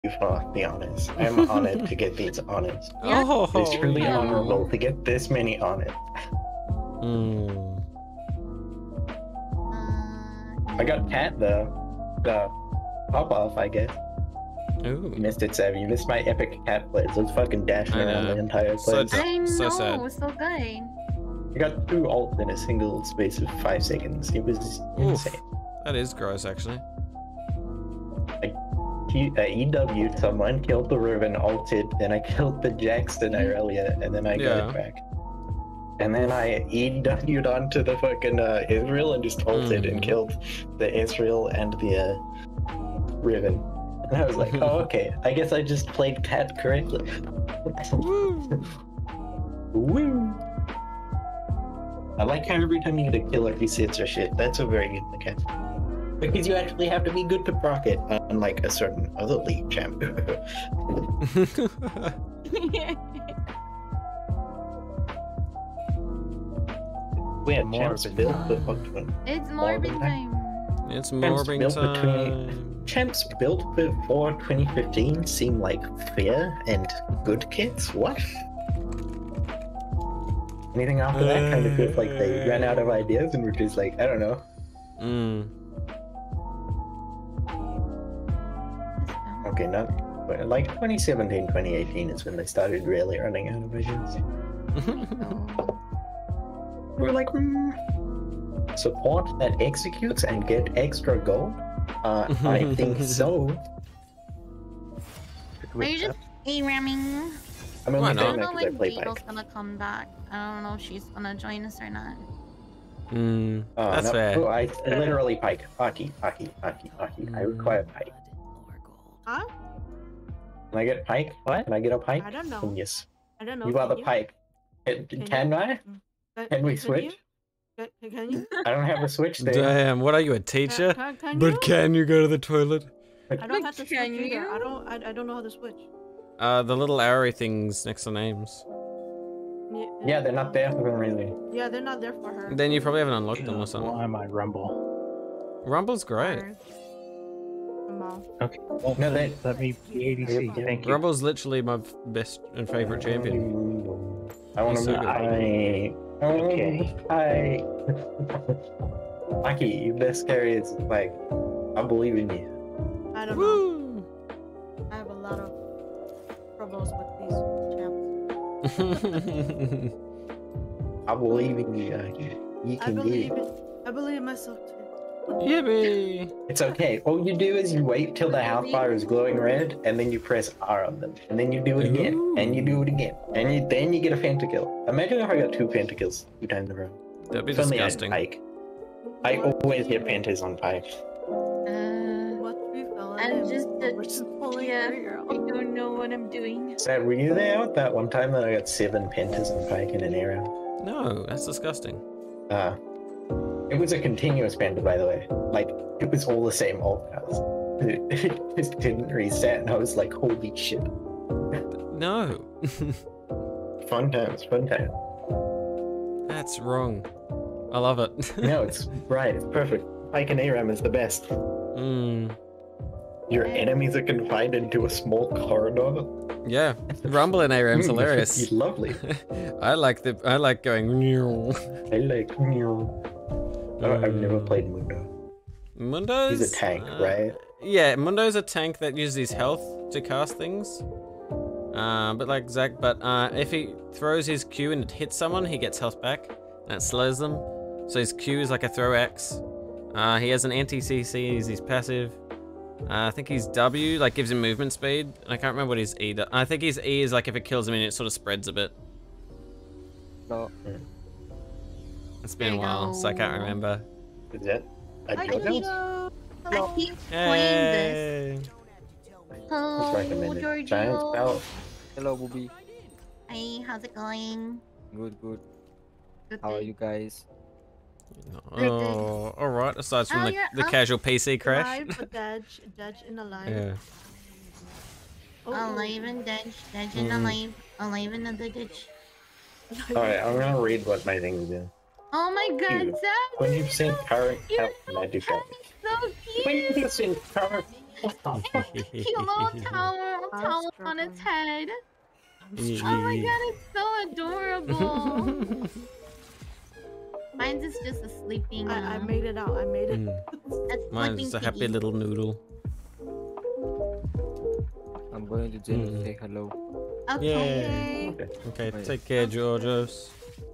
for the honors. I'm honored to get these honors. Yeah. It's truly yeah. honorable to get this many honors. I got Cat though. The pop off, I guess. Ooh. You missed it, Sav. You missed my epic cat plays. I was fucking dashing I around know. the entire So place. I know, So sad. so good. I got 2 ults in a single space of 5 seconds. It was Oof. insane. That is gross, actually. EW'd someone, killed the Riven, ulted, then I killed the Jackson Irelia, and then I got Yeah. it back. And then I EW'd onto the fucking Israel and just ulted and killed the Israel and the Riven. And I was like, oh, okay, I guess I just played Cat correctly. Woo! I like how every time you get a kill, it resets your shit. That's a very good mechanic. Because you actually have to be good to proc it, unlike a certain other league champ. We had champs built between It's Morbin time. It's Champs morbing built time. champs built before 2015 seem like fair and good kits. What? Anything after that kind of feels like they ran out of ideas and were just like, I don't know. Okay, not but like 2017, 2018 is when they started really running out of ideas. We're like, support that executes and get extra gold? I think so. Are you just A-ramming? I'm only Why I saying don't that know 'cause when I play Beetle's Pike. gonna come back. I don't know if she's gonna join us or not. That's no. fair. Oh, I literally Pike. Aki. I require Pike. Huh? Can I get Pike? What? Can I get a Pike? I don't know. Yes. I don't know. You are the Can Pike. Can I? Can we switch? Can you? I don't have a switch there. Damn, what are you, a teacher? Can you? But can you go to the toilet? I don't have to switch Can either. you? I don't know how to switch. The little arrowy things next to names. Yeah, they're not there for some reason. Yeah, they're not there for her. Then you probably haven't unlocked them or Why something. am I Rumble? Rumble's great. Come on. Okay. Well, No, let me be ADC. Thank you. Rumble's literally my best and favorite champion. I want He's to so good. Okay. Hi. Aki, you best carry is like, I believe in you. I don't know. Woo! I have a lot of troubles with these champs. I believe in you, Aki. You I can do believe it. it. I believe in myself too. Yippee! It's okay. All you do is you wait till the health bar is glowing red, and then you press R on them, and then you do it again, and you do it again, and then you get a pentakill. Imagine if I got 2 pentakills 2 times in a row. That'd be If only I had disgusting. Pike. I always get pentas on Pike. What we fell I'm in. just We're just pulling yeah, her. I don't know what I'm doing. So were you there that one time that I got 7 pentas on Pike in an era? No, that's disgusting. It was a continuous penta, by the way. Like, it was all the same alt cast. It just didn't reset, and I was like, holy shit. No. Fun times, fun times. That's wrong. I love it. No, it's right, it's perfect. Pike and ARAM is the best. Your enemies are confined into a small corridor. Yeah. Rumble and ARAM's hilarious. Lovely. I like going. I like. I've never played Mundo. Mundo's. He's a tank, right? Yeah, Mundo's a tank that uses his health to cast things. But like Zach, if he throws his Q and it hits someone, he gets health back, and it slows them. So his Q is like a throw X. He has an anti-CC, is his passive. I think his W like gives him movement speed. I can't remember what his E does. I think his E is like if it kills him and it sort of spreads a bit. No. It's been a while, so I can't remember. Is that a Hi, JoJo? Tito. I keep playing this. It's Hello, recommended. Giant Giorgio. spout. Hello, Booby. Hi, how's it going? Good, good. Good, How are good. you guys? Oh, alright, aside from Oh, the, you're the up. crash. crash. Alive, a dodge in a line. Yeah. Alive and ditch, ditch and alive in the ditch. Alright, I'm gonna read what my thing is doing. Oh my god, Zach! 20% current You're health so magic funny, damage. so cute! 20% current Cute little towel on its head. Oh my god, it's so adorable. Mine's is just a sleeping. I made it out. I made it. Mine's just a happy little noodle. I'm going to Jen say hello. Okay. Okay, take care, Georgios.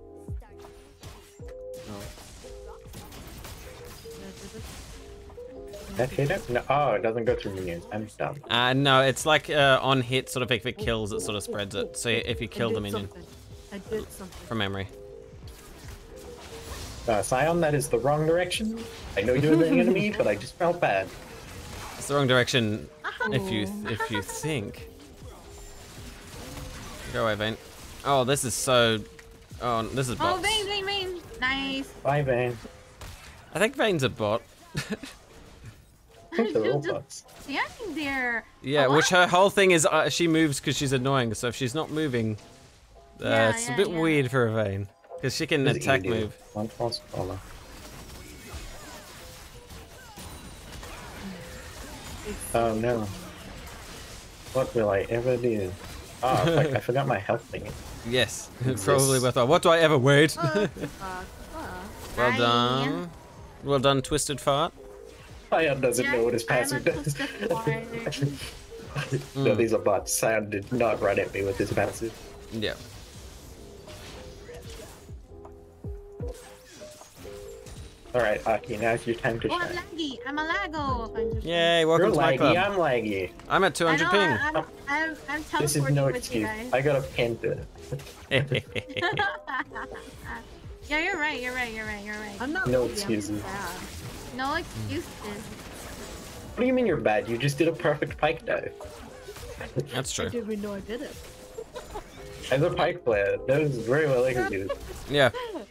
That hit it? No, oh, it doesn't go through minions. I'm dumb. No, it's like on hit, sort of if it kills, it sort of spreads it. So if you kill the minion. I did something. From memory. Scion, that is the wrong direction. I know you're the enemy, but I just felt bad. It's the wrong direction if you think. Go away, Vayne. Oh, this is so... Oh, this is bots. Oh, Vayne. Nice. Bye, Vayne. I think Vayne's a bot. I think they're all bots. Standing there. Yeah, which her whole thing is she moves because she's annoying. So if she's not moving, it's a bit weird for a Vayne. Because she can attack move. One false follow. Oh no. What will I ever do? Oh, like, I forgot my health thing. Yes, probably worth it. What do I ever wait? Well done. Well done, Twisted Fart. Scion doesn't know what his passive does. No, these are bots. Scion did not run at me with his passive. Yeah. Alright, Aki, now's your time to Oh, shine. I'm a laggo. Yay, welcome You're to my laggy, club. I'm laggy. I'm at 200 ping. I'm This is teleporting no with you excuse. guys. I got a panda. Yeah, you're right. I'm not No lazy, I'm excuses. bad. No excuses. What do you mean you're bad? You just did a perfect pike dive. That's I true. didn't even know I did it. As a pike player, that was very well executed. Yeah.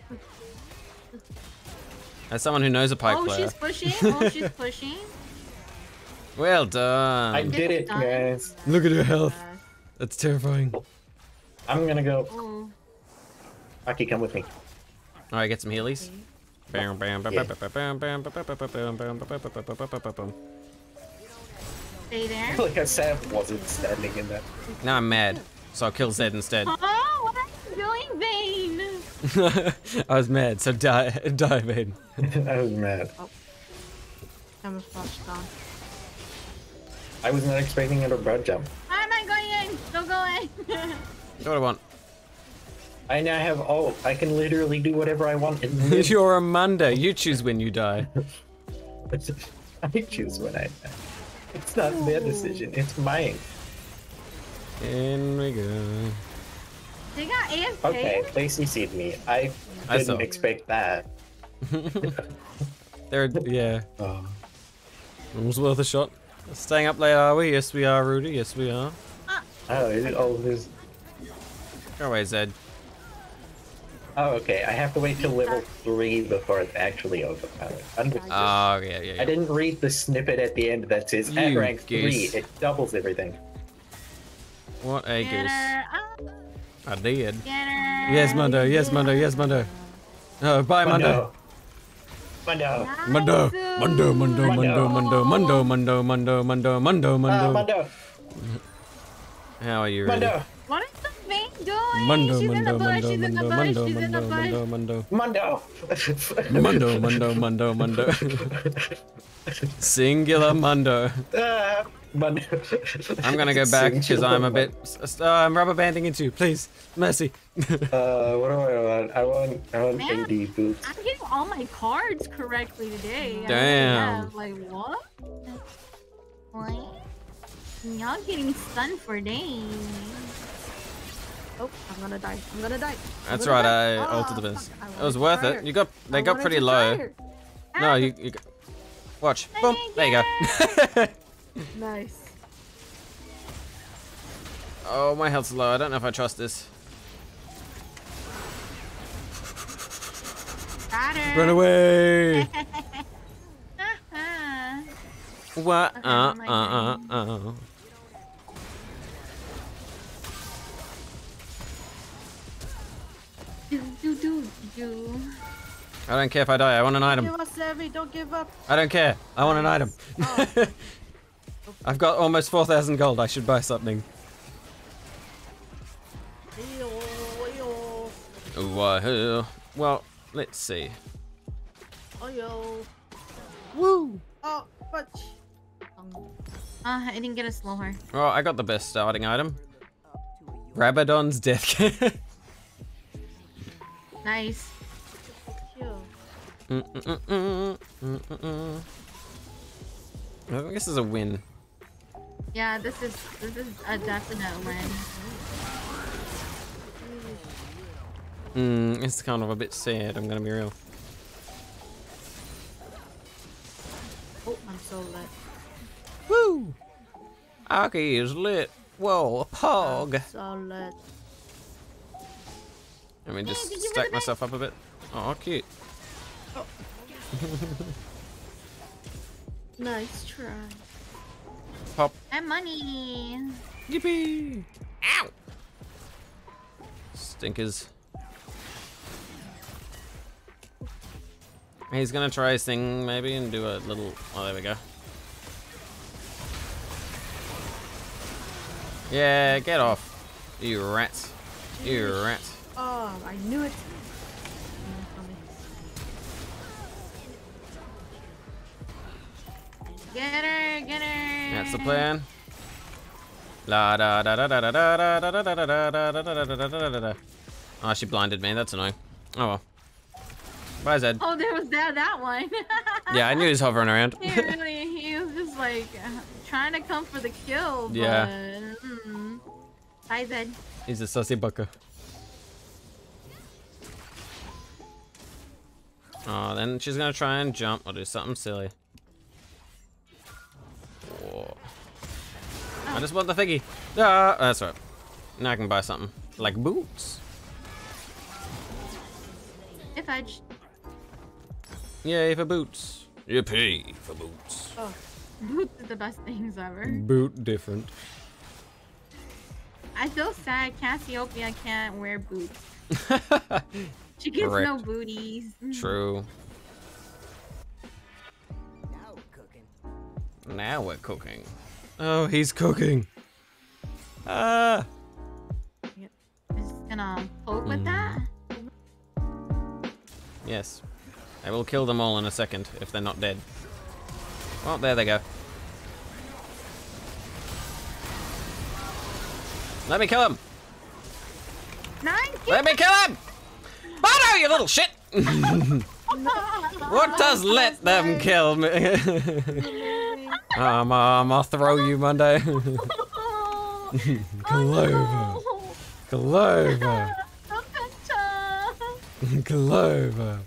As someone who knows a pike Oh, player. she's pushing. Well done. I did it, guys. Look at her health. That's terrifying. I'm gonna go. Oh. Aki, come with me. Alright, get some healies. Bam, bam, bam, Yeah. bam, bam, bam, bam, bam, bam, bam, bam, bam, bam, bam. Stay there. Like a Sam wasn't standing in that. Now I'm mad, so I'll kill Zed instead. Oh, what are you doing, Vayne? I was mad, so die, Vayne. I was mad. Camouflage gone. I was not expecting it to broad jump. Why am I going in? Don't go in. That's what I want. I now have ult. I can literally do whatever I want. In the You're a Munda. You choose when you die. I choose when I die. It's not their decision. It's mine. In we go. They got AFK. Okay, they CC'd me. I I saw. didn't expect that. Yeah. Oh. It was worth a shot. Staying up late, are we? Yes, we are, Rudy. Yes, we are. Oh, there's... Go away, Zed. Oh, okay. I have to wait till level 3 before it's actually overpowered. Understood. Oh, yeah. I didn't read the snippet at the end that says at You rank goose. 3, it doubles everything. What a Get goose. her. I did. Get her. Yes, Mundo. Yes, Mundo. Yes, Mundo. Oh, bye, Mundo. Mundo. Mundo. Mundo. Mundo. Mundo. Mundo. Mundo. Mundo. Mundo. Mundo. Mundo. Mundo. Mundo. How are you, Rudy? Mundo. What is the thing doing? Mundo. She's in the Mundo. bush. Mundo. She's in the Mundo. bush. Mundo. She's in the Mundo. bush. Mundo. Mundo. Mundo. Mundo. Mundo. Mundo. Singular Mundo. Mundo. I'm gonna go back because I'm a bit. I'm rubber banding into. Please, mercy. What do I want? I want Man. AD boots. I'm getting all my cards correctly today. Damn. Like what? What? Y'all getting stunned for days. Oh, I'm gonna die. I'm gonna die. That's right. I altered the bus. It was worth it. You got. They got pretty low. No, you. Watch. Boom. There you go. Nice. Oh, my health's low. I don't know if I trust this. Got her. Run away. What? Do. I don't care if I die. I want an item. Give us Savvy, don't give up. I don't care. I want an item. Oh. I've got almost 4,000 gold. I should buy something. Wahoo. Well, let's see. Oh yo. Woo! Oh, fudge. I didn't get a slow her. Oh, I got the best starting item. Rabadon's death kit. Nice. Cute. I think this is a win. Yeah, this is a definite win. It's kind of a bit sad, I'm gonna be real. Oh, I'm so lit. Woo! Aki is lit. Whoa, a pog. So lit. Let me just did you stack win the myself up a bit. Oh, cute. Nice try. Pop. And money. Yippee! Ow! Stinkers. He's gonna try his thing maybe and do a little. Oh, there we go. Yeah, get off. You rat. You rat. Oh, I knew it. Get her, get her. That's the plan. La da da da da da da da da da da da da da da da da. Oh, she blinded me. That's annoying. Oh well. Bye, Zed. Oh, there was that one. Yeah, I knew he was hovering around. he was just like trying to come for the kill. But, Yeah. Bye, Zed. He's a sussy bucker. Oh, then she's gonna try and jump or do something silly. Whoa. I just want the thingy. Ah, that's right. Now I can buy something like boots. If I j- Yay for boots. Yippee for boots. Oh, boots is the best things ever. Boot different. I feel sad Cassiopeia can't wear boots. She gets no Correct. booties. True. Now we're cooking. Oh, he's cooking. Ah. Just gonna poke with that. Yes. I will kill them all in a second if they're not dead. Well, there they go. Let me kill him. Let me kill him. Oh no, you little shit. What does let them kill me? I'll throw you Monday. Clover. Clover. Clover.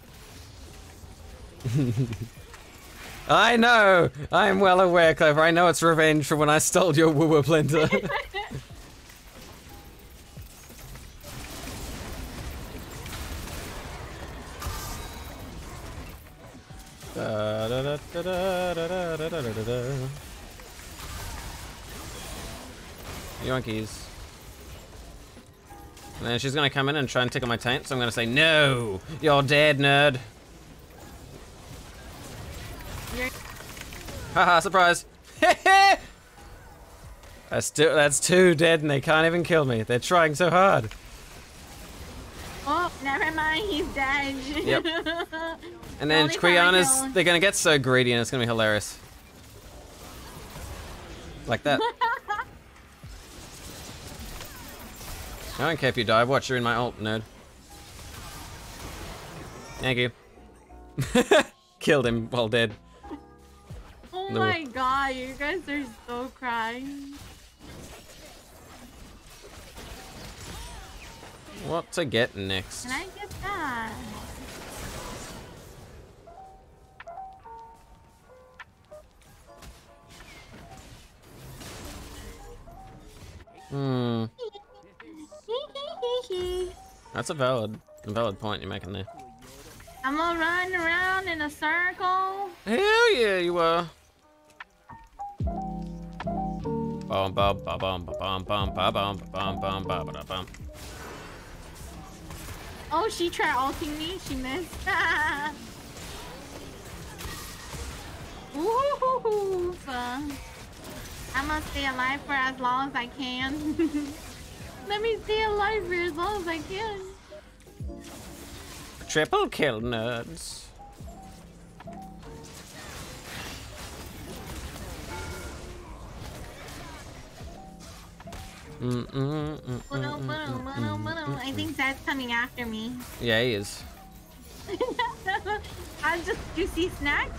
I know. I'm well aware, Clover. I know it's revenge for when I stole your woo-woo splinter. Yoinkies. And then she's gonna come in and try and tickle my taint, so I'm gonna say, no! You're dead, nerd! Haha, surprise! That's two dead and they can't even kill me. They're trying so hard. Oh, never mind, he's dead. Yep. And then Quiana's, they're gonna get so greedy and it's gonna be hilarious. Like that. I don't care if you die, watch, you're in my ult, nerd. Thank you. Killed him while dead. Oh No. my god, you guys are so crying. What to get next? Can I get that? Hmm. That's a valid point you're making there. I'm gonna run around in a circle. Hell yeah, you are. Bum bum bum bum bum bum bum bum bum bum bum bum. Oh, she tried ulting me. She missed. Ooh. I'm gonna stay alive for as long as I can. Let me stay alive for as long as I can. Triple kill, nerds. I think Zed's coming after me. Yeah, he is. I'm just juicy snack.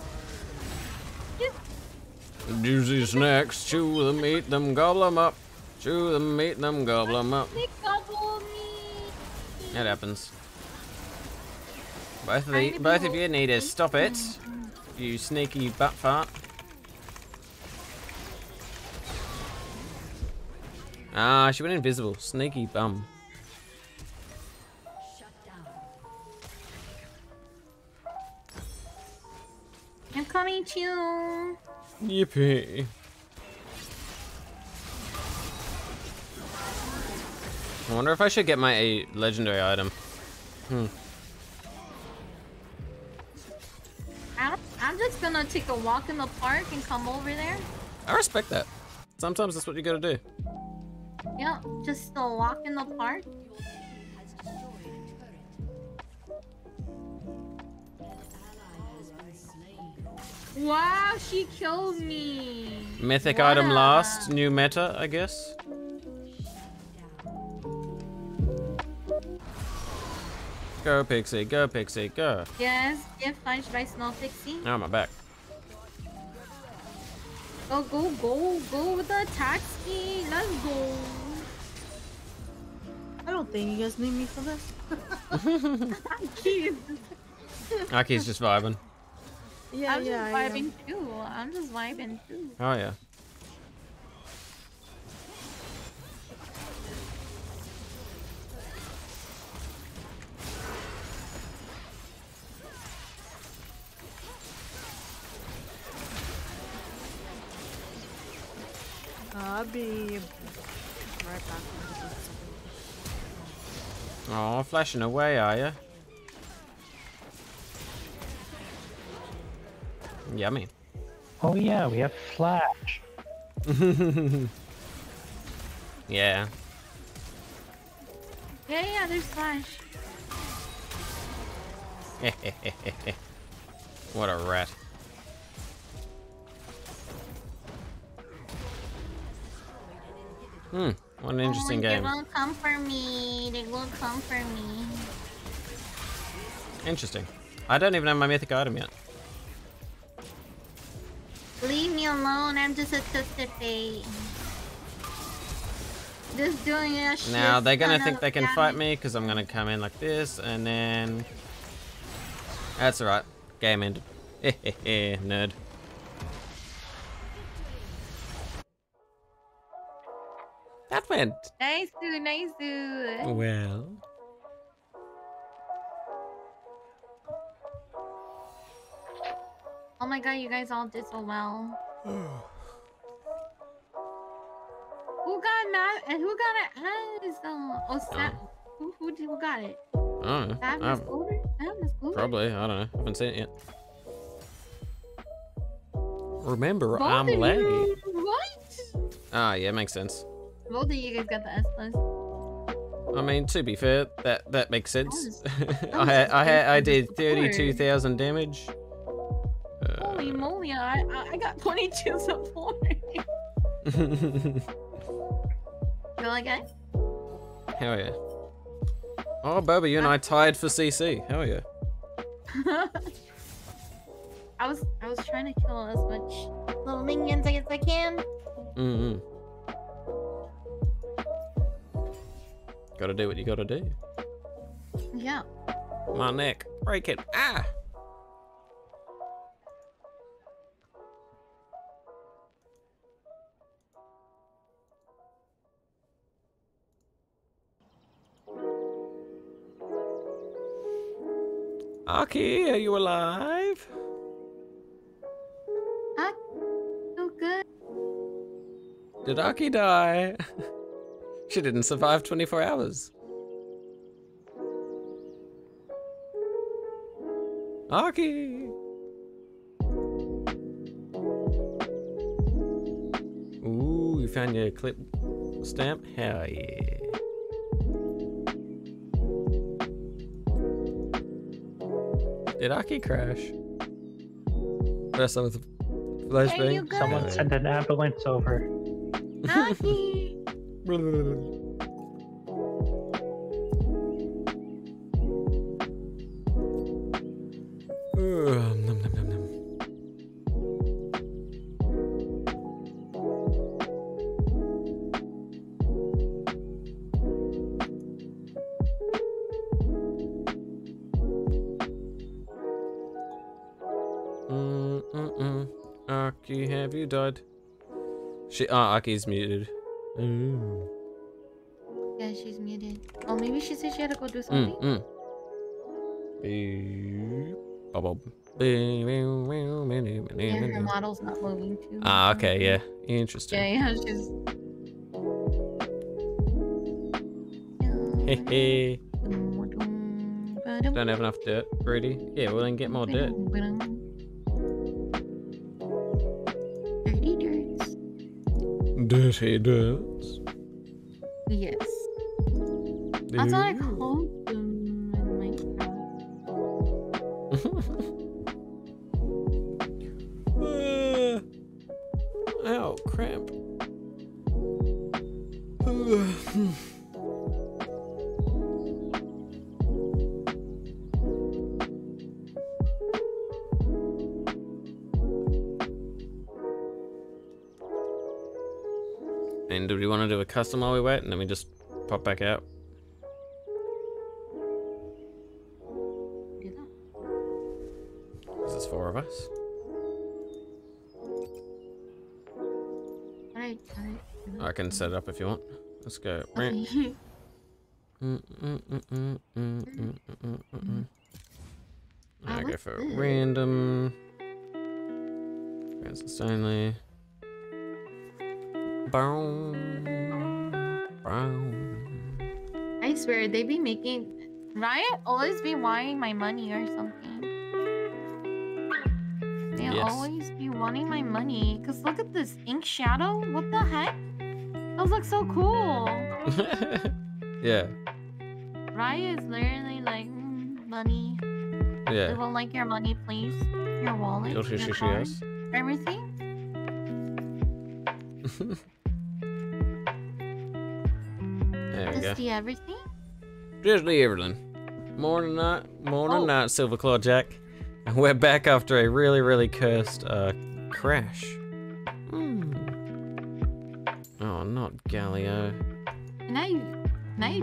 Juicy snacks, chew them, eat them, gobble them up. Chew them, eat them, gobble them up. They gobble me. It happens. Both of you need to stop it. You sneaky butt fart. Ah, she went invisible. Sneaky bum. I'm coming to you. Yippee. I wonder if I should get my legendary item. I'm just gonna take a walk in the park and come over there. I respect that. Sometimes that's what you gotta do. Yeah, just a walk in the park. Wow, she killed me. Mythic item last, new meta, I guess. Go Pixie, go Pixie, go. Yes, get punched by Snow Pixie. Oh, my back. Go, go, go, go with the attack ski. Let's go. I don't think you guys need me for this. Aki's just vibing. Yeah, I'm yeah, just vibing too. I'm just vibing too. Oh, yeah. I'll be right back. Oh, flashing away, are you? Yummy. Oh yeah, we have Flash. Yeah. Yeah, there's Flash. What a rat. What an interesting game. They will come for me. They will come for me. Interesting. I don't even have my mythic item yet. Leave me alone. I'm just a twisted fate. Just doing a shit. Now they're gonna ton think of they can fight damage. me because I'm gonna come in like this and then. That's alright. Game ended. Nerd. That went. Nice dude, nice dude. Well. Oh my god, you guys all did so well. Who got mad and who got it? Oh, Sam. Who got it? I don't know. Sam is Cooler? Sam is Cooler? Probably. I don't know. Haven't seen it yet. Remember, Both I'm of you- laggy. What? Ah, yeah, makes sense. Both of you guys got the S plus. I mean, to be fair, that makes sense. That I was did before. 32,000 damage. Holy moly, I got 22 support. Go again? Hell yeah. Oh, Boba, you and I tied for CC. Hell yeah. I was trying to kill as much little minions as I can. Gotta do what you gotta do. Yeah. My neck. Break it. Ah! Aki, are you alive? So good. Did Aki die? She didn't survive 24 hours. Aki! We found your clip stamp? Hell yeah. Did Aki crash? First time with the There you flashbang? go. Someone sent an ambulance over. Aki. Nom, nom, nom, nom. Aki, have you died? Aki's muted. Ooh. Yeah, she's muted. Oh, maybe she said she had to go do something. Beep. Bob. Yeah, her model's not moving too. Okay, yeah. Interesting. Yeah, she's. Hehe. Don't have enough dirt, Rudy. Yeah, well then get more dirt. Dirty dirts. Dirty dirts. Yes. That's what I call them in Minecraft. Ow, cramp. And do we want to do a custom while we wait, and then we just pop back out? Do that. 'Cause there's 4 of us. Alright. I can set it up if you want. Let's go. Okay. I go for random. Francis Stanley. I swear they be making Riot always be wanting my money or something. They Yes. always be wanting my money. Cause look at this ink shadow. What the heck? Those look so cool. Yeah. Riot is literally like money. They Yeah. will like your money, please. Your wallet, your card, Yes. everything. There we go. Just the everything. Just the everything. Morning night, Silverclaw Jack. And we're back after a really cursed crash. Oh, not Galio. Can I vote?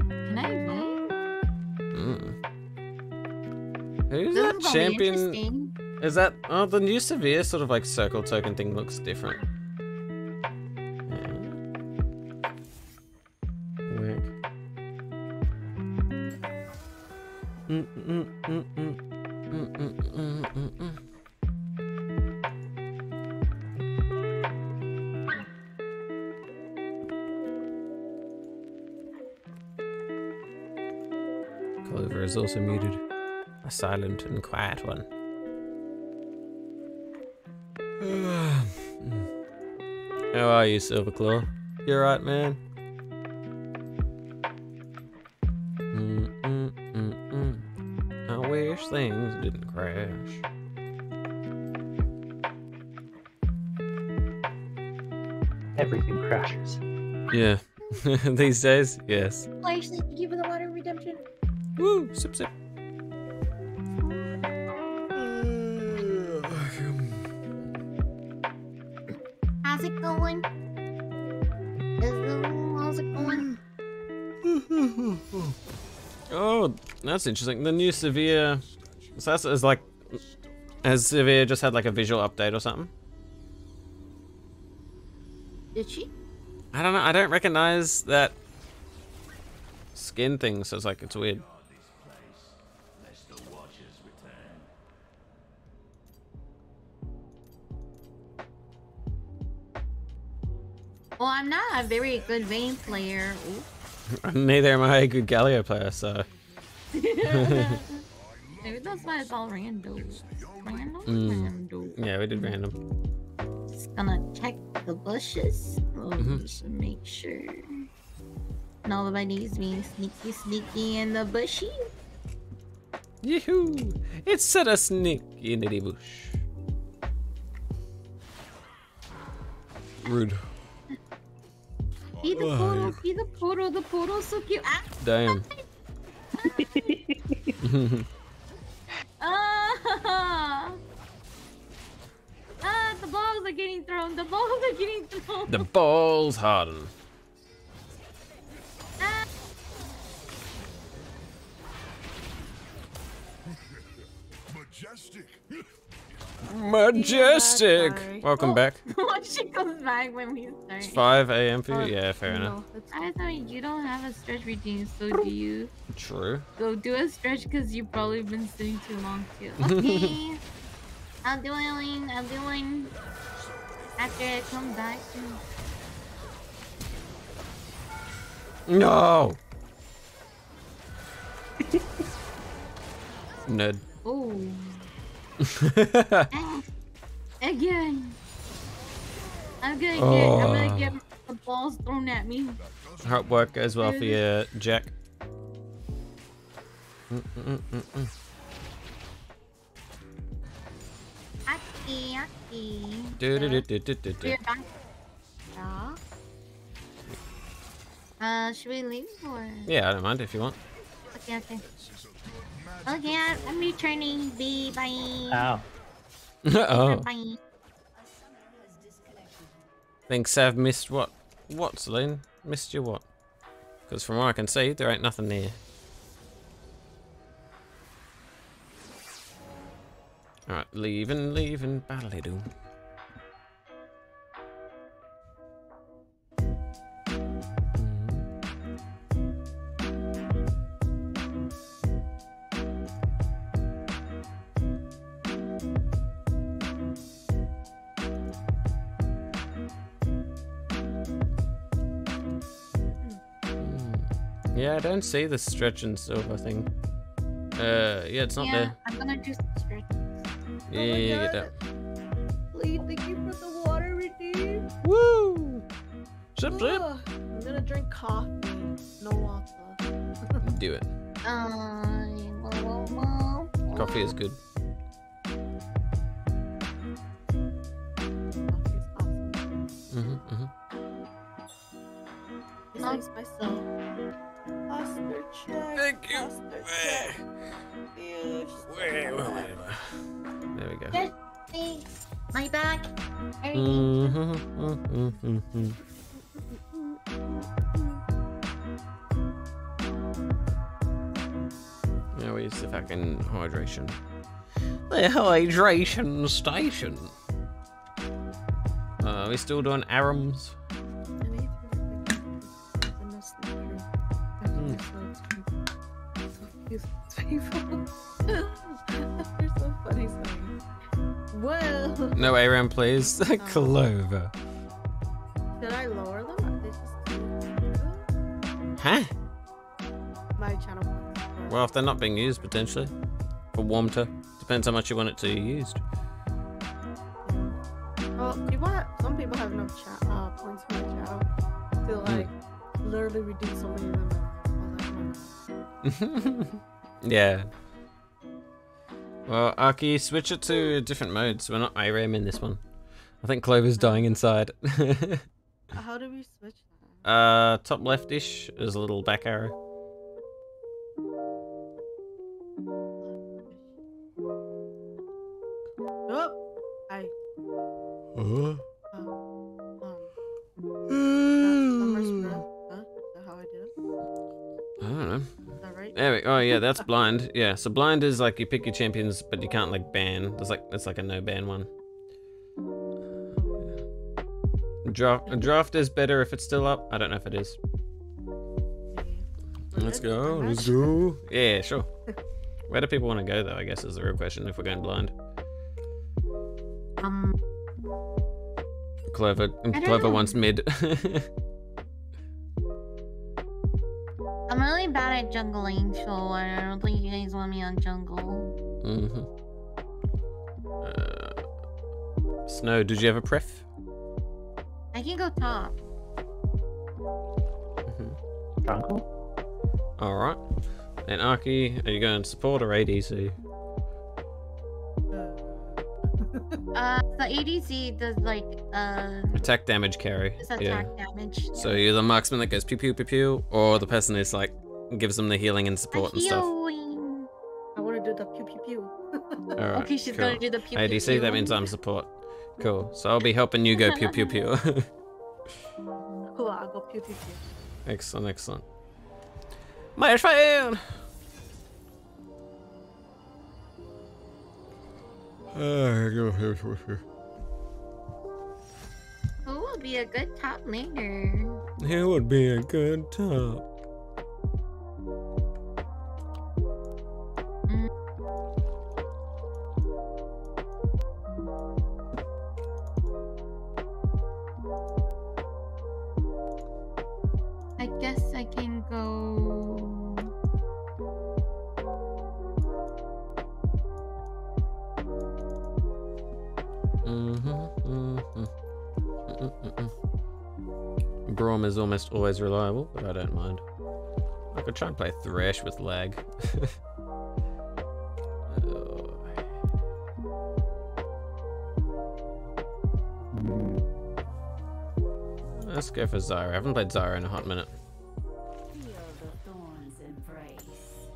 Who's This that is gonna be champion? interesting. Is that the new severe sort of like circle token thing looks different? Whack. Clover is also muted. A silent and quiet one. How are you, Silverclaw? You alright, man? I wish things didn't crash. Everything crashes. Yeah. These days, yes. Flash, thank you for the water redemption. Woo! Sip sip. How's it going? How's it going? Oh, that's interesting. The new severe. So that's is like. Has severe just had like a visual update or something? Did she? I don't know. I don't recognize that skin thing, so it's like it's weird. Well, I'm not a very good Vayne player. Neither am I a good Galio player, so. Maybe that's why it's all random. Random? Mm. Random. Yeah, we did random. Just gonna check the bushes. Just to make sure nobody's being sneaky in the bushy. Yoo-hoo! It's set a sneak into the bush. Rude. See the portal's so cute. Ah! Damn. The balls are getting thrown. The balls are getting thrown. The balls harden. Ah! Majestic. sorry. Welcome back. She comes back when we start. It's 5 a.m. for you. Yeah, fair enough. I thought you don't have a stretch routine, so do you? True. Go do a stretch because you've probably been sitting too long too. Okay. I'm doing. After I come back. No. Ned. Oh. Again. I'm gonna get the balls thrown at me. Hard work as well for you, Jack. Aki. Do. We're back. Should we leave or? Yeah, I don't mind if you want. Okay. Okay, I'm returning. Bye. Ow. Oh. Bye. Thinks I've missed what? What, Celine? Missed you what? Because from what I can see, there ain't nothing there. Alright, leaving, battly doom. Yeah, I don't see the stretch and silver thing. Yeah, it's not there. I'm gonna do some stretch. Yeah, get that. Please, thank you for the water redeem. Woo! Zip. I'm gonna drink coffee. No water. Do it. Well. Coffee is good. Coffee's awesome. Besides myself. Oscar check. Thank you. Oscar check. There we go. Good. Thanks. My back. Yeah, we use the fucking hydration. The hydration station. Are we still doing arums? They're so funny saying. Well. No aram, please. Clover. Did I lower them? Are they just Huh? my channel points? Well, if they're not being used, potentially. For Warmter. Depends how much you want it to be used. Well, some people have enough points for my channel to like literally reduce so many of them. Yeah. Well, Aki, switch it to a different mode, so we're not ARAM in this one. I think Clover's dying inside. How do we switch that? Top left-ish is a little back arrow. Oh, Summer's breath. Huh? Is that how I did it? I don't know. Is that right? There we go. Oh yeah, that's blind. Yeah, so blind is like you pick your champions, but you can't like ban. It's like a no ban one. Draft is better if it's still up. I don't know if it is. Let's go. Let's go. Yeah, sure. Where do people want to go though? I guess is the real question. If we're going blind. Clover wants mid. I'm really bad at jungling, so I don't think you guys want me on jungle. Snow, did you have a pref? I can go top. Jungle? Alright. And Aki, are you going support or ADC? The ADC does like Attack damage carry. does attack damage. So you're the marksman that goes pew pew pew pew, or the person who's like gives them the healing and support and stuff. Healing. I want to do the pew pew pew. Alright, Okay, she's cool. gonna do the pew ADC, pew. that means I'm support. Cool. So I'll be helping you go pew pew pew. Cool, I'll go pew pew pew. Excellent, excellent. My fan! Who will be a good top laner? It would be a good top. I guess I can go. Braum is almost always reliable, but I don't mind. I could try and play Thresh with lag. Let's go for Zyra. I haven't played Zyra in a hot minute. Feel the thorns embrace.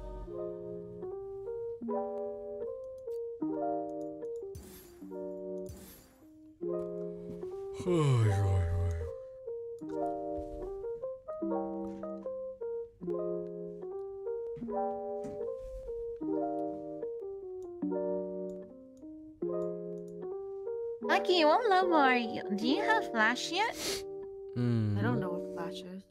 Lucky, what level are you? Do you have flash yet? I don't know what flash is.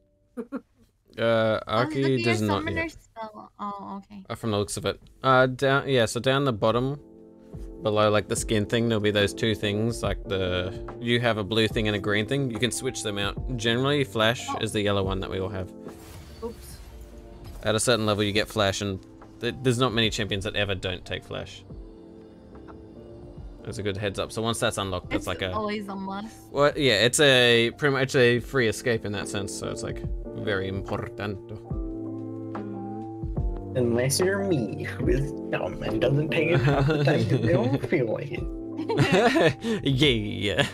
Aki does not yet. Spell. Oh, okay. From the looks of it. Down, yeah, so down the bottom, below like the skin thing, there'll be those two things, like you have a blue thing and a green thing. You can switch them out. Generally, flash is the yellow one that we all have. Oops. At a certain level, you get flash, and there's not many champions that ever don't take flash. That's a good heads up. So once that's unlocked, it's like always a must. Well, yeah, it's pretty much a free escape in that sense. So it's like very important. Unless you're me, who is dumb and doesn't take it half the time because they don't feel like it. Yeah.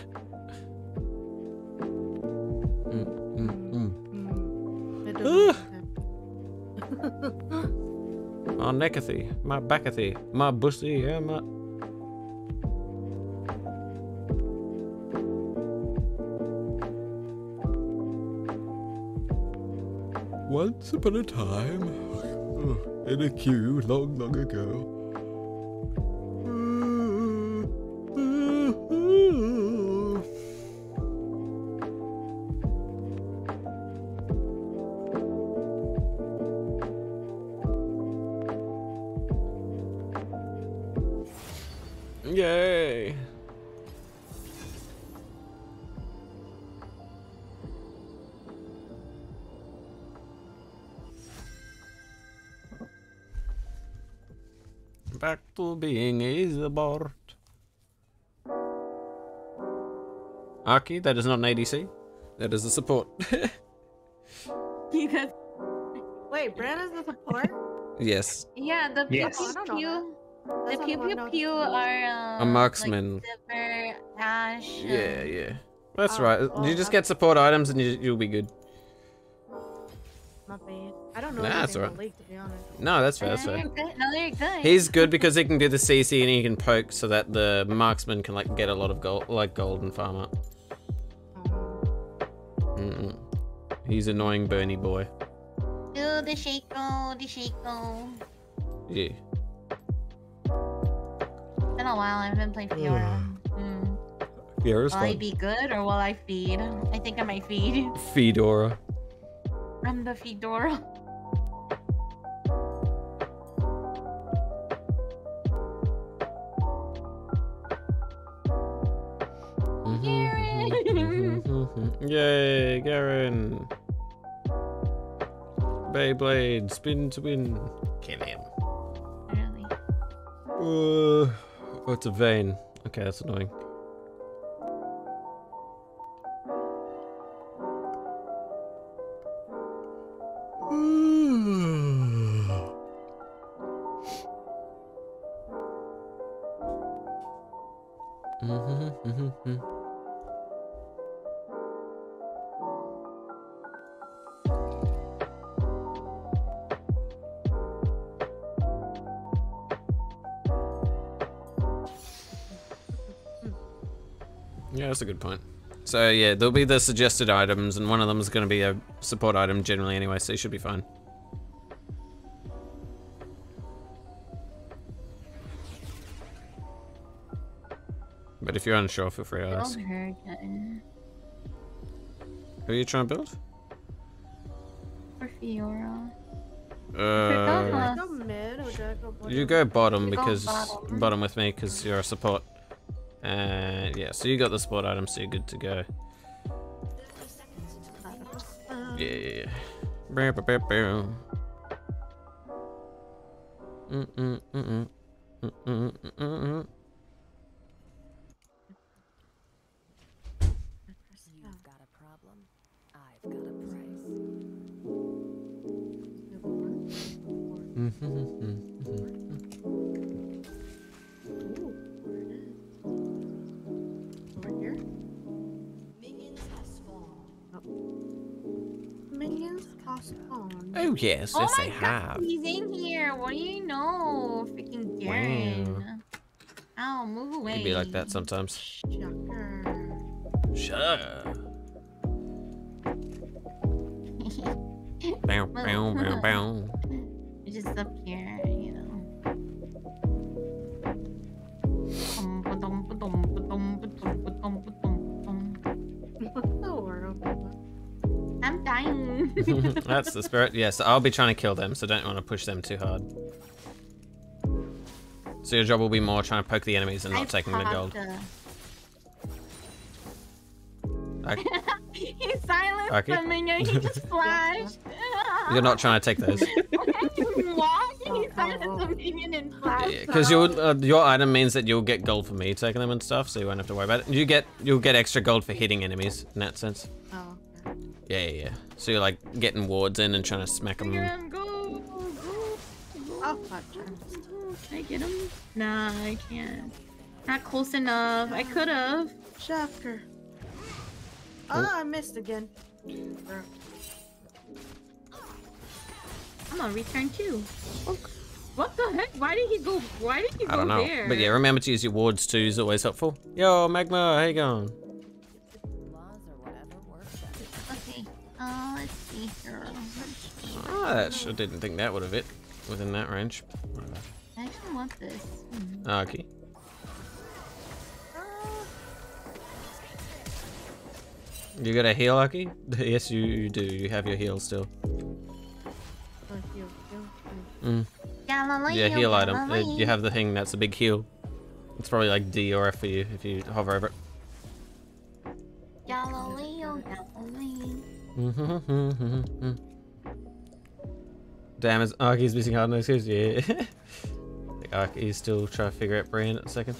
My neckathy, my backathy, my bussy, yeah, my. Once upon a time, in a queue long, long ago. Yay! Back to being Isabort. Aki, that is not an ADC. That is a support. Wait, Brand is the support? Yes. Yeah, the pew Yes. pew. The pew someone pew know pew are A marksman. Like silver, ash. Yeah, yeah. That's Oh, right. well, You just get support items and you'll be good. Not bad. I don't know Nah, that's anything alright. about League, to be honest. No, that's fair, that's No, fair. you're good. No, you're good. He's good because he can do the CC and he can poke so that the marksman can like get a lot of gold, like gold and farm up. He's annoying Bernie boy. Do the shako, the shako. Yeah. It's been a while. I haven't played Fiora. Fiora's Will I fun. be good or will I feed? I think I might feed. Fedora. I'm the Fedora. Yay, Garen! Beyblade, spin to win. Kill him. Really? Oh, it's a vein. Okay, that's annoying. Yeah, that's a good point. So yeah, there'll be the suggested items, and one of them is going to be a support item generally anyway, so you should be fine. But if you're unsure, feel free to ask. Build her again. Who are you trying to build? For Fiora. Go mid or Jack or bottom? You go bottom You go because bottom. with me because you're a support. Yeah, so you got the support item, so you're good to go. Yeah. Bow, bow, bow, bow. You've got a problem. I've got a price. Over here? Minions have spawned. Oh yes, Oh yes my they god, have. he's in here. What do you know? Freaking Garen. Ow, move away. It'd be like that sometimes. Shocker. Sure. Bow, bow, bow, bow. It's just up here, you know. I'm dying. That's the spirit. Yes, I'll be trying to kill them, so don't want to push them too hard. So your job will be more trying to poke the enemies and not taking the gold. He silenced Okay. the minion. He just flashed. You're not trying to take those. What? He silenced the minion and flashed. Because your item means that you'll get gold for me taking them and stuff, so you won't have to worry about it. You'll get extra gold for hitting enemies in that sense. Oh, okay. Yeah. So you're like getting wards in and trying to smack them. Go. Oh, fuck. Can I get him? Nah, I can't. Not close enough. I could have. Shocker. Ah, I missed again. I'm gonna return too. Oh, what the heck? Why did he go? Why did he go I don't know. there? But yeah, remember to use your wards too is always helpful. Yo, Magma, how you going? Laws or whatever works better. Okay. Let's see here. I didn't think that would have hit within that range. I actually want this. Okay. You got a heal, Aki? Yes, you do. You have your heal still. Yeah, heal item. You have the thing that's a big heal. It's probably like D or F for you if you hover over it. Galileo. Damn, is Aki's missing hard nose? Yeah. I think Aki's still trying to figure out Brian at a second.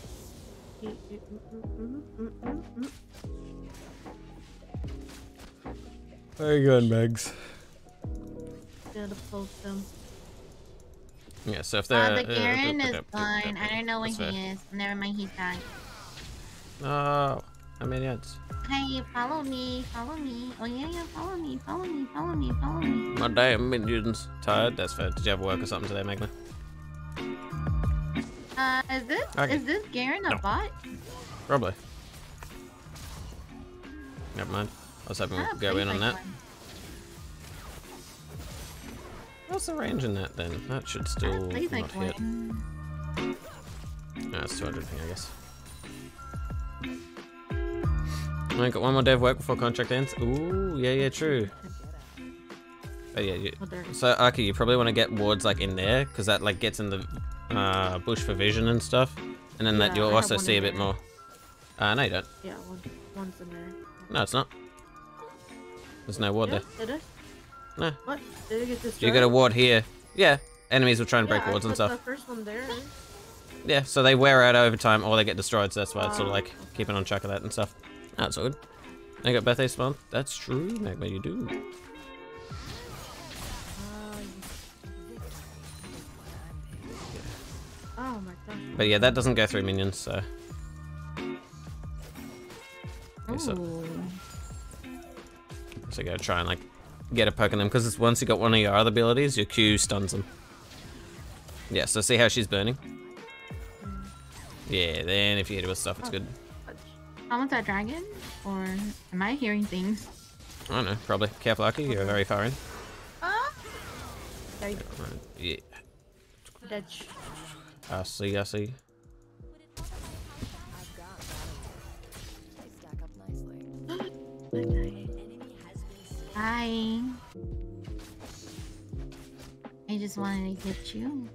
How you going, Megs? Gotta poke them. Yeah, so if they're... The Garen is gone. I don't know where he is. Never mind, he died. Oh, how many ads? Hey, follow me. Follow me. Oh, yeah, follow me. Follow me. Follow me. Follow me. My damn minions. Tired? That's fair. Did you have work or something today, Magma? Is this Garen a bot? Probably. Never mind. I was hoping we'd go in on that. What's the range in that then? That should still not hit. No, it's 200 thing, I guess. I got one more dev work before contract ends. Ooh, yeah, true. Oh yeah, so Aki, you probably want to get wards like in there, because that like gets in the bush for vision and stuff, and then that you'll also see a bit more. No, you don't. Yeah, one's in there. No, it's not. There's no ward there. It is? No. What? Did it get destroyed? You got a ward here. Yeah, enemies will try and break wards and stuff. The first one there. Yeah, so they wear out over time or they get destroyed, so that's why it's sort of like keeping on track of that and stuff. That's all good. I got birthday spawn. That's true, Magma, you do. But yeah, that doesn't go through minions, so. Okay, so you gotta try and like get a poke on them because once you got one of your other abilities, your Q stuns them. Yeah, so see how she's burning? Yeah, then if you hit her with stuff, it's good. Someone's that dragon? Or am I hearing things? I don't know, probably. Careful, Aki, you're very far in. Yeah. I see, I see. Hi. I just wanted to get you.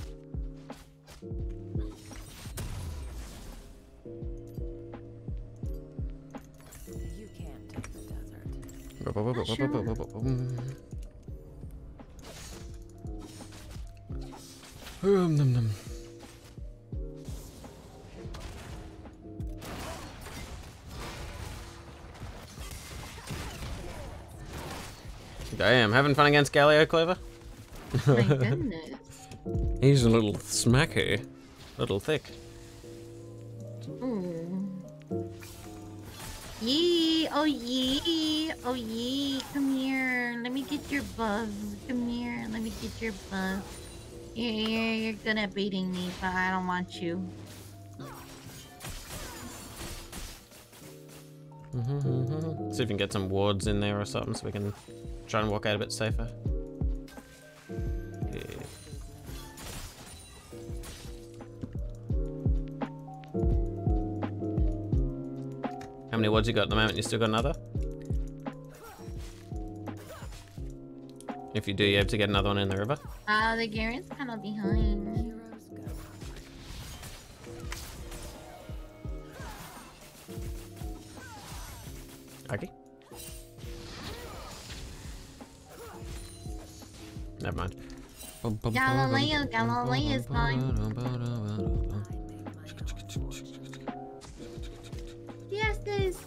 You can't take the desert. Nom, nom. Damn, having fun against Galio, Clover? My goodness. He's a little smacky. Little thick. Ooh. Yee, oh yee, oh yee, come here. Let me get your buff. Come here, let me get your buff. You're good at baiting me, but I don't want you. See if we can get some wards in there or something so we can try and walk out a bit safer. Yeah. How many wards you got at the moment? You still got another? If you do, you have to get another one in the river. The Garen's kind of behind. Heroes go. Okay. Never mind. Galileo is mine. Yes, this.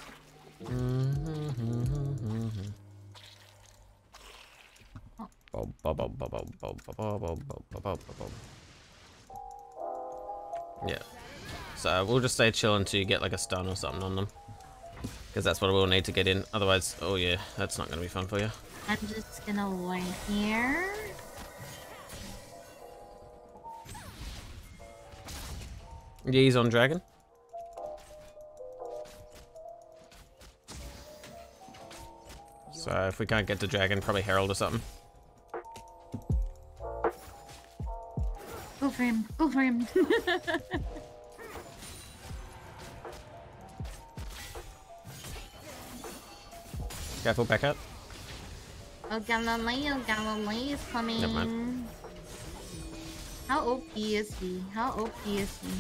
Yeah. So we'll just stay chill until you get like a stun or something on them. Because that's what we'll need to get in. Otherwise, oh yeah, that's not going to be fun for you. I'm just gonna wait here. Yeah, he's on dragon. So if we can't get to dragon, probably herald or something. Go for him. Go for him. Careful, back up. Oh, Galileo is coming. Never mind. How OP is he? How OP is he?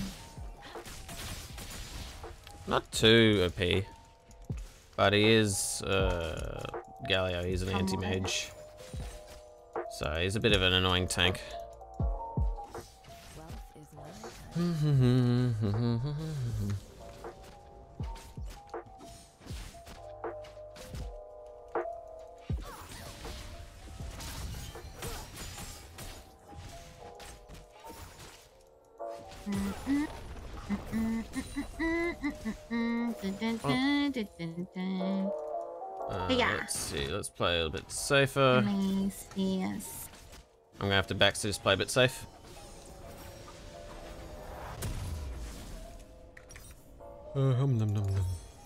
Not too OP. But he is, Galio, he's an anti-mage. So he's a bit of an annoying tank. Wealth is not Yeah. Let's see, let's play a little bit safer. Nice, yes. I'm gonna have to back to just play a bit safe. Nom, nom, nom.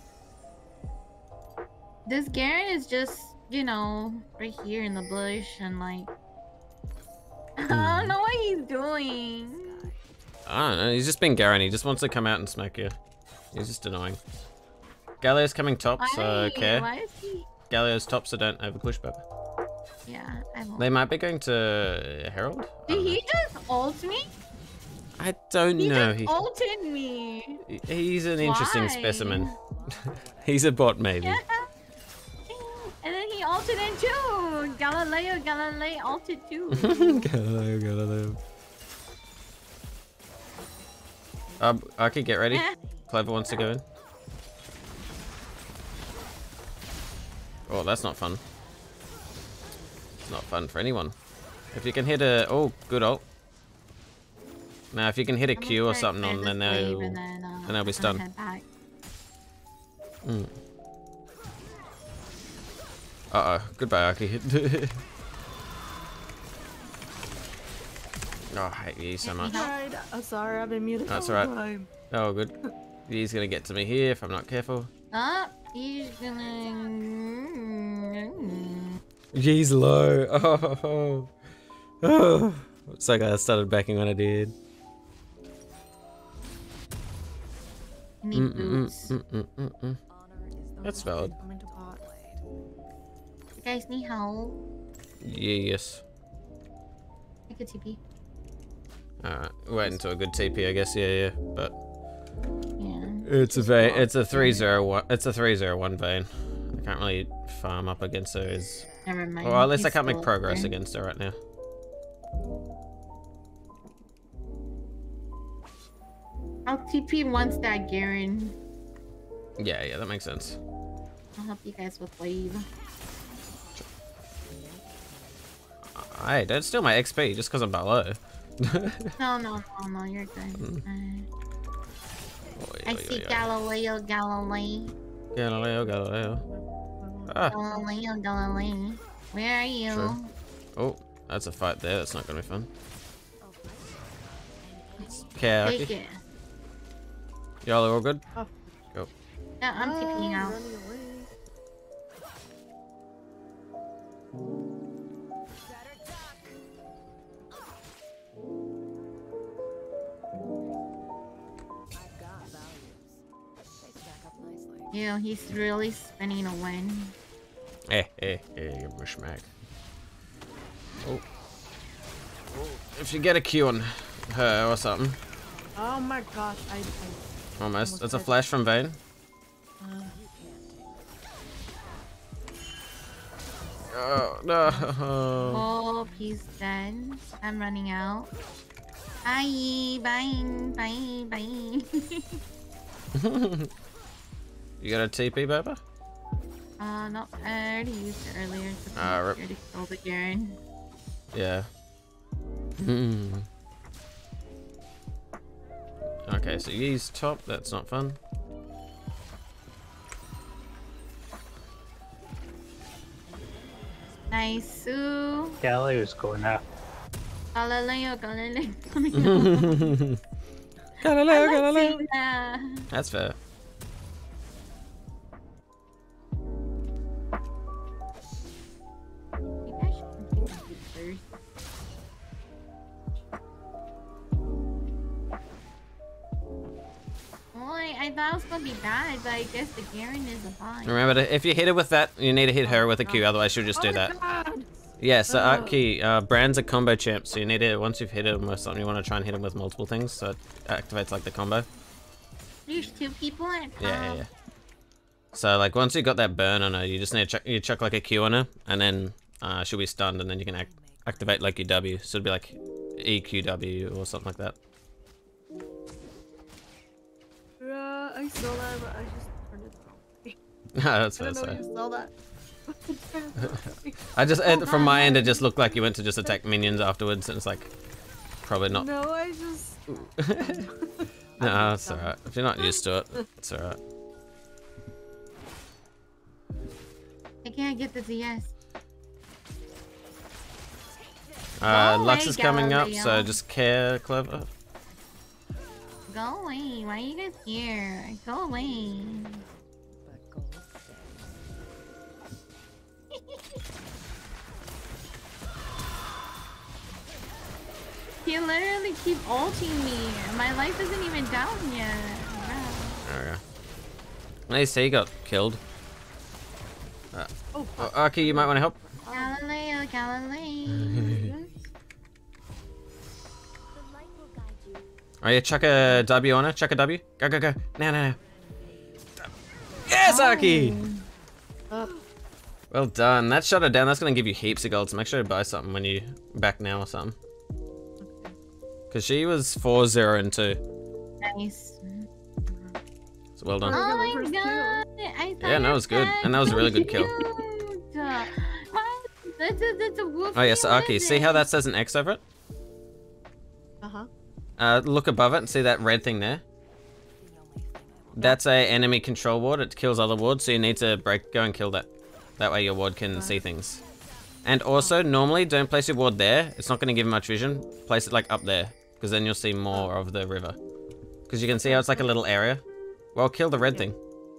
This Garen is just, you know, right here in the bush and like... I don't know what he's doing. I don't know, he's just being Garen, he just wants to come out and smack you. He's just annoying. Galio's coming top, so care. Why is he... Galio's top, so don't over push, Pepper. Yeah, I won't. They might be going to Herald? I Did don't know. he just ult me? I don't He know. just ulted me. He's an interesting Why? specimen. He's a bot, maybe. Yeah. And then he ulted in too. Galileo ulted too. Galileo. Aki, get ready. Yeah. Clover wants to go in. Oh, that's not fun. It's not fun for anyone. If you can hit a... Oh, good ult. Now, if you can hit a I'm Q or gonna something clear on, then this wave they'll... and then they'll be gonna stunned. head back. Uh-oh. Goodbye, Aki. Oh, I hate you so much. Alright, I'm sorry, I've been muted. That's the whole alright. time. Oh, good. He's gonna get to me here if I'm not careful. Oh, he's gonna. He's low. Oh. Oh. It's like I started backing when I did. I need boots. That's valid. I'm into pot. You guys need help? Yes. I could TP. Alright, wait until a good TP, I guess. Yeah. But Yeah. it's a vein. It's a 301. It's a 301 vein. I can't really farm up against her. Never mind. Well, at least I he's can't make still progress there. against her right now. I'll TP once that Garen. Yeah, that makes sense. I'll help you guys with wave. Hey, don't steal my XP just because I'm below. No, you're good. I see Galileo. Galileo. Ah, Galileo. Where are you? True. Oh, that's a fight there. That's not gonna be fun. Okay, Take Aki. it. Y'all are all good? Oh. Go. Yeah, I'm TPing out. Running away. I've got values. They stack up nicely. Ew, he's really spinning a win. You bushmack. Oh. If you get a Q on her or something. Oh my gosh, I Almost. That's a hit. flash from Vayne. Oh, no. Oh, he's dead. I'm running out. Bye. You got a TP, Baba? No, I already used it earlier. So Ah, I rip. already killed it, Garen. Yeah. Okay, so Yee's top. That's not fun. Nice. Ooh. Galileo's going up. Galileo. Galileo, I like Galileo. seeing that. That's fair. You guys should continue to first. Boy, I thought it was gonna be bad, but I guess the Garen is a bot. Remember, if you hit her with that, you need to hit her with a Q. Otherwise, she'll just do that. God. Yeah, so Aki, Brand's a combo champ, so you need to, once you've hit him with something, you want to try and hit him with multiple things, so it activates like the combo. There's two people at top. Yeah. So like once you got that burn on her, you just need to chuck like a Q on her, and then she'll be stunned, and then you can activate like your W. So it'll be like EQW or something like that. Yeah, I saw that, but I just turned it off. That's I fair. don't know So. you saw that. I just from my end, it just looked like you went to just attack minions afterwards, and it's like probably not. No, I just. No, it's alright. If you're not used to it, it's alright. I can't get the ZS. Lux away, is coming up, so Galileo. just care, Clever. Go away. Why are you guys here? Go away. But gold stays. He literally keep ulting me. My life isn't even down yet. Wow. There we go. Nice, he got killed. Oh, Aki, you might want to help. Galileo. Oh yeah, chuck a W on her. Chuck a W. Go. Now. Yes, Aki! Well done. That shut her down. That's going to give you heaps of gold, so make sure to buy something when you back now or something. Because she was 4-0 and 2. Nice. So well done. Oh my First kill. god! I thought Yeah, that was good. And that was a really good kill. That's a wolf. Oh yes, Aki, see how that says an X over it? Uh-huh. Look above it and see that red thing there? That's a enemy control ward. It kills other wards, so you need to go and kill that. That way your ward can see things. And also, normally, don't place your ward there. It's not going to give much vision. Place it like up there, because then you'll see more of the river. Because you can see how it's like a little area. Well, kill the red thing.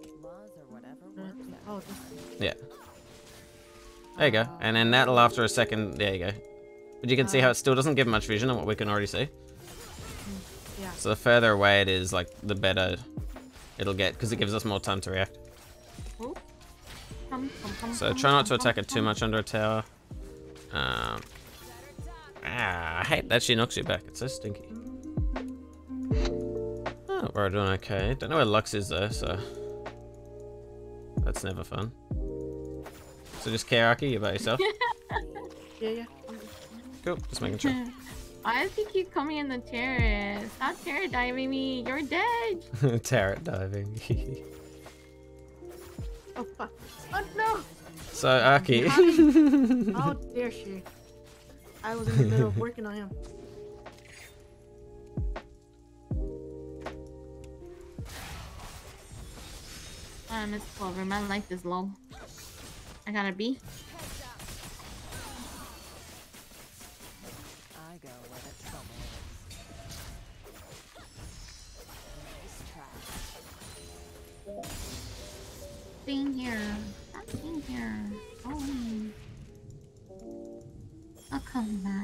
Oh, Yeah. There you go. And then that'll, after a second, there you go. But you can see how it still doesn't give much vision on what we can already see. yeah. So the further away it is, like, the better it'll get, because it gives us more time to react. So try not to attack it too much under a tower. I hate that she knocks you back. It's so stinky. Oh, we're doing okay. Don't know where Lux is though, so that's never fun. So just Kairaki, you by yourself? Yeah. Cool, just making sure. Why does he keep coming in the terrace? Stop terror diving me. You're dead. Turret diving. Oh fuck. Oh no! So Aki. How dare she? I was in the middle of working on him. Miss Clover, my life is low. I gotta be. I go where the trouble is. Nice try. Being here. Stop being here. Oh. I'll come back.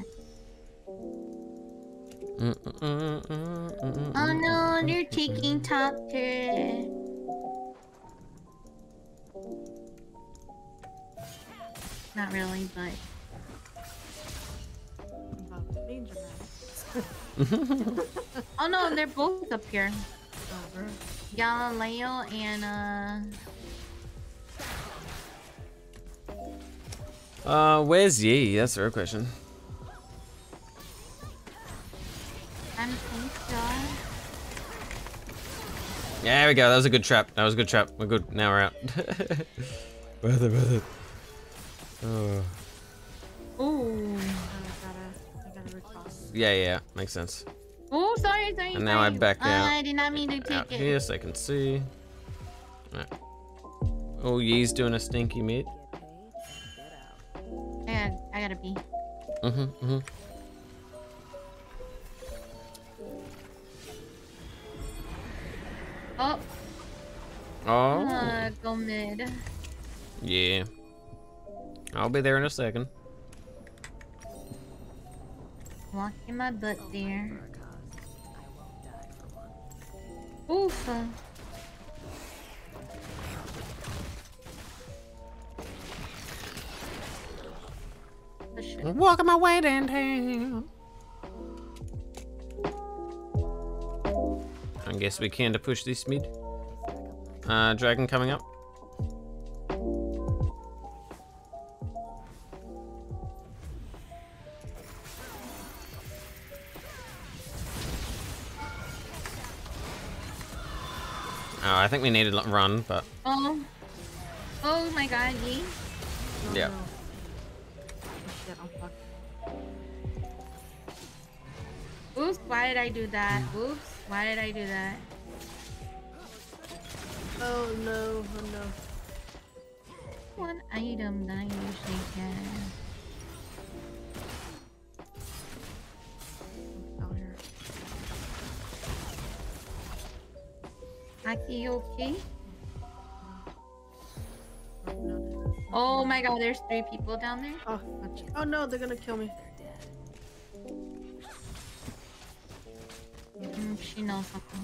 Oh no, they're taking top turret. Not really, but About being dramatic. oh no, they're both up here. Galileo and Where's Yi? That's the real question. I'm so. Yeah, there we go. That was a good trap. That was a good trap. We're good. Now we're out. Brother. Oh. Ooh. I gotta recross. Yeah. Makes sense. Oh, sorry. And now I back out. I did not mean to take Out it. here so I can see. Right. Oh, Yi's doing a stinky mid. Get paid and get out. I gotta be. Oh. Oh. Go mid. Yeah. I'll be there in a second. Walking my butt there. For a cause, I won't die for one. Oof. Push it. Walking my way downtown. I guess we can to push this mid. Dragon coming up. Oh, I think we need to run, but Oh. Oh my god, Yi. Oh, yeah. no. Oh, shit, I'm fucked. Oops, why did I do that? Oops, why did I do that? Oh no, oh no. One item that I usually get. Out here. Aki, you okay? Oh, no. Oh my god, there's 3 people down there. Oh, gotcha. Oh no, they're gonna kill me. She knows something.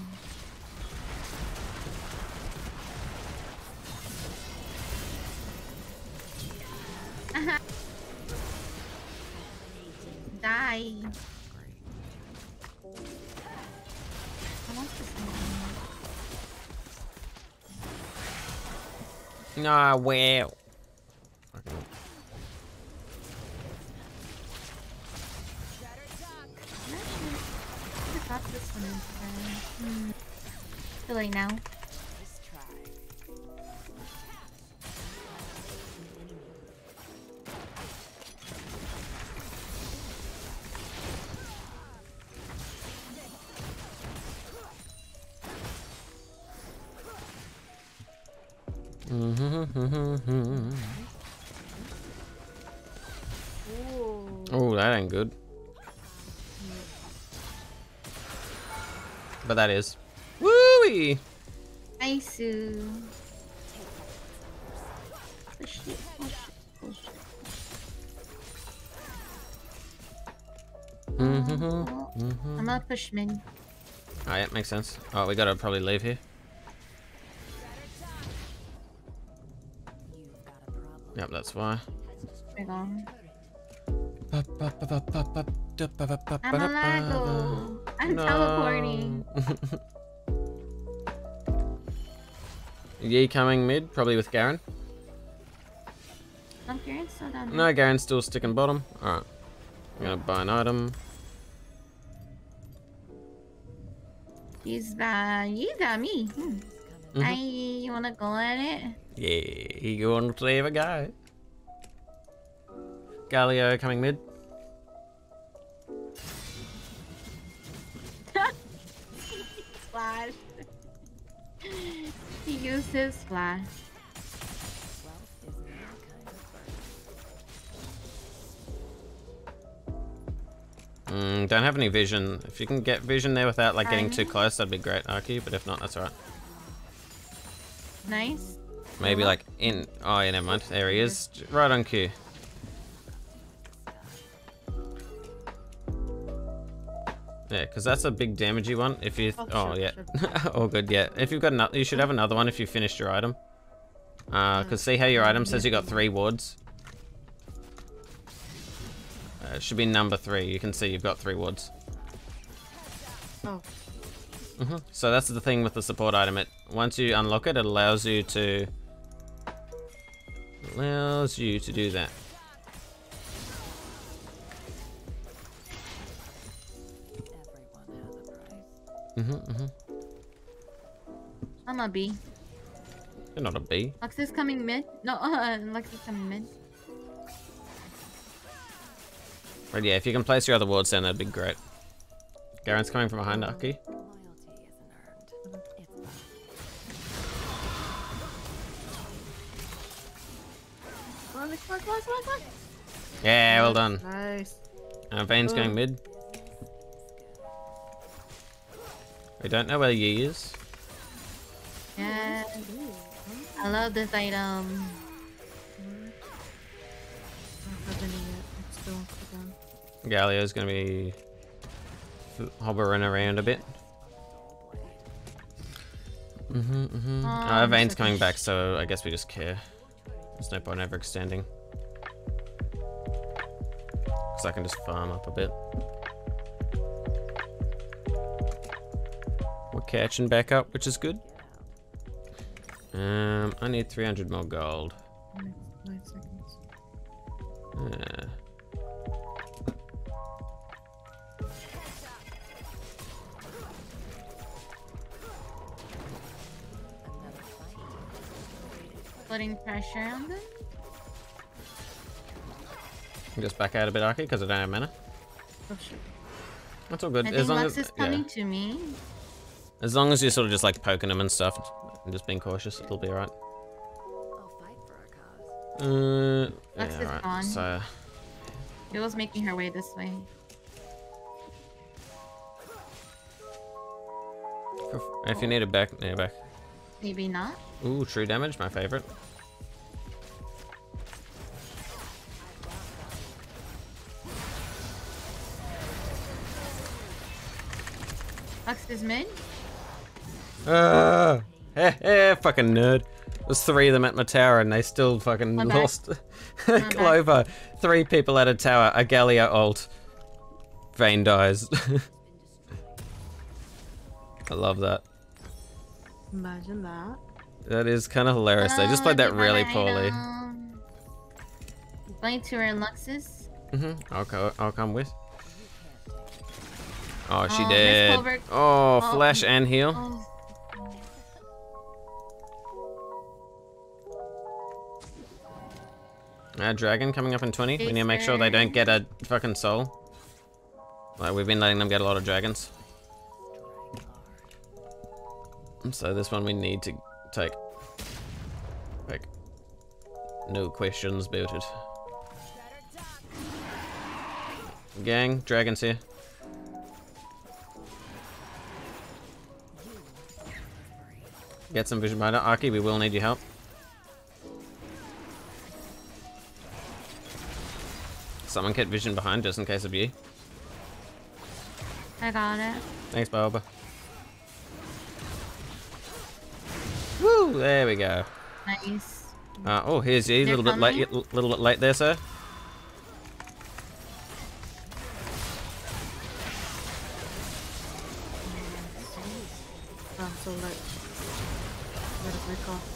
Die. I want this one. Nah, well. I got this one instead. Too late now. Nice try. Ooh. Oh, that ain't good. But that is. Woo-wee! Hi, Sue. Oh shit, oh shit, oh shit. I'm gonna push mid. Oh, yeah, makes sense. Oh, we gotta probably leave here. Yep, that's why. We're gone. I'm I'm a Lago. I'm teleporting. Yi coming mid, probably with Garen. I'm Garen's still down. No, Garen's still sticking bottom. Alright. I'm gonna buy an item. He's that me. Hi, you wanna go at it? Yeah, he going to save a guy. Galio coming mid. Flash. He used his flash. Don't have any vision. If you can get vision there without like getting too close, that'd be great, Arky. But if not, that's alright. Nice. Maybe like in. Oh yeah, never mind. There he is, right on cue. Yeah, because that's a big damagey one. If you. Oh yeah. All good. Yeah. If you've got another, you should have another one if you finished your item. Because see how your item says you got 3 wards. It should be number 3. You can see you've got 3 wards. Oh. So that's the thing with the support item. It once you unlock it, it allows you to do that. I'm a B. You're not a B. Lux is coming mid. No, Lux is coming mid. But yeah, if you can place your other wards down, that'd be great. Garen's coming from behind Arky. Come on. Yeah, well done. Nice. Vayne's going mid. We don't know where Yi is. Yeah. I love this item. I don't have any yet. It's still down. Galio's gonna be hovering around a bit. Vayne's coming back, so I guess we just care. There's no point ever extending. Because I can just farm up a bit. We're catching back up, which is good. I need 300 more gold. 9 seconds. Yeah. Putting pressure on them. Just back out a bit, Arky, because I don't have mana. Oh shit. That's all good. I As think long Lux as is coming to me. as long as you're sort of just like poking them and stuff, and just being cautious, it'll be alright. I'll fight for a cause. Lux is alright. gone. So She was making her way this way. if you need it back, yeah, back. Maybe not. Ooh, true damage, my favorite. Lux is mid. Fucking nerd. There's 3 of them at my tower and they still fucking My bad. lost. My bad. Clover, 3 people at a tower, a Galio ult. Vayne dies. I love that. Imagine that. That is kind of hilarious. They just played that Give her really an poorly. item. Going to where Lux is. I'll come with. Oh, she Oh, Miss did. Colbert. Oh, Oh. flash and heal. Oh. Dragon coming up in 20. We need to make sure they don't get a fucking soul. Like, we've been letting them get a lot of dragons. So this one we need to take. No questions about it. Gang, dragons here. Get some vision behind it. Aki, we will need your help. Someone get vision behind just in case of you. I got it. Thanks, Boba. Woo! There we go. Nice. Oh, here's you. A They're little bit late. Little bit late there, sir. Oh, so late. Better break off.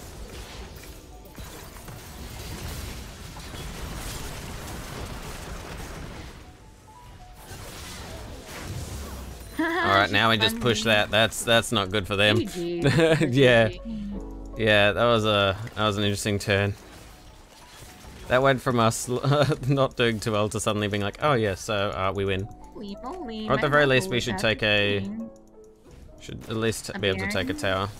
All right, now we just push that. That's not good for them. GG. Yeah. Yeah, that was an interesting turn. That went from us not doing too well to suddenly being like, oh yeah, so we win. Or at the very least, we should take a, should at least be able to take a tower.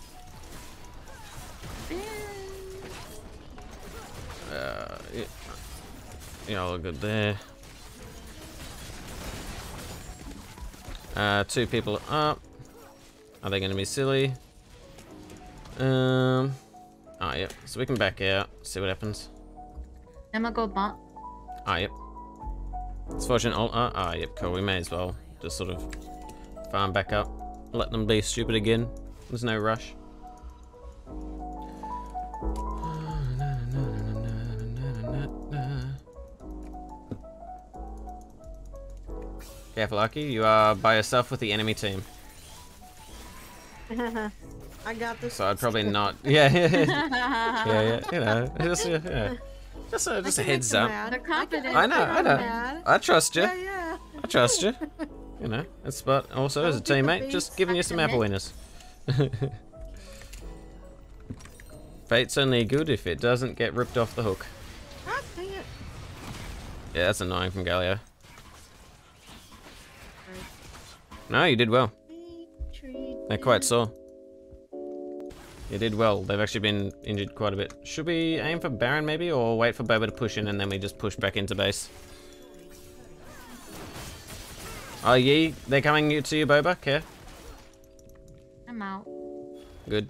Yeah, all good there. 2 people up. Are they going to be silly? Oh yeah, so we can back out, see what happens. I'm gonna go bot. Ah, yep. It's fortune ult. Ah, yep, cool. We may as well just sort of farm back up. Let them be stupid again. There's no rush. Careful, Aki. You are by yourself with the enemy team. I got this. So I'd probably not. Yeah, yeah. You know, just a heads up. They're confident. I know. I trust you. Yeah. I trust you. You know, it's but also as a teammate, just giving you some map winners. Fate's only good if it doesn't get ripped off the hook. God dang it. Yeah, that's annoying from Galio. No, you did well. They're quite sore. You did well. They've actually been injured quite a bit. Should we aim for Baron maybe, or wait for Boba to push in and then we just push back into base? Oh, Yi, they're coming to you, Boba. Care? I'm out. Good.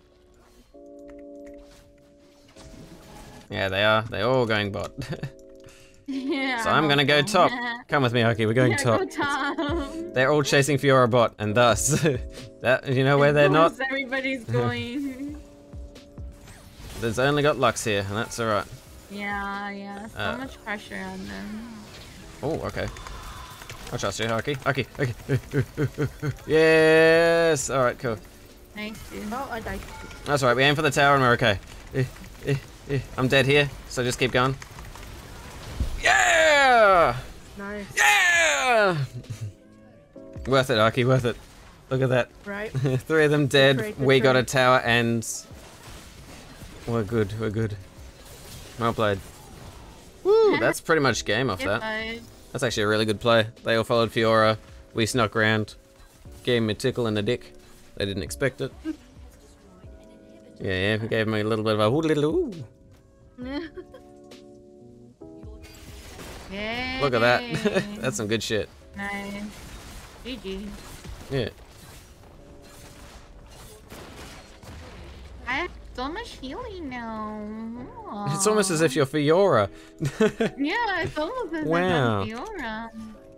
Yeah, they are. They're all going bot. Yeah. So I'm gonna go top. Come with me, Aki. We're going top. Go top. They're all chasing Fiora bot, and thus, that you know where they're not. Everybody's going. There's only got Lux here, and that's alright. Yeah. So much pressure on them. Oh, okay. I trust you, Aki. Aki. Yes. All right, cool. Nice, dude. Oh, I died. That's all right. We aim for the tower, and we're okay. I'm dead here, so just keep going. Yeah. Nice. Yeah. Worth it, Aki. Worth it. Look at that. Right. 3 of them dead. Great, We got a great. tower, and we're good. We're good. Well played. Woo! That's pretty much game off that. Bye. That's actually a really good play. They all followed Fiora. We snuck around. Gave him a tickle in the dick. They didn't expect it. Yeah, we gave him a little bit of a ooh, little ooh. Yay. Look at that. That's some good shit. Nice. GG. Yeah. I have so much healing now. It's almost as if you're Fiora. Yeah, it's almost as Wow. if I'm Fiora.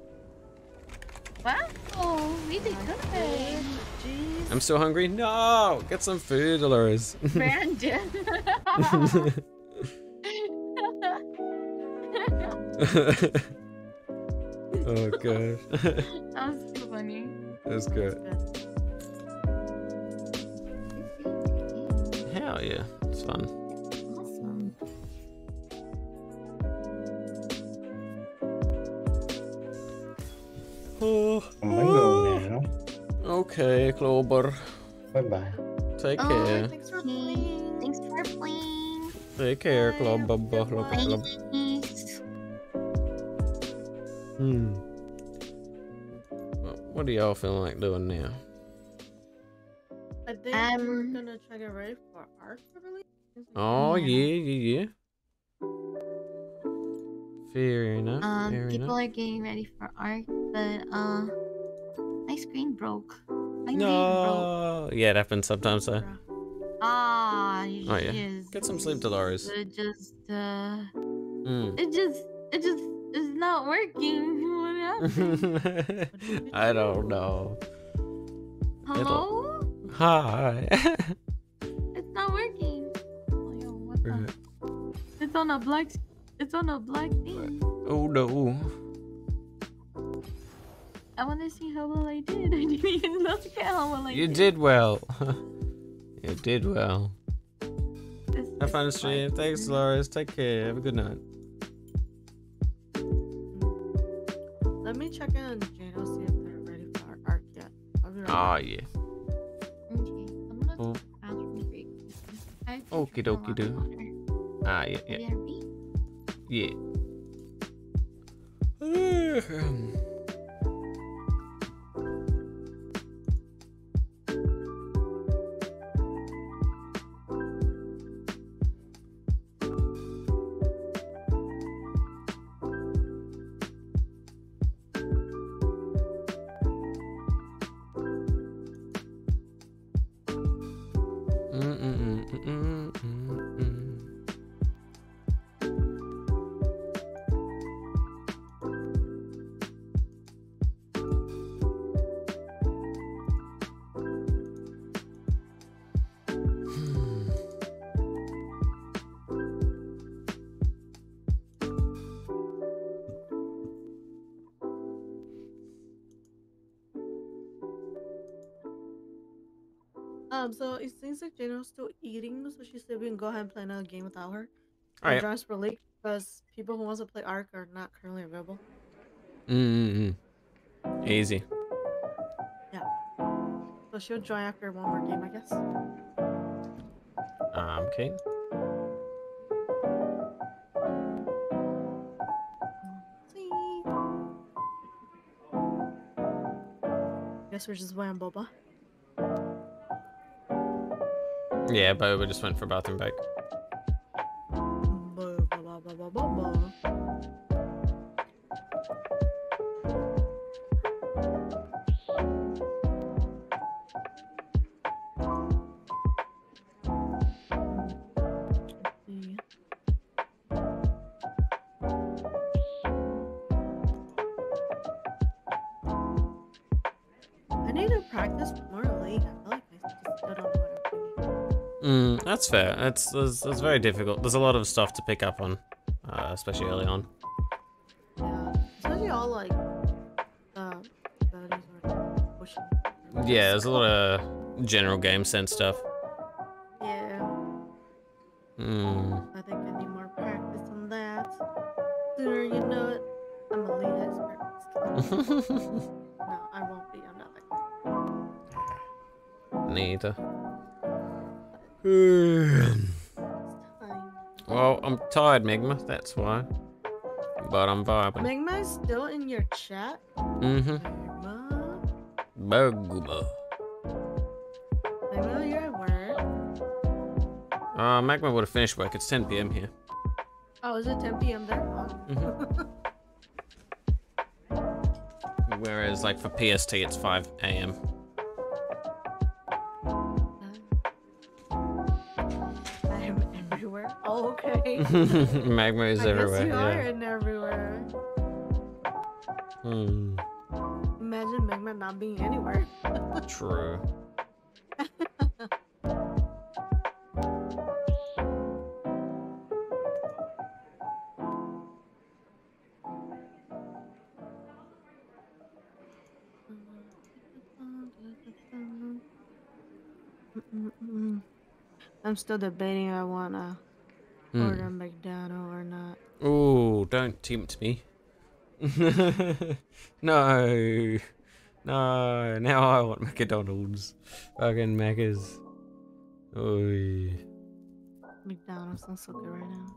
Wow, we did good. Jeez. I'm still hungry. No! Get some food, Dolores. Brandon. Oh god. That was too funny. That's good. Hell yeah. It's fun. Awesome. Oh. I'm gonna go now. Okay, Clover. Bye-bye. Take Oh, care. thanks for playing. Thanks for playing. Take care, Clover. Peace. Well, what do y'all feel like doing now? I think we're gonna try to get ready for Arc, I believe. Oh, yeah. Fair enough. Fair People enough. are getting ready for Ark, but my screen broke. My name broke. No. Yeah, it happens sometimes though. Bruh. Ah, Oh yeah. Get some sleep, Dolores. It just Mm. it's not working. What happened? I don't know. Hello? Hi. It's not working. Oh, yo, what the? It's on a black. It's on a black thing. Oh no. I want to see how well I did. I didn't even look at how well I You did. did well. You did well. This Have fun is stream. fine. Thanks, Dolores. Take care. Have a good night. Let me check in on Jano, see if they're ready for our arc yet. I'll be right Oh back. yeah. Okay, I'm gonna Oh. take a bathroom break. I have to Okie drink a lot dokie of do. water. Ah yeah, yeah. BRB? Yeah. So it seems like Jano's still eating, so she said we can go ahead and play another game without her. Alright. Join us for late because people who wants to play Ark are not currently available. Easy. So she'll join after one more game, I guess. Okay. See. Guess we're just waiting Boba. Yeah, Boba just went for a bathroom break. Boba. I need to practice more League. I feel like I just don't know what I'm doing. That's fair. It's very difficult. There's a lot of stuff to pick up on, especially early on. Yeah, especially all like abilities or pushing. Yeah, there's a lot of general game sense stuff. Yeah, I think I need more practice on that. Sooner you know it, I'm a lead expert. No, I won't be. I'm not like that. Neither. It's time. Well, I'm tired, Megma. That's why. But I'm vibing. Megma is still in your chat. Mm-hmm. Megma, Boba. Megma, you're at work. Magma would have finished work. It's 10 p.m. here. Oh, is it 10 p.m. there? Oh. Whereas, like, for PST, it's 5 a.m. I am everywhere. Oh, okay. Magma is I everywhere. guess you are Yeah. in everywhere. Imagine Megma not being anywhere. True. I'm still debating I wanna order McDonald's or not. Ooh, don't tempt me. No. No, now I want McDonald's. Fucking Macca's. Oy. McDonald's sounds so good right now.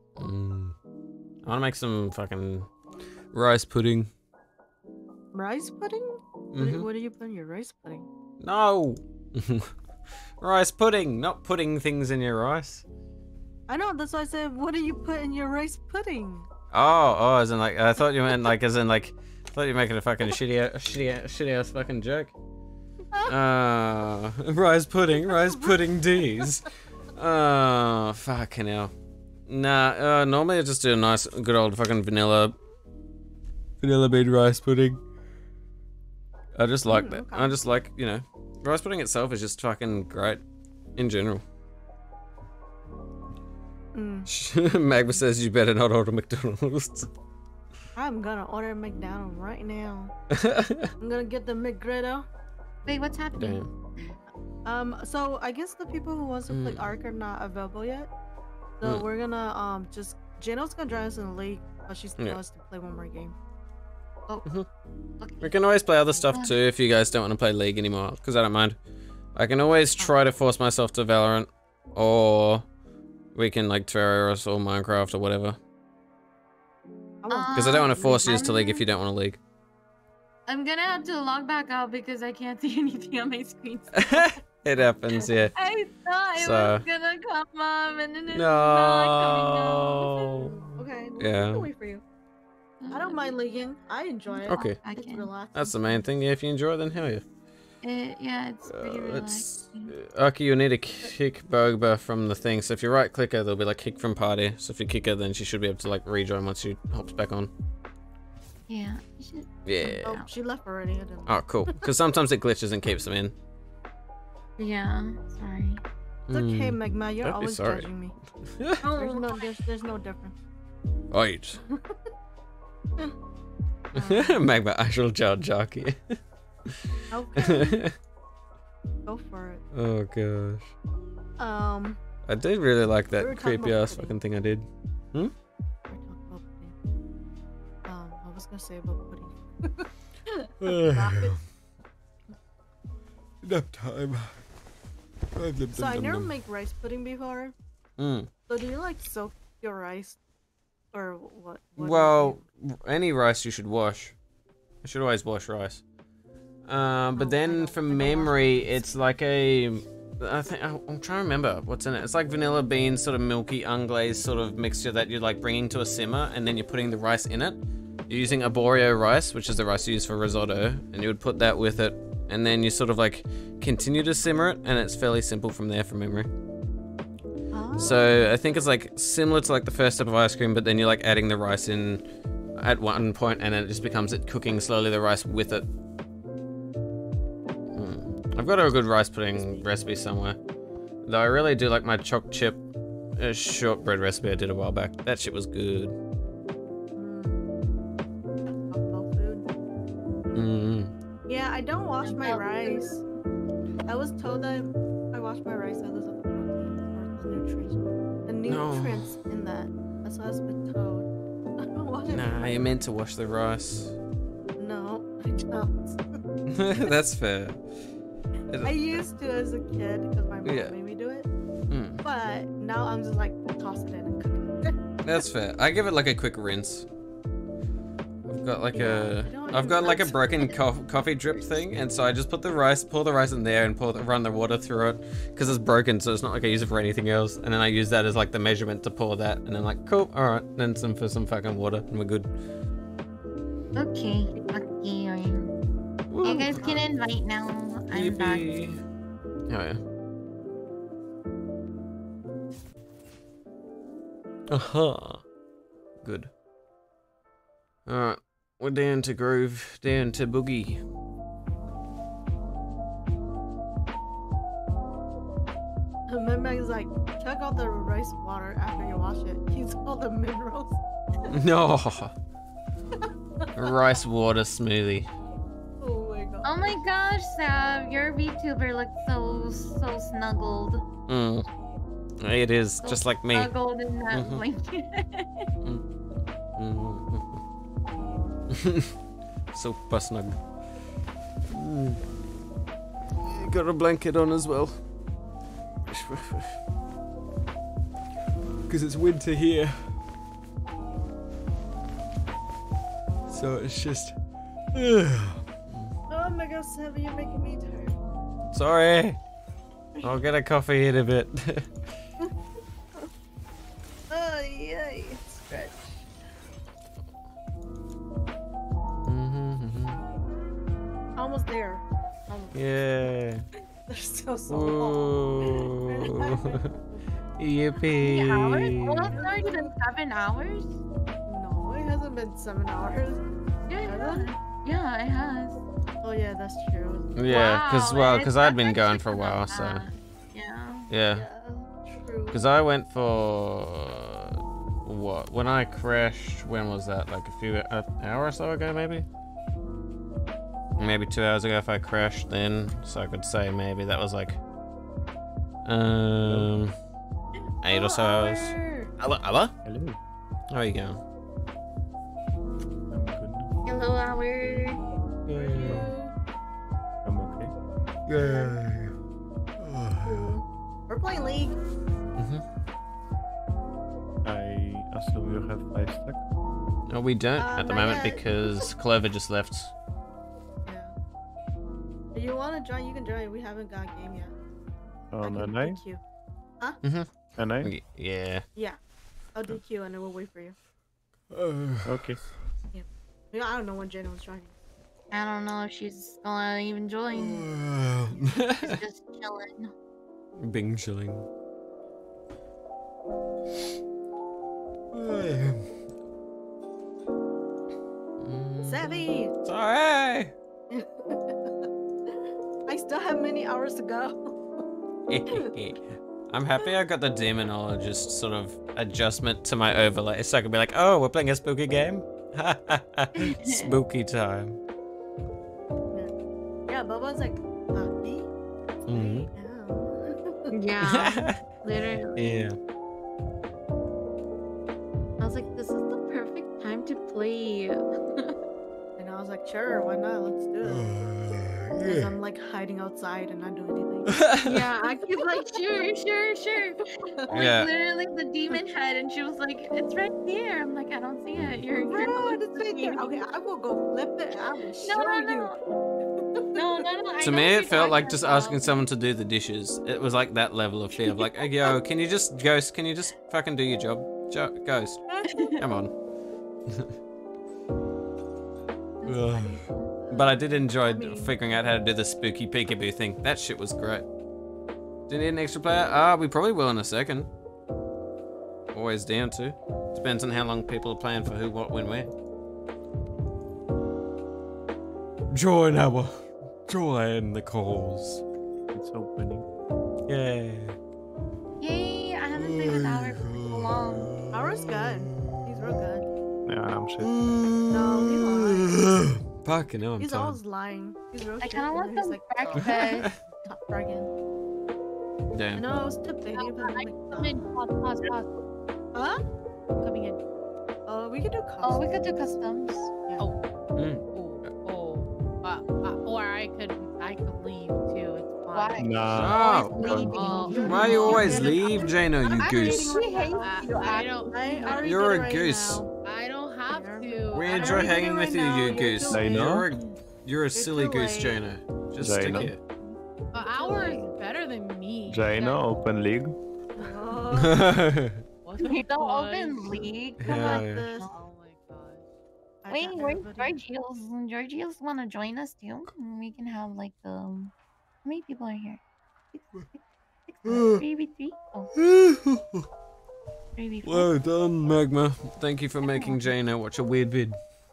I want to make some fucking rice pudding. Rice pudding? Mhm. What do you put in your rice pudding? No! Rice pudding, not putting things in your rice. I know. That's why I said, what do you put in your rice pudding? Oh, as in like, I thought you meant like, as in like, I thought you were making a fucking shitty ass fucking joke. Rice pudding D's. Oh, fucking hell. Nah, normally I just do a nice, good old fucking vanilla bean rice pudding. I just like that. Okay. I just like, you know, rice pudding itself is just fucking great in general. Magma says you better not order McDonald's. I'm gonna order McDonald's right now. I'm gonna get the McGriddle. Wait, what's happening? Damn. So I guess the people who wants to play Ark are not available yet. So we're gonna just Jano's gonna join us in the league, but she's telling us to play one more game. Oh, okay. We can always play other stuff too if you guys don't want to play League anymore, because I don't mind. I can always try to force myself to Valorant, or we can like Terraria or Minecraft or whatever. Because I don't want to force you to League if you don't want to League. I'm gonna have to log back out because I can't see anything on my screen. It happens, yeah. I thought it So- was gonna come up and then it's not coming up. Okay. Yeah. I'll wait for you. I don't mind leaguing. I enjoy it. Okay. I It's can. relaxing. That's the main thing. Yeah, if you enjoy it, then hell yeah. Yeah, it's pretty It's relaxing. Aki, you need to kick Bogba from the thing. So if you right click her, there'll be like kick from party. So if you kick her, then she should be able to like rejoin once she hops back on. Yeah. you should- Yeah. Oh, she left already. I didn't. Oh, cool. Because sometimes it glitches and keeps them in. Yeah. Sorry. It's okay, Magma. You're Don't be always sorry. judging me. Oh, There's no difference. Right. Magma, I shall judge Aki. Okay. Go for it. Oh gosh. We I did really like We that were talking creepy about ass pudding. fucking thing I did. we're talking about pudding. I was gonna say about pudding. Stop it. Nap time. So I never make rice pudding before. So do you like soak your rice, or what? Well, any rice you should wash. You should always wash rice. But then from memory, it's like a. I think I'm trying to remember what's in it. It's like vanilla bean, sort of milky, unglazed sort of mixture that you're like bringing to a simmer, and then you're putting the rice in it. You're using arborio rice, which is the rice you use for risotto, and you would put that with it, and then you sort of like continue to simmer it, and it's fairly simple from there from memory. So I think it's like similar to like the first step of ice cream, but then you're like adding the rice in at one point, and then it just becomes it cooking slowly the rice with it. I've got a good rice pudding recipe somewhere. Though I really do like my choc chip shortbread recipe I did a while back. That shit was good. Yeah, I don't wash my rice. I was told that I wash my rice, I lose all the protein or the nutrients. The nutrients in that. That's what I was been told. I don't wash it. Nah, you meant to wash the rice. No, I don't. That's fair. I used to as a kid because my mom Yeah. made me do it. Mm, But now I'm just like toss it in and cook it. that's fair. I give it like a quick rinse. I've got like Yeah, I don't I've got like a rinse. broken coffee drip thing, and so I just put the rice, pour the rice in there, and run the water through it because it's broken, so it's not like I use it for anything else. And then I use that as like the measurement to pour that, and then like cool, all right, then some for some fucking water, and we're good. Okay. You guys can invite now. I'm back. Yippee. Oh yeah. Aha. Good. Alright. We're down to groove, down to boogie. And my man's like, check out the rice water after you wash it. Use all the minerals. No. Rice water smoothie. Oh my god. Oh my gosh, Sav, your VTuber looks so snuggled. It is, just like me. Snuggled in that Mhm. blanket. Super snug. Got a blanket on as well. Because it's winter here. So it's just. Oh my god, Savvy, you're making me tired. Sorry. I'll get a coffee in a bit. almost there. Yeah. They're still so long. Ooh. 3 Yippee. hours? Well, it's already been 7 hours. No, it hasn't been 7 hours. Yeah, it Has has. it? Yeah, it has. Oh yeah, that's true. Yeah, Wow, because it- I'd been that's going actually for a kinda while, so bad. Yeah. yeah. True. Because I went for what? When I crashed, when was that? Like an hour or so ago, maybe? Maybe 2 hours ago if I crashed then. So I could say maybe that was like 8 or so hours. Hello? Hello. How are you going? I'm good. Hello, Howard. I'm okay. We're playing League. I assume you have 5 stack. No, we don't at the not moment yet. because Clover just left. Yeah. If you want to join, you can join. We haven't got a game yet. On I can NI? DQ. NI? Yeah. Yeah. I'll DQ and then we'll wait for you. Okay. Yeah, I don't know when Jenna was joining. I don't know if she's gonna even join. She's just chilling. Bing chilling. Savvy! Sorry. I still have many hours to go. I'm happy I got the demonologist sort of adjustment to my overlay, so I could be like, oh, we're playing a spooky game? Spooky time. Yeah, Bubba's like, happy? Mhm. Yeah, literally. Yeah. I was like, this is the perfect time to play. And I was like, sure, why not? Let's do it. Because I'm like hiding outside and not doing anything. Yeah, I keep like, sure. Like, Yeah. literally the demon head, and she was like, it's right there. I'm like, I don't see it. You're No, going it's right there. Okay, I will go flip it. I will show you. No. I To know me, what it you're felt like talking just about. asking someone to do the dishes. It was like that level of fear of like, hey, yo, can you just, Ghost, can you just fucking do your job? Ghost, come on. Ugh. But I did enjoy figuring out how to do the spooky peekaboo thing. That shit was great. Do you need an extra player? We probably will in a second. Always down to. Depends on how long people are playing for who, what, when, where. Join the cause. It's opening. Yeah. Yay, I haven't played with Howard for so long. Howard's good. He's real good. Yeah, I'm shit. No, he's lying. Fucking hell, I'm He's tired. always lying. He's real I shit, kind of and want then he's some like, breakfast. top bragging. Damn. No, I was debating, but I'm like, Come in, pause. huh? Coming in. Oh, we could do Oh, custom. we could do customs. Or I could leave too. It's Why? fine. Nah. Oh, Leaving. why you always leave, Jano, you goose? She hates you. I don't. I already You're did a it right goose. now. I don't have to. We I enjoy already did hanging it with right you, now. you You're goose. too late. You're a silly too goose, late. Jano. Just stick Jano? here. An hour is better than me. Jaina, open league. Oh, What the We don't fuck? open league. Come Yeah, on. yeah. this. Oh my god. I Wait, got where's everybody. Georgios? Georgios want to join us too? We can have like the. How many people are here? Six, 3v3? Oh, 3v4. Well done, Magma. Thank you for making Jano watch a weird vid.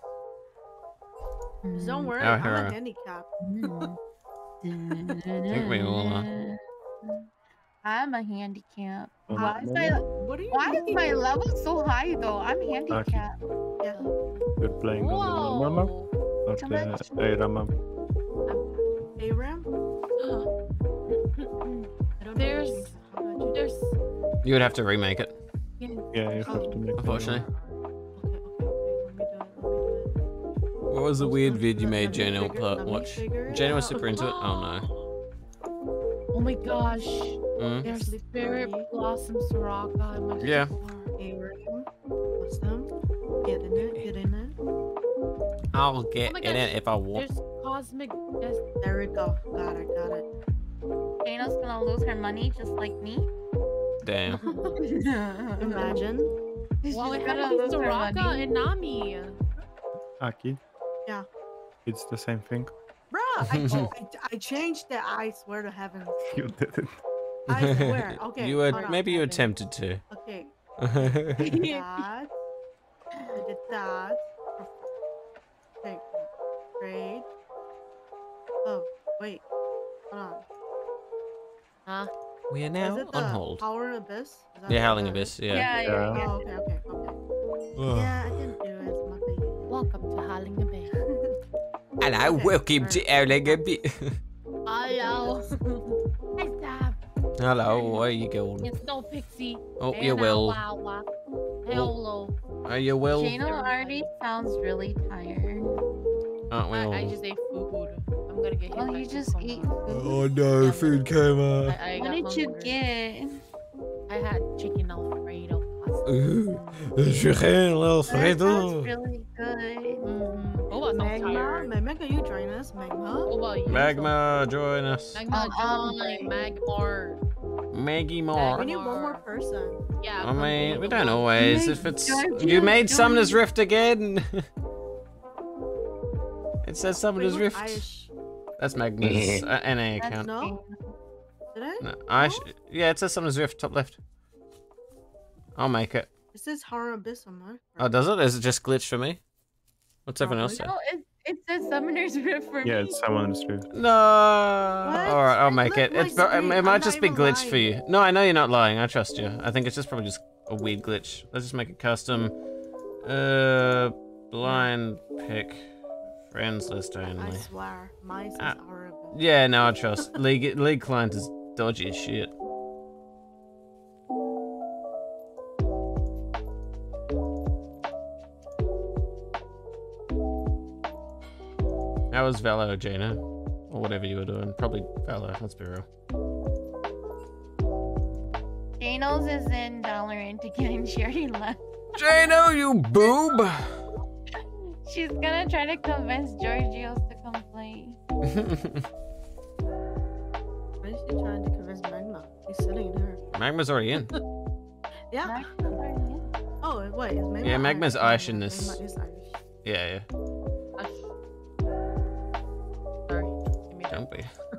Just don't worry, Oh, I'm hero. a handicap. I think we all are. I'm a handicap. Oh, Why is no, my, What are you why is doing? my level so high though? I'm handicapped. Yeah. You're playing on the normal map Whoa. or Somebody- the Aira map? ARAM? I don't know. There's- How about you? There's. You would have to remake it, Yeah, you have to make. unfortunately. Okay. Let me do it. What was the weird vid you made Let me Jano let me watch? figure it Jano was out. super into it? Oh Oh my gosh. no. There's Sleep Spirit Party. Blossom Soraka. And my Yeah. ARAM. Awesome. Get in it. I'll get my in gosh, it if I want. There's Cosmic Des- There we go. Got it. Dana's gonna lose her money just like me. Damn. Imagine. Well, we She's have gonna lose her Soraka money. and Nami. Aki? Yeah. It's the same thing. Bro, I changed that. I swear to heaven. You didn't. I swear. Okay. You were hold on. maybe you attempted to. Okay. That. I did that. Okay. Great. Oh, wait. Hold on. Huh? We are Is now it on the hold. Howling Abyss? Is that Yeah, what Howling that Abyss. is? Yeah. Yeah. Oh, okay. Yeah, I didn't do it. My bad. Welcome to Howling the Bay. Hello, Okay, welcome to Howling Abyss. Hello. Hi, Sam. Hello, where you going? It's no pixie. Oh, And you will. Wawa. Hello. Are you will? Jano already sounds really tired. Aren't we all? I just ate food. I'm gonna get hit Oh, by you food just coma. ate food? Oh no, food coma. I What got did you hungry. get? I had chicken Alfredo pasta. Ooh, chicken That sounds Alfredo. really good. Oh, I'm Magma? tired. Magma, can you join us? Magma? Oh, about you? Magma, join us. Magma, hungry. join. Magmar. Maggie We more. need one more person. Yeah. I mean, we don't always. If it's George, you made George. Summoner's Rift again. It says Summoner's Wait, Rift. Aish. That's Magma's NA That's account. No? Did I? No, yeah, it says Summoner's Rift top left. I'll make it. It says Horror Abyss on there. Oh, does it? Is it just glitched for me? What's everyone else say? No, it says Summoner's Rift for Yeah, me. it's someone's true. No. All right, I'll It make it. looked It's like it me. might I'm just not be even glitched for lying. you. No, I know you're not lying. I trust you. I think it's just probably just a weird glitch. Let's just make it custom. Blind pick, friends list I only. swear. Mine says Ah. Horror Abyss. Yeah, no, I trust. League client is dodgy as shit. That was Valo, Jaina. Or whatever you were doing. Probably Valo, let's be real. Jano's is in Valorant again. She already left. Jano, you boob! She's gonna try to convince Georgios to come play. Why is she trying to convince Magma? He's sitting there. Magma's already in. Yeah. Max is already in. Oh, wait, is Magma? Yeah, Magma's Aish in Magma this. is Aish. Yeah, Sorry. Give me that. don't be.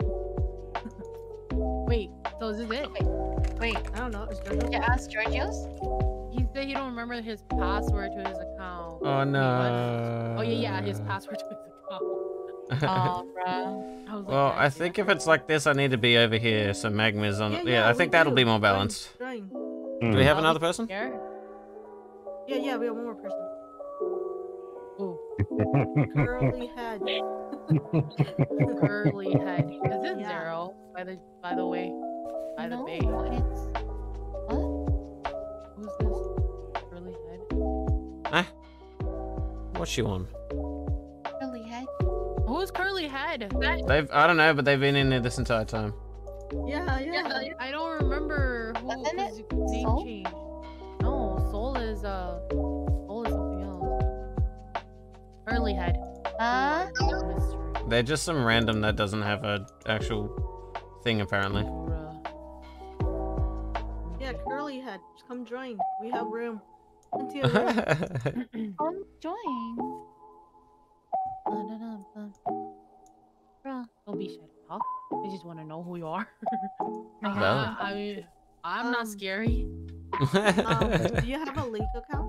Wait, so is this it? Wait, I don't know. Is there did you ask Georgios? He said he don't remember his password to his account. Oh Wait, no. what? Oh yeah, his password to his account. Oh, bro. I was like, Well, "God I think if it's like this, I need to be over here, so Magma's on. Yeah, I think we that'll do. be more Join, balanced. join. Do we have I'll another be person? here. Yeah, we have one more person. Ooh, Curly head. curly head. Is this Yeah. Zero? By the way, by the No, bay. it's what? Who's this curly head? What's you on? Curly head. Who's curly head? I don't know, but they've been in there this entire time. Yeah. I don't remember who. Wasn't it 'cause name Soul? changed. No, Soul is something else. Curly head. Mystery. They're just some random that doesn't have a actual thing apparently. Yeah, curly head. Just come join. We have room. Plenty of room. Come join. Bruh, don't be shy to talk. I just want to know who you are. Valid. I'm not scary. Do you have a league account?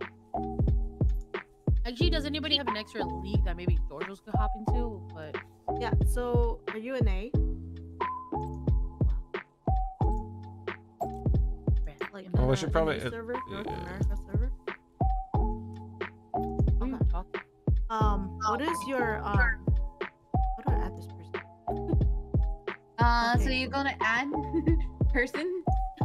Actually, does anybody have an extra league that maybe Georgios could hop into? But Yeah. So, are you an A? Like, Well, we should probably- NA server, North yeah. America server. Okay. What is your How do I add this person? So Okay. you're gonna add person?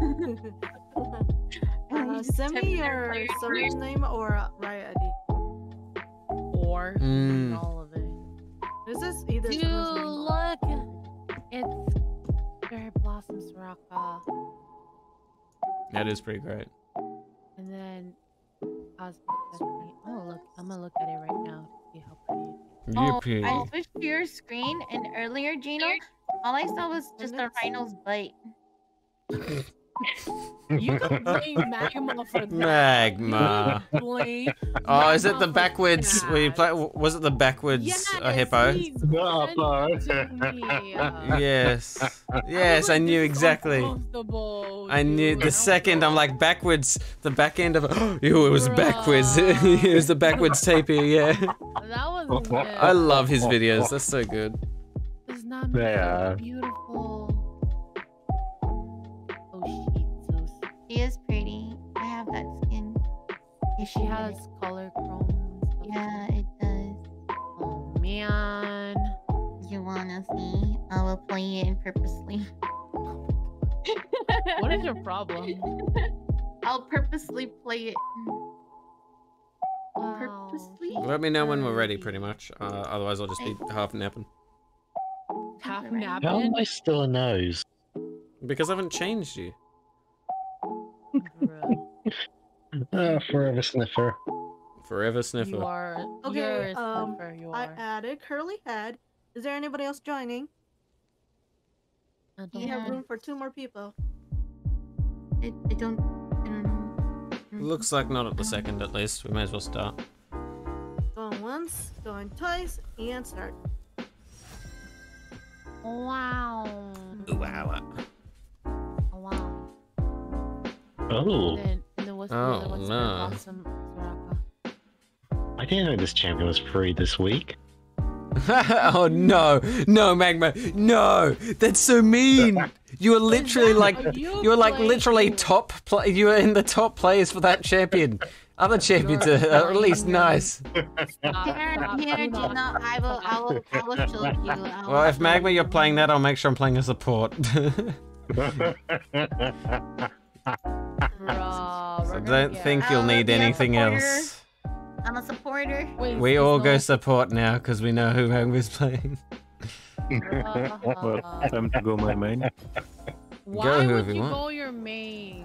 Send me your server's name or Riot ID. or Mm. all of it. This is either Dude, someone's name or- look! It's Cherry Blossom Soraka. That is pretty great. And then Cosmic Destiny. I'm gonna look at it right now to see how pretty Oh, Yippee. I switched to your screen, and earlier, Gino, all I saw was just a rhino's butt. You can blame Magma for that. Magma. You blame Oh, is it the Magma for backwards? that. Where you play? Was it the backwards Yes, hippo? he's No, sent it to me. Yes. Yes, I knew exactly. I knew the second I'm like backwards, the back end of it. Ew, it was backwards. It was the backwards tapir, yeah. That was good. I love his videos. That's so good. It's not Yeah. beautiful. Oh shit, so She is pretty. I have that skin. If she has color chrome. and stuff. Yeah, it does. Oh man. You wanna see? I will play it purposely. What is your problem? I'll purposely play it. Wow. Purposely? Let me know when we're ready, pretty much. Otherwise, I'll just be half napping. Half How How am napping? I still a nose? Because I haven't changed you. Bruh. Forever sniffer. Forever You sniffer. are. Okay, You're a sniffer, you I are. added Curly Head. Is there anybody else joining? I don't We have Yeah. room for 2 more people. I don't know. Looks like not at the second, at least. We may as well start. Going once, going twice, and start. Wow. Wow. Wow. Oh, And then what's the Oh, other one's no. awesome Soraka? I didn't know this champion was free this week. Oh no, no, Magma, no! That's so mean. You were literally like, you were like literally top play. You were in the top players for that champion. Other champions are at least nice. Here, Gina, I will show you. Well, if Magma you're playing that, I'll make sure I'm playing a support. Bruh, I we're gonna don't get- think you'll I'll need be a anything supporter. else. I'm a supporter. Wait, We is all this go no- support now because we know who Magma's playing. Well, time to go my main. Why Go would whoever you you want. go your main?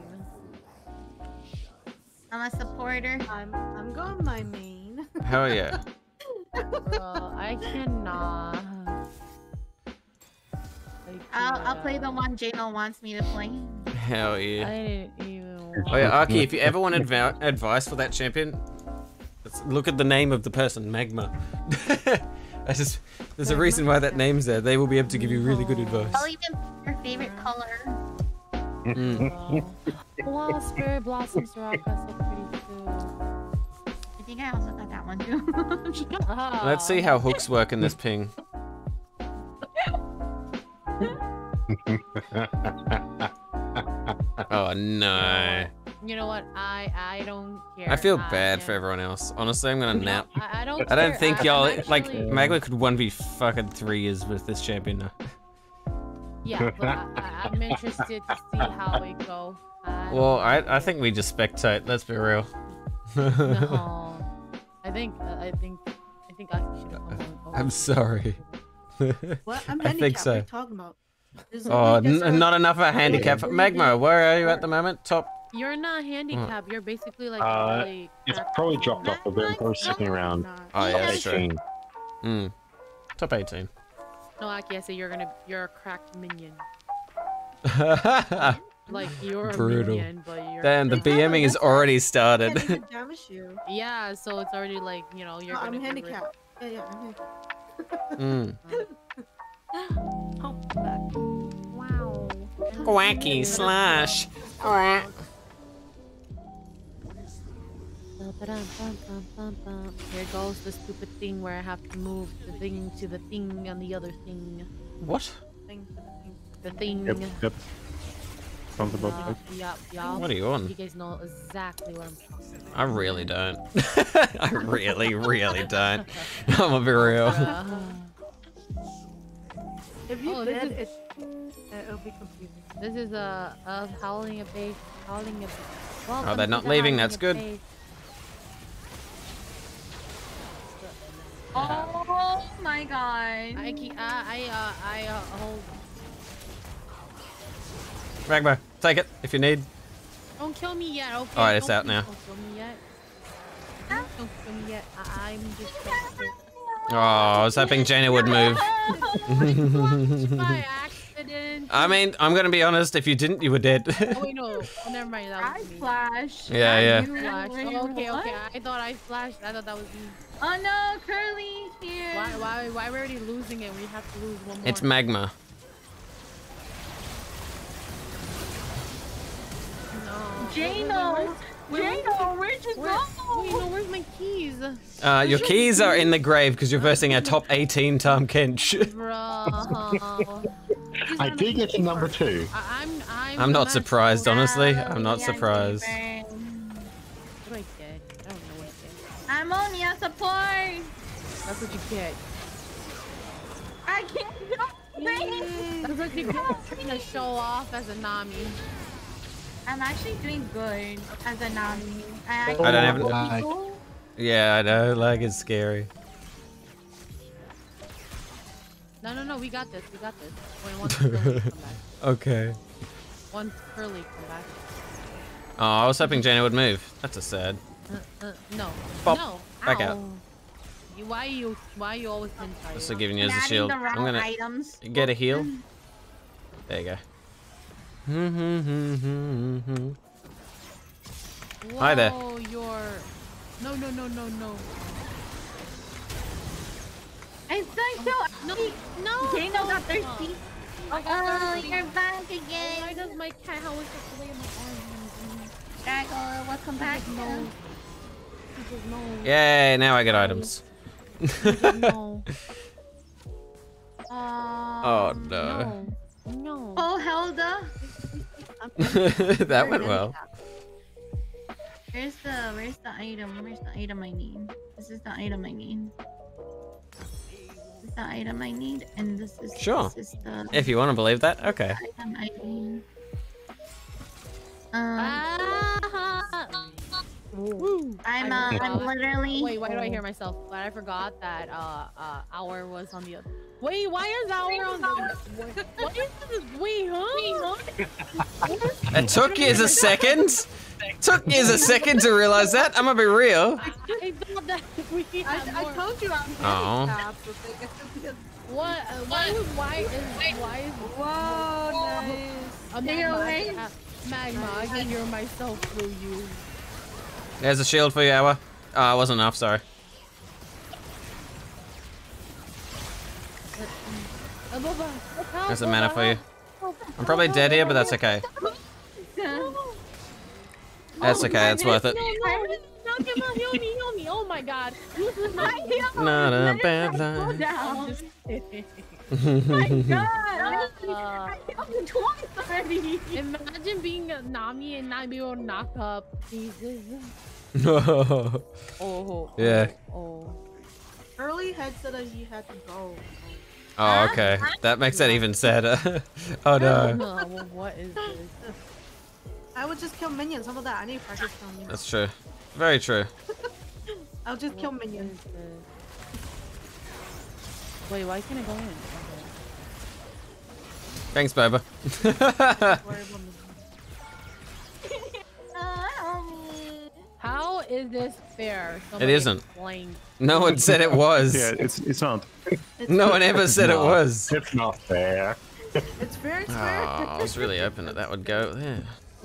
I'm a supporter. I'm going my main. Hell yeah. Bro, I cannot. I'll play the one Jano wants me to play. Hell I yeah. didn't even. Oh yeah, Aki, if you ever want advice for that champion, look at the name of the person, Magma. There's a reason why that name's there. They will be able to give you really good advice. I'll even pick your favorite color. Mm. Wow, Spirit Blossom Soraka, so pretty too. I think I also got that one too. Let's see how hooks work in this ping. Oh no. You know what? I don't care. I feel bad am- for everyone else. Honestly, I'm gonna nap. I don't. I don't care. think I'm y'all like actually- Magma could 1v fucking 3 years with this champion now. Yeah, but I'm interested to see how it go. Well, I think we just spectate. Let's be real. No. I think I should have come I'm sorry. What? I'm I handicapped. think so. What are you talking about? Is it Oh, me that's not enough of a handicap. Magma, where are you at the moment? Top. You're not handicapped. You're basically like really It's cracked probably on- dropped off a bit. I'm probably sitting around. Oh yeah, that's true. 18. Hmm. Top 18. No, Aki, I say you're a cracked minion. Like you're Brutal. a minion, but you're. Damn, the BMing has already can't started. even damage you. Yeah, so it's already like you're No, gonna. I'm be handicapped. Yeah, I'm handicapped. Mm. Oh, back. Wow. Wacky slash. Here goes the stupid thing where I have to move the thing to the thing and the other thing. What? Thing to the thing. The thing. Yep. Sounds about right. Yeah. What are you on? You guys know exactly what I'm talking about. I really don't. I really, really don't. I'm gonna be real. If you Oh, did, this it'll be confusing. This is howling a base, howling a. Oh, they're not leaving. That's good. Oh my god. I hold. Magma, take it if you need. Don't kill me yet, okay? Alright, it's Don't out now. Don't kill me yet. Don't kill me yet. I'm just. Oh, I was hoping Jaina would move. By accident. Kench. I mean, I'm gonna be honest. If you didn't, you were dead. Oh wait, no. Oh, never mind. That I was me. flashed. Yeah, yeah. You Flash. were- Oh, okay, what? okay. I thought I flashed. I thought that was me. Oh no, Curly here. Why we're already losing it? We have to lose one more. It's magma. No. Jano, Jano, where'd you go? Wait, no, where's my keys? Your keys are in the grave because you're versing our top 18 Tahm Kench. Bro. I did get to number 2. I'm not surprised, so- honestly. Yeah, I'm not yeah, surprised. neighbor. What do I get? I don't know what I get. Ammonia support. That's what you get. I can't do anything. That's what you get trying to show off as a Nami. I'm actually doing good as a Nami. I I don't have- Lag. Yeah, I know. Lag is scary. No, we got this. We got this. Wait, once Curly come back. Okay. Once Curly come back. Oh, I was hoping Jaina would move. That's a sad. No. Bop. No. Back Ow. out. Why you always been tired? Just giving you as a adding shield. the I'm wrong gonna items. get a heal. There you go. Hi there. Whoa, you're... No. It's like so. No. Jano got thirsty. Oh, you're back Why again. does my cat always have to lay in my arms? Drago, welcome back. No. People know. Yay, now I get items. No. Oh no. No. Oh, Helda. That went well. Where's the item? Where's the item I need? This is the item I need. This is the item I need, and this is Sure. This is the If you want to believe that, okay. item I need. I'm literally. Wait, why do I hear myself? But I forgot that Hour was on the other. Wait, why is Hour on the? What is this? Wait, huh? It took you a second. Took you a second to realize that. I'm gonna be real. I thought that we had I more. told you I'm Oh. handicapped. What? Why is? Whoa, nice. Magma, I can hear myself through you. There's a shield for you, Awa. Oh, it wasn't enough, sorry. There's a mana for you. I'm probably dead here, but that's okay. That's okay, it's worth it. Heal me. Oh my god. Not a bad Slow line. down. Just kidding. My God, I killed you twice already. Imagine being a Nami and not be able to knock up Jesus. Oh. Yeah. Oh. Early head said that he had to go. Oh, okay. That makes it even sadder. Oh no. Well, what is this? I would just kill minions. How about that? I need to practice killing minions. That's true. Very true. I'll just kill minions. What is this? Wait, why can't I go in? Thanks, Boba. How is this fair? It isn't. Explain. No one said it was. Yeah, it's not. No one ever said it No, was. It's not fair. It's fair. It's Oh, fair. I was really hoping that would go there.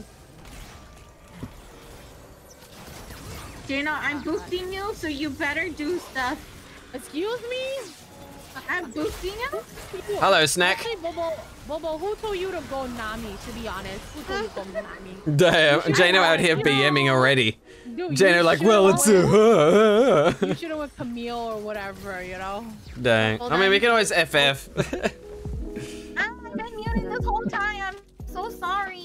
Jana, I'm boosting you, so you better do stuff. Excuse me? I'm boosting you? Hello, Snack. Hey, Bobo, who told you to go Nami, to be honest? Who told you to go Nami? Damn, Jano out here BMing already. Dude, Jano you like, well, it's You should have went Camille or whatever, you know? Dang. I mean, we can always FF. I've been muted this whole time. I'm so sorry.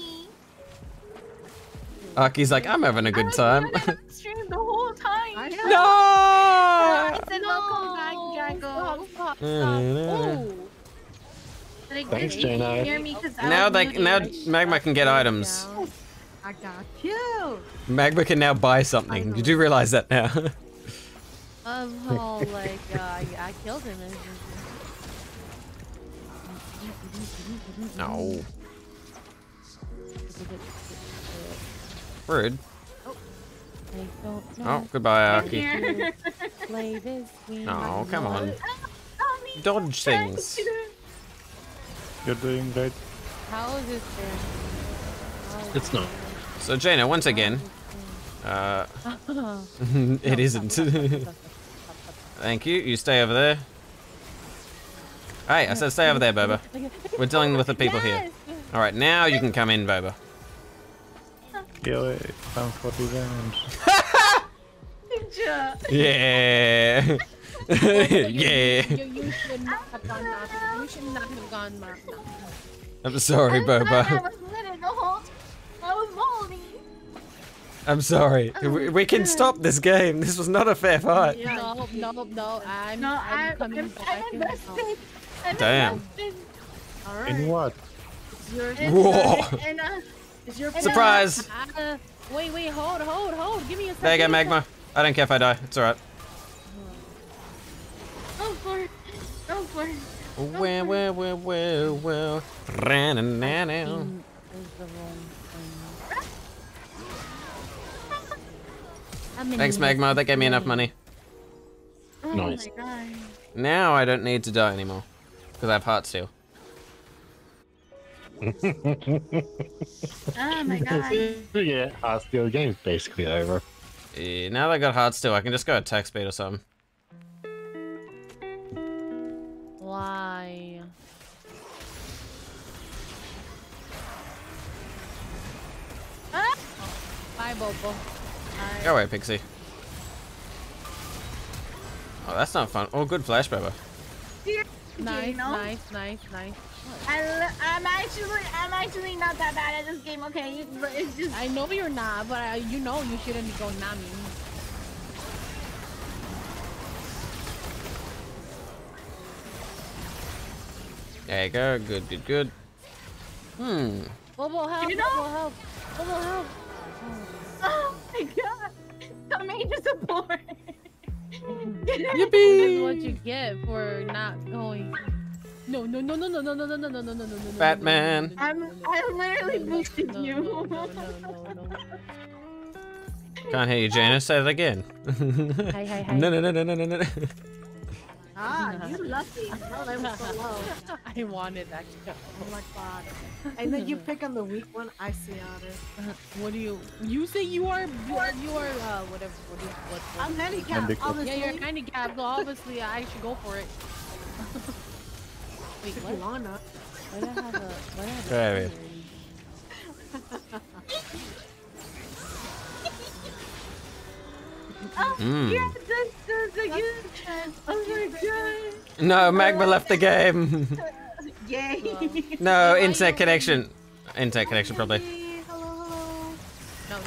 Aki's like, I'm having a good time. Stream the whole time. No! I said welcome back, Drago. Stop. Mm. Oh. Thanks, Jano. Hear me, 'cause I Now was they muted. now Magma can get items. I got you. Magma can now buy something. Did you realize that now? Well, like, I killed him. No. Rude. Oh, goodbye, Aki. Oh, come on. Dodge things. You're doing great. How is this fair? It's not. So Jaina, once again, it isn't. Thank you. You stay over there. Hey, I said stay over there, Boba. We're dealing with the people here. All right, now you can come in, Boba. Yo, time for revenge. Yeah. Yeah. You should not have gone back. You should not have gone back. I'm sorry, Boba. I was little the whole. I was moldy. I'm sorry. We can stop this game. This was not a fair fight. No. I'm coming back. Damn. Alright. In what? Whoa. It's your Surprise. Wait, hold. Give me a second. There you go, Magma. I don't care if I die. It's alright. Go for it. Go for it. Well. Ran-a-na-na. Thanks, Magma. That gave me enough money. Oh Nice. my god. Now I don't need to die anymore. Because I have Heartsteel. Oh my god. Yeah, Heartsteel game's basically over. Yeah, now that I got Heartsteel, I can just go attack speed or something. Why? Bye, Bobo. Go away, Pixie. Oh, that's not fun. Oh, good flash, Boba. Nice. I'm actually not that bad at this game, okay? But it's just I know you're not, but you know you shouldn't be going Nami. There you go. Good. Bobo, help! You know- Bobo, help! oh my god. The major support. This is Yippee! what you get for not going. No. Batman. I literally boosted you. No. Can't hear you, Jaina. Say that again. Hi. No. Ah, you lucky. No, that was so low. I wanted that. Oh my god. And then you pick on the weak one. I see Otter. What do you say you are whatever. I'm handicapped. Handicapped. Obviously. Yeah, you're handicapped, so obviously I should go for it. Wait, If what? you wanna. Why do I have a Very. Mm. Oh my god. No, Magma left the game. Yay. No, internet connection. Internet connection, probably. Hello. No.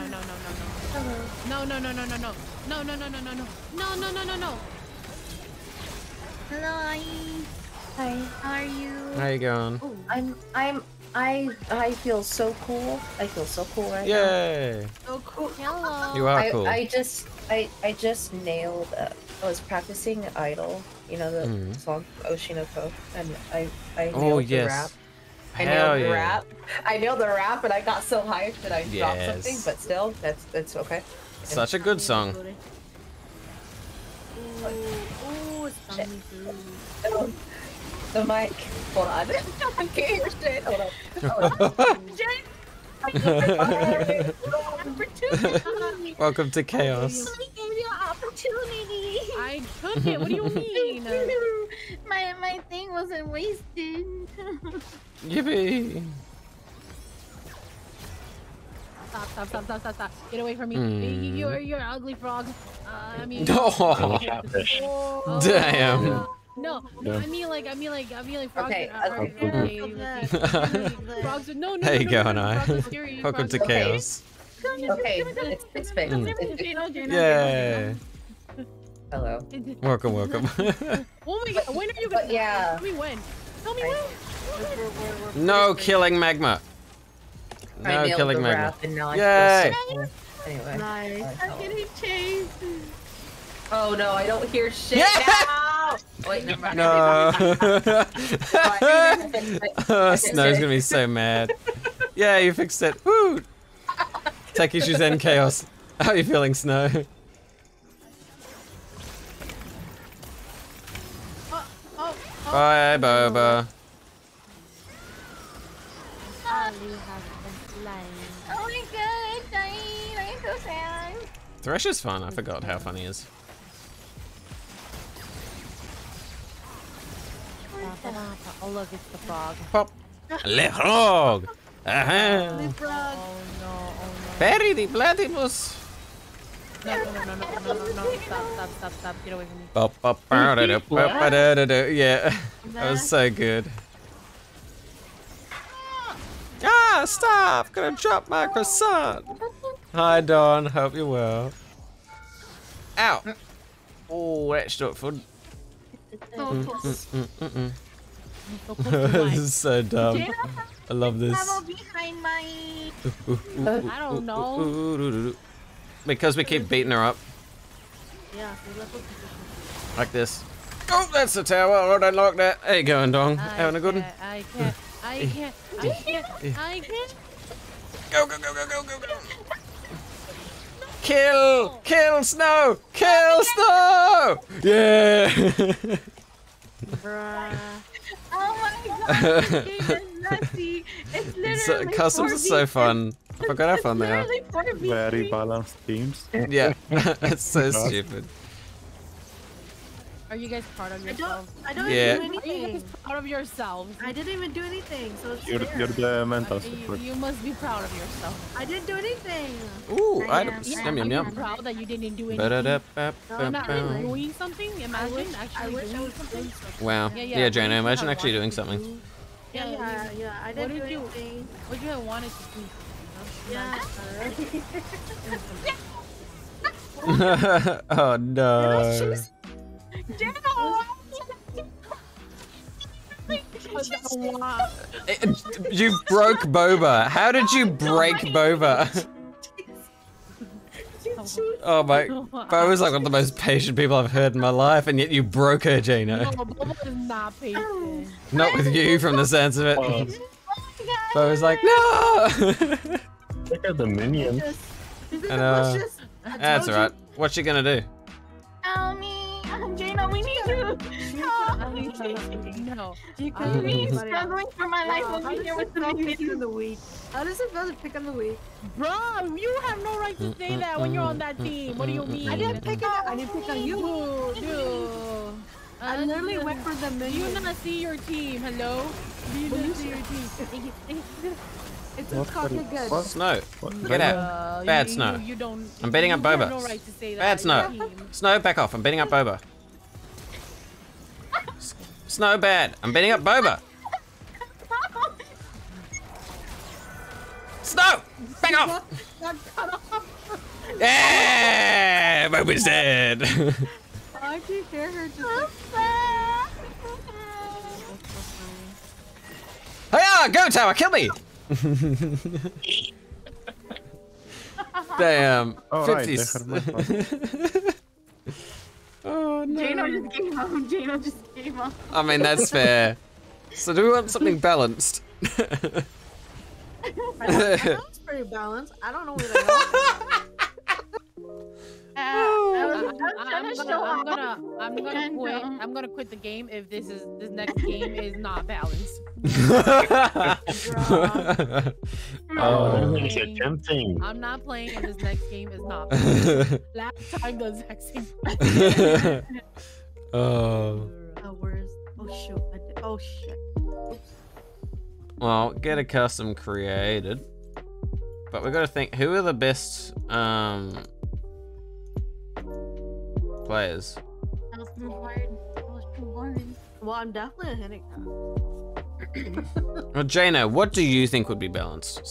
Hello, Ai. Hi. How are you? How you going? I feel so cool. I feel so cool right now. Yay! So cool. Hello. You are cool. I just nailed. I was practicing Idol. You know the song Oshinoko, and I nailed Oh the yes. rap. I Hell nailed the yeah. rap. I nailed the rap, and I got so hyped that I dropped Yes. something. But still, that's okay. Such a good song. Ooh, it's Shit. coming through. Oh, the mic. Hold on. I can't hear shit. Hold on. Welcome to chaos. Opportunity. I took it. What do you mean? My thing wasn't wasted. Yippee! Stop. Get away from me. You're an ugly frog. I mean. Oh, Catfish. Oh, damn. No, I mean like frogs Okay, are okay. frogs are, no, How you no, going, no, Ai? frogs are scary, Welcome to frogs are- chaos. Okay, it's fixed. Yay! Hello. Welcome. Oh my god, when are you gonna? But yeah. Tell me when. Tell me when. No killing magma. I No nailed killing the magma. rap, and now Yay! I feel so cool. Anyway. Nice. I'm getting chased. Oh no, I don't hear shit Yeah! now! Wait, never mind. No. I Snow's gonna be so mad. Yeah, you fixed it. Woo! Tech issues and chaos. How are you feeling, Snow? Oh, Bye, Boba. Somebody has been slain. Oh my god, dying. I'm so sad. Thresh is fun. I forgot how fun he is. Oh look, it's the frog. Pop. Le frog. Aha. Oh no, oh no. Bury the platypus. No, stop. Get away from me. Yeah, that was so good. Ah, stop! Gonna drop my croissant. Hi, Dawn. Hope you're well. Ow! Oh, that's not fun. This is so dumb. I love this. Behind my... I don't know. Because we keep beating her up. Yeah, so let's look Like this. Oh, that's the tower. Oh, don't lock that. How you going, Dong? Having a good one? I can't. Go. Kill Snow! Kill Snow! Yeah! Bruh. Oh my god, this game is nutty. It's literally customs are so fun. I forgot how fun they are. Very balanced teams. Yeah, it's so stupid. Are you guys proud of yourselves? I don't Yeah. do Are you anything. guys proud of yourselves? I didn't even do anything, so it's You're fair. the mental support. You must be proud of yourself. I didn't do anything. Ooh, I items. am. Yum. You're proud that you didn't do anything. Not Ba-da-da-ba-ba-ba. doing something. Imagine I actually wish I doing was something. doing something. Wow. Yeah, Jana, you imagine have actually doing wanted to something. do. Yeah. I What didn't did do you? anything. What you have wanted to do? Yeah. Oh no. You broke Boba. How did you break Boba? Oh my. Boba's like one of the most patient people I've heard in my life, and yet you broke her, Jaina. No, Boba is not patient. Not with you, from the sense of it. Boba's like, no! Look at the minion. That's alright. What's she gonna do? Help me. Jaina, we need you. Help me. No. I'm really struggling for my life over here with the in the week. How does it feel to pick on the week? Bro, you have no right to say that when you're on that team. What do you mean? I didn't pick on you. Dude. I literally went for the Do minion. you not see your team? Hello? Do you not see your team? It's called good. Snow. Get out. Bad Snow. You don't. I'm beating up you have Boba. no right to say that. Bad Snow. Your team. Snow, back off. I'm beating up Boba. Snow, bad. I'm beating up Boba. Snow, back off. Yeah, Boba's dead. I can hear her just Hiya, go tower, kill me. Damn. Oh, right, 50s. they had my Oh no. Jaina just came home. Jaina just came home. I mean, that's fair. So do we want something balanced? That's pretty balanced. I don't know what I'm gonna quit the game if this next game is not balanced. Oh, it's tempting. I'm not playing if this next game is not balanced. Last time the exact same. Oh. Where's? Oh shoot! Oh shit! Oops. Well, get a custom created. But we gotta think, who are the best players? That was too hard. That was too hard. Well, I'm definitely a handicap. Well, Jaina, what do you think would be balanced?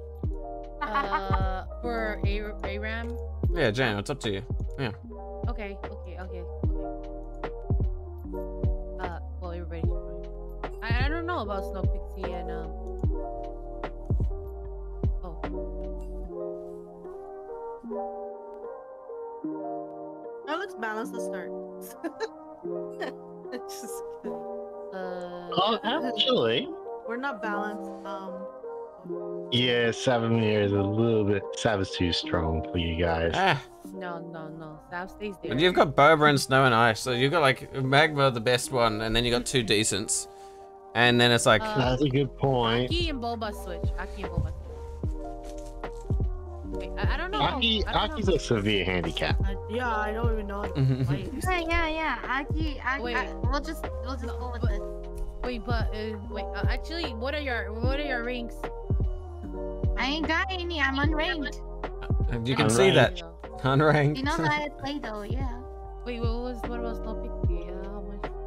For ARAM. Yeah, Jaina, it's up to you. Yeah. Okay. Well, everybody should join. I don't know about Snow Pixie and Now let's balance the start. Just kidding. Oh, actually. We're not balanced. Yeah, 7 years a little bit. 7's too strong for you guys. Ah, no. Sab stays there. but you've got Boba and Snow and Ice, so you've got like Magma, the best one, and then you got two decents. And then it's like, That's a good point. Aki and Boba switch. Aki and Boba switch. Wait, I don't know. Aki's a severe handicap. Yeah, I don't even know. Yeah. Aki. Wait. We'll just go with this. Wait, but actually, what are your ranks? I ain't got any. I'm unranked. you can see that. Unranked. You know how I play though, yeah. Wait, what was Slow Pixie? How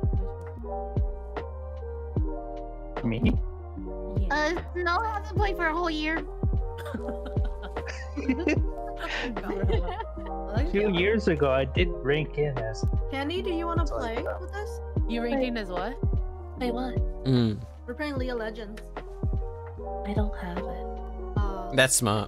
much? Me? No, I haven't played for a whole year. 2 years ago, I did rank in as. Candy, do you want to play with us? You ranked in as what? Play what? We're playing League of Legends. I don't have it. That's smart.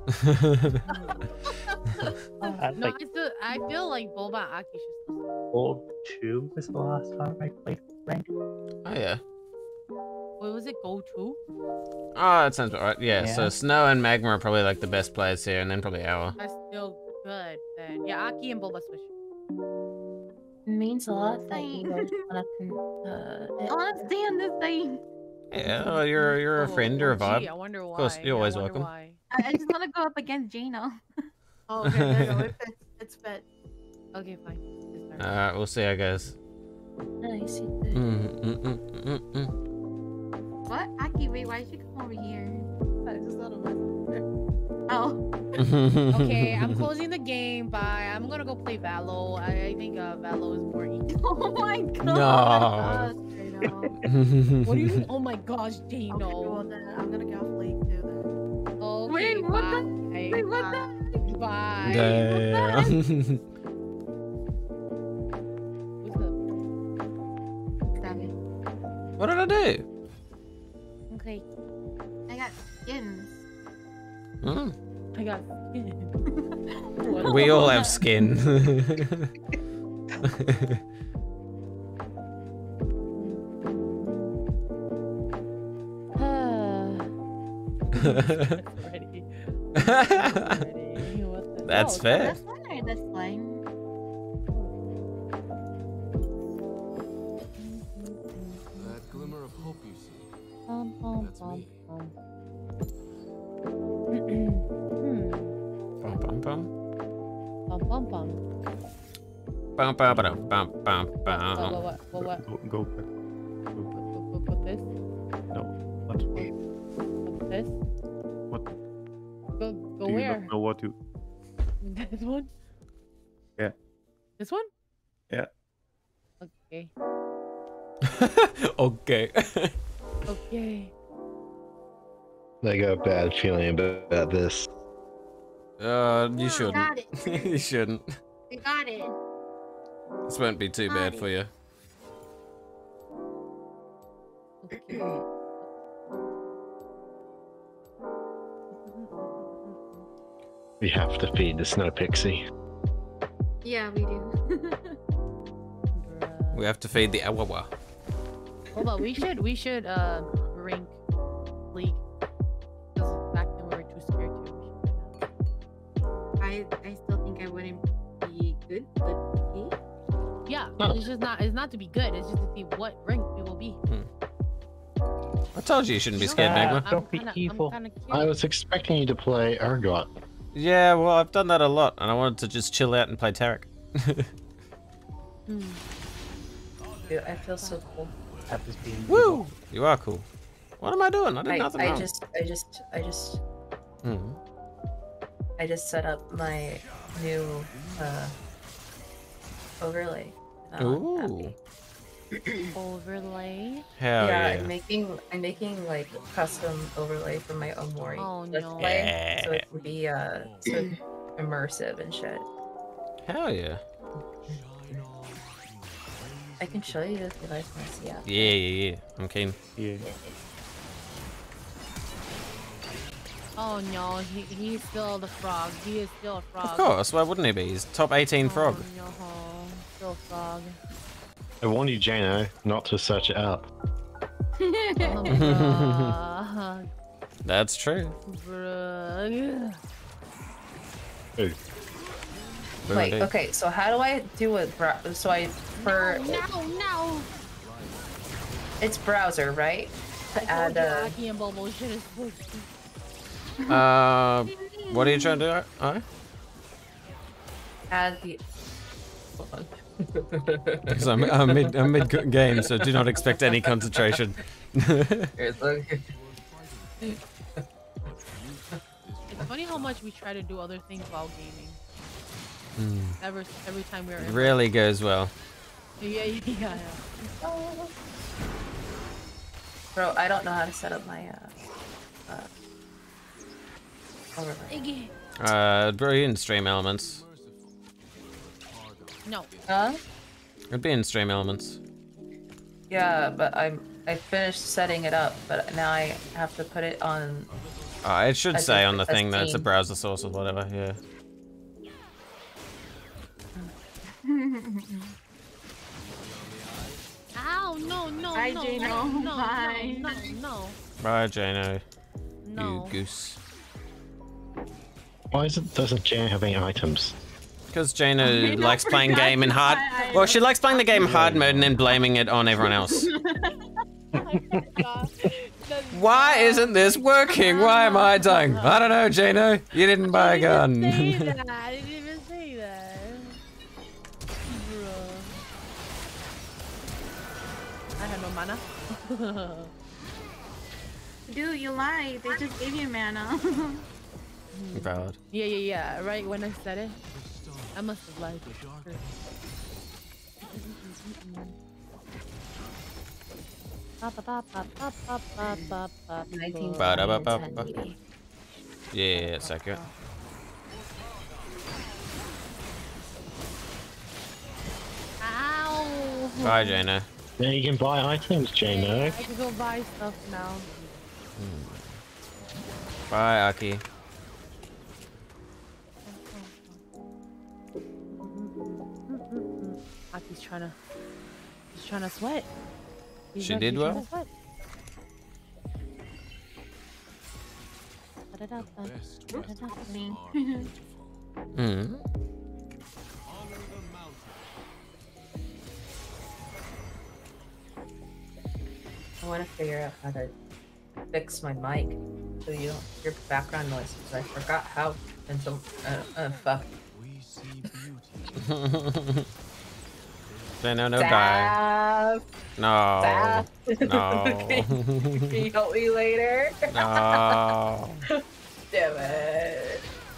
No, I feel like Boba and Aki should still. Gold 2 was the last time I played rank. Oh yeah. Wait, was it Go 2? Oh, that sounds about right. Yeah, so Snow and Magma are probably like the best players here, and then probably Hour. That's still good then. Yeah, Aki and Boba switch. It means a lot that you guys wanna I want to stay on this thing. Yeah, well, you're a friend, you're a vibe. Gee, I wonder why. Of course, you're always welcome. I just want to go up against Gino. Oh, okay, there you go. It's fit. Okay, fine. Alright, we'll see how it goes. Nice. What? Aki, wait, why'd you come over here? I just thought of it. Oh. Okay, I'm closing the game. Bye. I'm gonna go play Valo. I think Valo is more easy. Oh my god. No. What do you mean? Oh my gosh, Gino. Okay, well then I'm gonna get off League too then. Okay, Wait, what bye. Wait, what the? Bye. Damn. What did I do? Okay. I got skins. I got skin. We all have skin. That's fair. That's fine. That's fine. That glimmer of hope you see. That's me. Bum bum bum. Bum bum bum. Bum bum bum bum bum bum. What? Go back. Put this? No. What? Put this? What? Go Do you where? not know what to? This one? Yeah. This one? Yeah. Okay. Okay. Okay. I got a bad feeling about this. You shouldn't. Got it. You shouldn't. You got it. This won't be too bad for you. We have to feed the Snow Pixie. Yeah, we do. We have to feed the Awawa. Hold on, we should rank League. Because back then we were too scared to. I still think I wouldn't be good, but okay. Yeah, it's not to be good. It's just to see what rank we will be. I told you shouldn't be scared, Magma. Don't be evil. I was expecting you to play Urgot. Yeah, well, I've done that a lot, and I wanted to just chill out and play Tarek. Dude, I feel so cool. Woo! You are cool. What am I doing? I did nothing I wrong. I just set up my new overlay. Ooh. Overlay. Hell yeah. I'm making like custom overlay for my own Mori. Oh Let's no. play, so it can be immersive and shit. Hell yeah. I can show you if you guys want to see it. Yeah. I'm keen. Yeah. Oh no, he's still the frog. He is still a frog. Of course, why wouldn't he be? He's top 18 frog. Oh no, still a frog. I warned you, Jano, not to search it up. Bruh. That's true. Bruh. Ooh. Wait, okay, so how do I do it? So I, for... No. It's browser, right? To add Aki and Bobo shit is pussy. What are you trying to do? add the. Hold on. Because I'm mid game, so do not expect any concentration. It's funny how much we try to do other things while gaming. Every time we're It rarely goes well. Yeah. Bro, I don't know how to set up my Iggy. Bro, you in stream elements. No. Huh? It'd be in stream elements. Yeah, but I finished setting it up, but now I have to put it on. It should say on the a thing that it's a scene. browser source or whatever. Yeah. Ow! No! Bye, No! Jano. No! Bye. No! Bye, Jano. No. You goose. Why doesn't Jane have any items? Because Jano likes playing game in hard. Well, she likes playing the game hard mode and then blaming it on everyone else. Why isn't this working? Why am I dying? I don't know, Jano. You didn't buy a gun. I didn't even say that. Bruh. I have no mana. Dude, you lied. They just gave you mana. Valid. Yeah. Right when I said it, I must have lied. Yeah, it's accurate. Ow! Bye, Jano. Yeah, you can buy items, Jano. I can go buy stuff now. Bye, Aki. Aki's trying to sweat. She did well. Hmm. I want to figure out how to fix my mic so you don't hear background noise because I forgot how until fuck. No, die. No. No. Can you help me later? No. Damn it.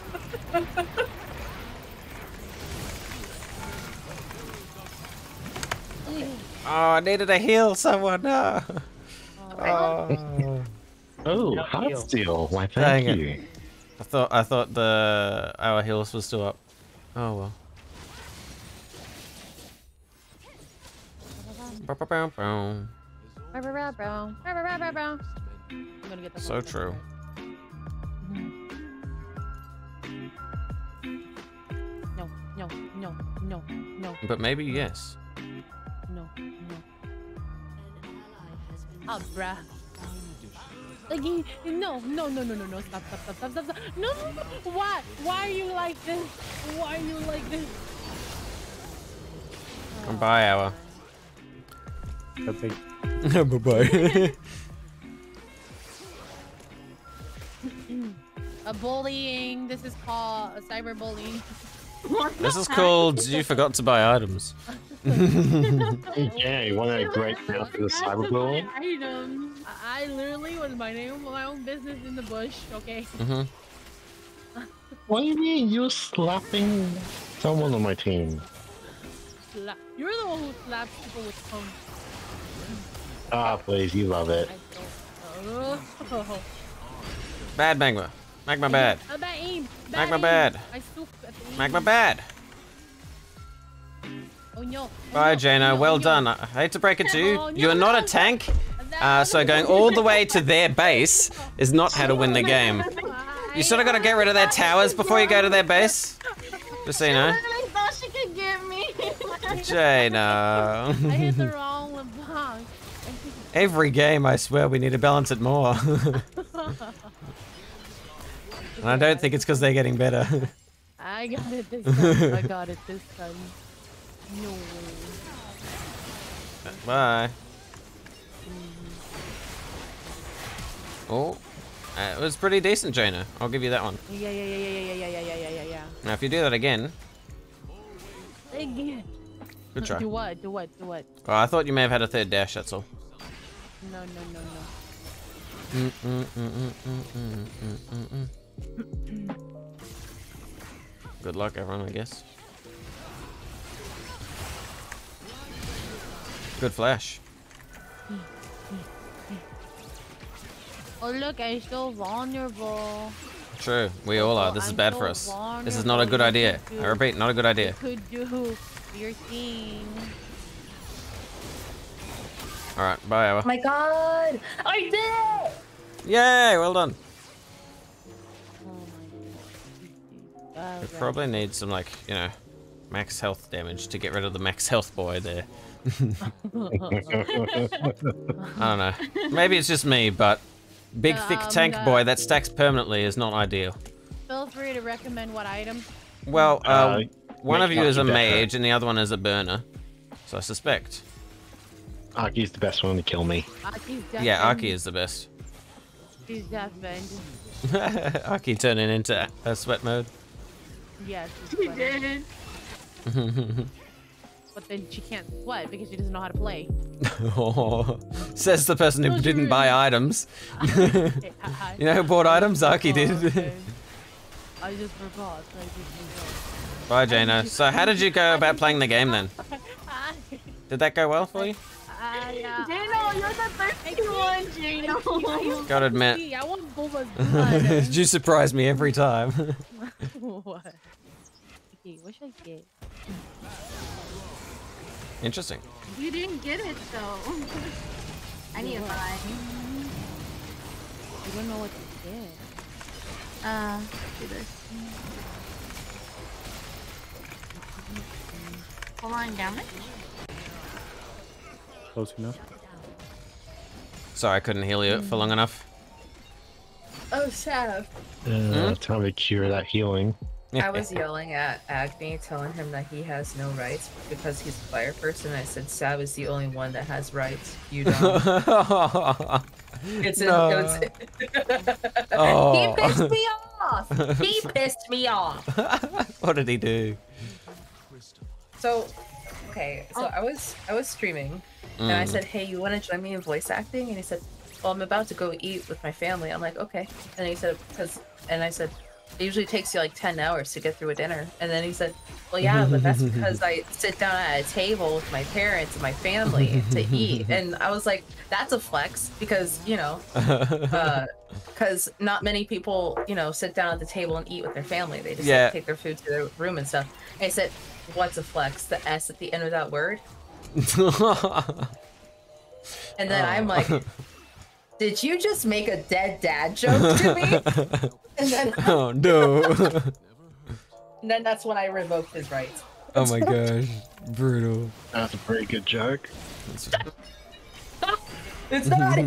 Oh, I needed to heal someone. No. Oh. Oh, heart steal. Why, Dang thank it. you. I thought our heals was still up. Oh well. I'm gonna get the So true. No. But maybe yes. No. Oh, bruh. Like, no. Stop. No. Why? Why are you like this? Why are you like this? Bye, Hour. Bye-bye. Bullying. This is called cyberbullying. This is called You Forgot to Buy Items. Yeah, you want a great deal for the cyberbullying? Items. I literally was minding my own business in the bush. Okay. What do you mean? You were slapping someone on my team. You're the one who slaps people with tongue. Ah, please, you love it. Bad Magma. Magma bad. Bad aim. Magma bad. I stoop at the aim. Magma bad. Oh no. Bye, Jano. Well done. I hate to break it to you. You're not a tank. So going all the way to their base is not how to win the game. You sort of got to get rid of their towers before you go to their base. Just so you know. I thought she could get me. Jano. I hit the wrong box. Every game, I swear, we need to balance it more. And I don't think it's because they're getting better. I got it this time. No. Bye. Oh, it was pretty decent, Jaina. I'll give you that one. Yeah. Now, if you do that again, Again. good try. Do what? Do what? Do what? Oh, I thought you may have had a third dash. That's all. No. Good luck, everyone. I guess. Good flash. Oh look, I'm so vulnerable. True, we all are. This is bad for us. This is not a good idea. I repeat, not a good idea. You could do your thing. All right, bye, Awa. Oh my god! I did it! Yay! Well done. Oh We probably need some, like, you know, max health damage to get rid of the max health boy there. I don't know. Maybe it's just me, but big thick tank boy that stacks permanently is not ideal. Feel free to recommend what item. Well, one of you is a mage and the other one is a burner. So I suspect. Aki's the best one to kill me. Yeah, Aki is the best. She's deafened. Aki turning into a sweat mode. Yes, She did. But then she can't sweat because she doesn't know how to play. Says the person who didn't buy items. You know who bought items? Aki did. I just forgot. Bye, Jaina. So how did you go about playing the game then? Did that go well for you? Yeah. Jano, you're the thirsty one, Jano. Gotta admit. I want Bulma's blood. You surprise me every time. What? Okay, what should I get? Interesting. You didn't get it though. I need to buy. I don't know what to get. Do this. Full on damage? Close enough. Sorry, I couldn't heal you for long enough. Oh, Sav. Time to cure that healing. I was yelling at Agni, telling him that he has no rights because he's a fire person. I said, Sav is the only one that has rights. You don't. It's No. He pissed me off. He pissed me off. What did he do? So, okay, so I was streaming, and I said, "Hey, you want to join me in voice acting?" And he said, "Well, I'm about to go eat with my family." I'm like, "Okay." And he said, and I said, "It usually takes you like 10 hours to get through a dinner." And then he said, "Well, yeah, but that's because I sit down at a table with my parents and my family to eat." And I was like, "That's a flex because because not many people, sit down at the table and eat with their family. They just like, take their food to their room and stuff." And I said, "What's a flex? The S at the end of that word?" And then I'm like, "Did you just make a dead dad joke to me?" And then, oh no! And then that's when I revoked his rights. Oh my gosh, brutal. That's a pretty good joke. It's not.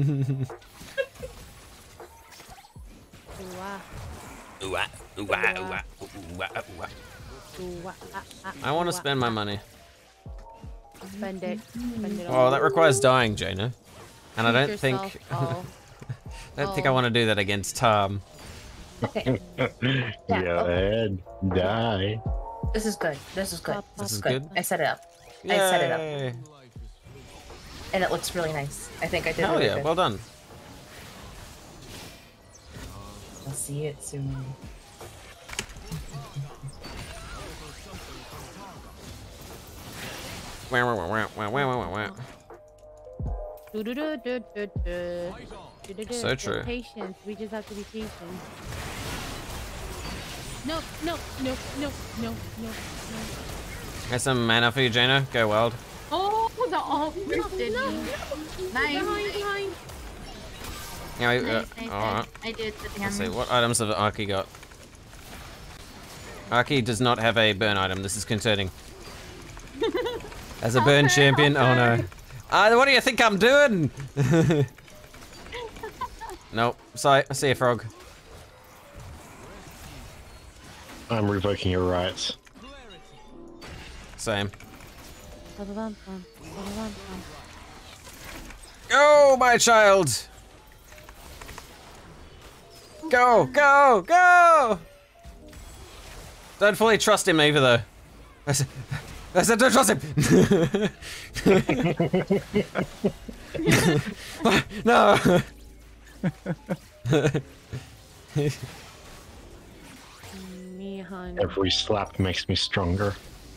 I want to spend my money. Spend it. Spend it all. Well, that requires dying, Jaina. And I don't think... Oh. I don't think I want to do that against Tom. Okay. Go ahead. Die. This is good. This is good. This is good? I set it up. I set it up. And it looks really nice. I think I did Hell really yeah, good. well done. I'll see it soon. So true. Patience. We just have to be patient. No. Got some mana for you, Jaina. Go wild. Oh, the off did no. Nice. Behind. Yeah, Nice. alright. I did the Let's see, damage. what items have Aki got? Aki does not have a burn item. This is concerning. As a burn champion, oh no. What do you think I'm doing? Nope. Sorry, I see a frog. I'm revoking your rights. Same. Go, my child! Go, go, go! Don't fully trust him either, though. I said don't trust him! No! Me, hun. Every slap makes me stronger.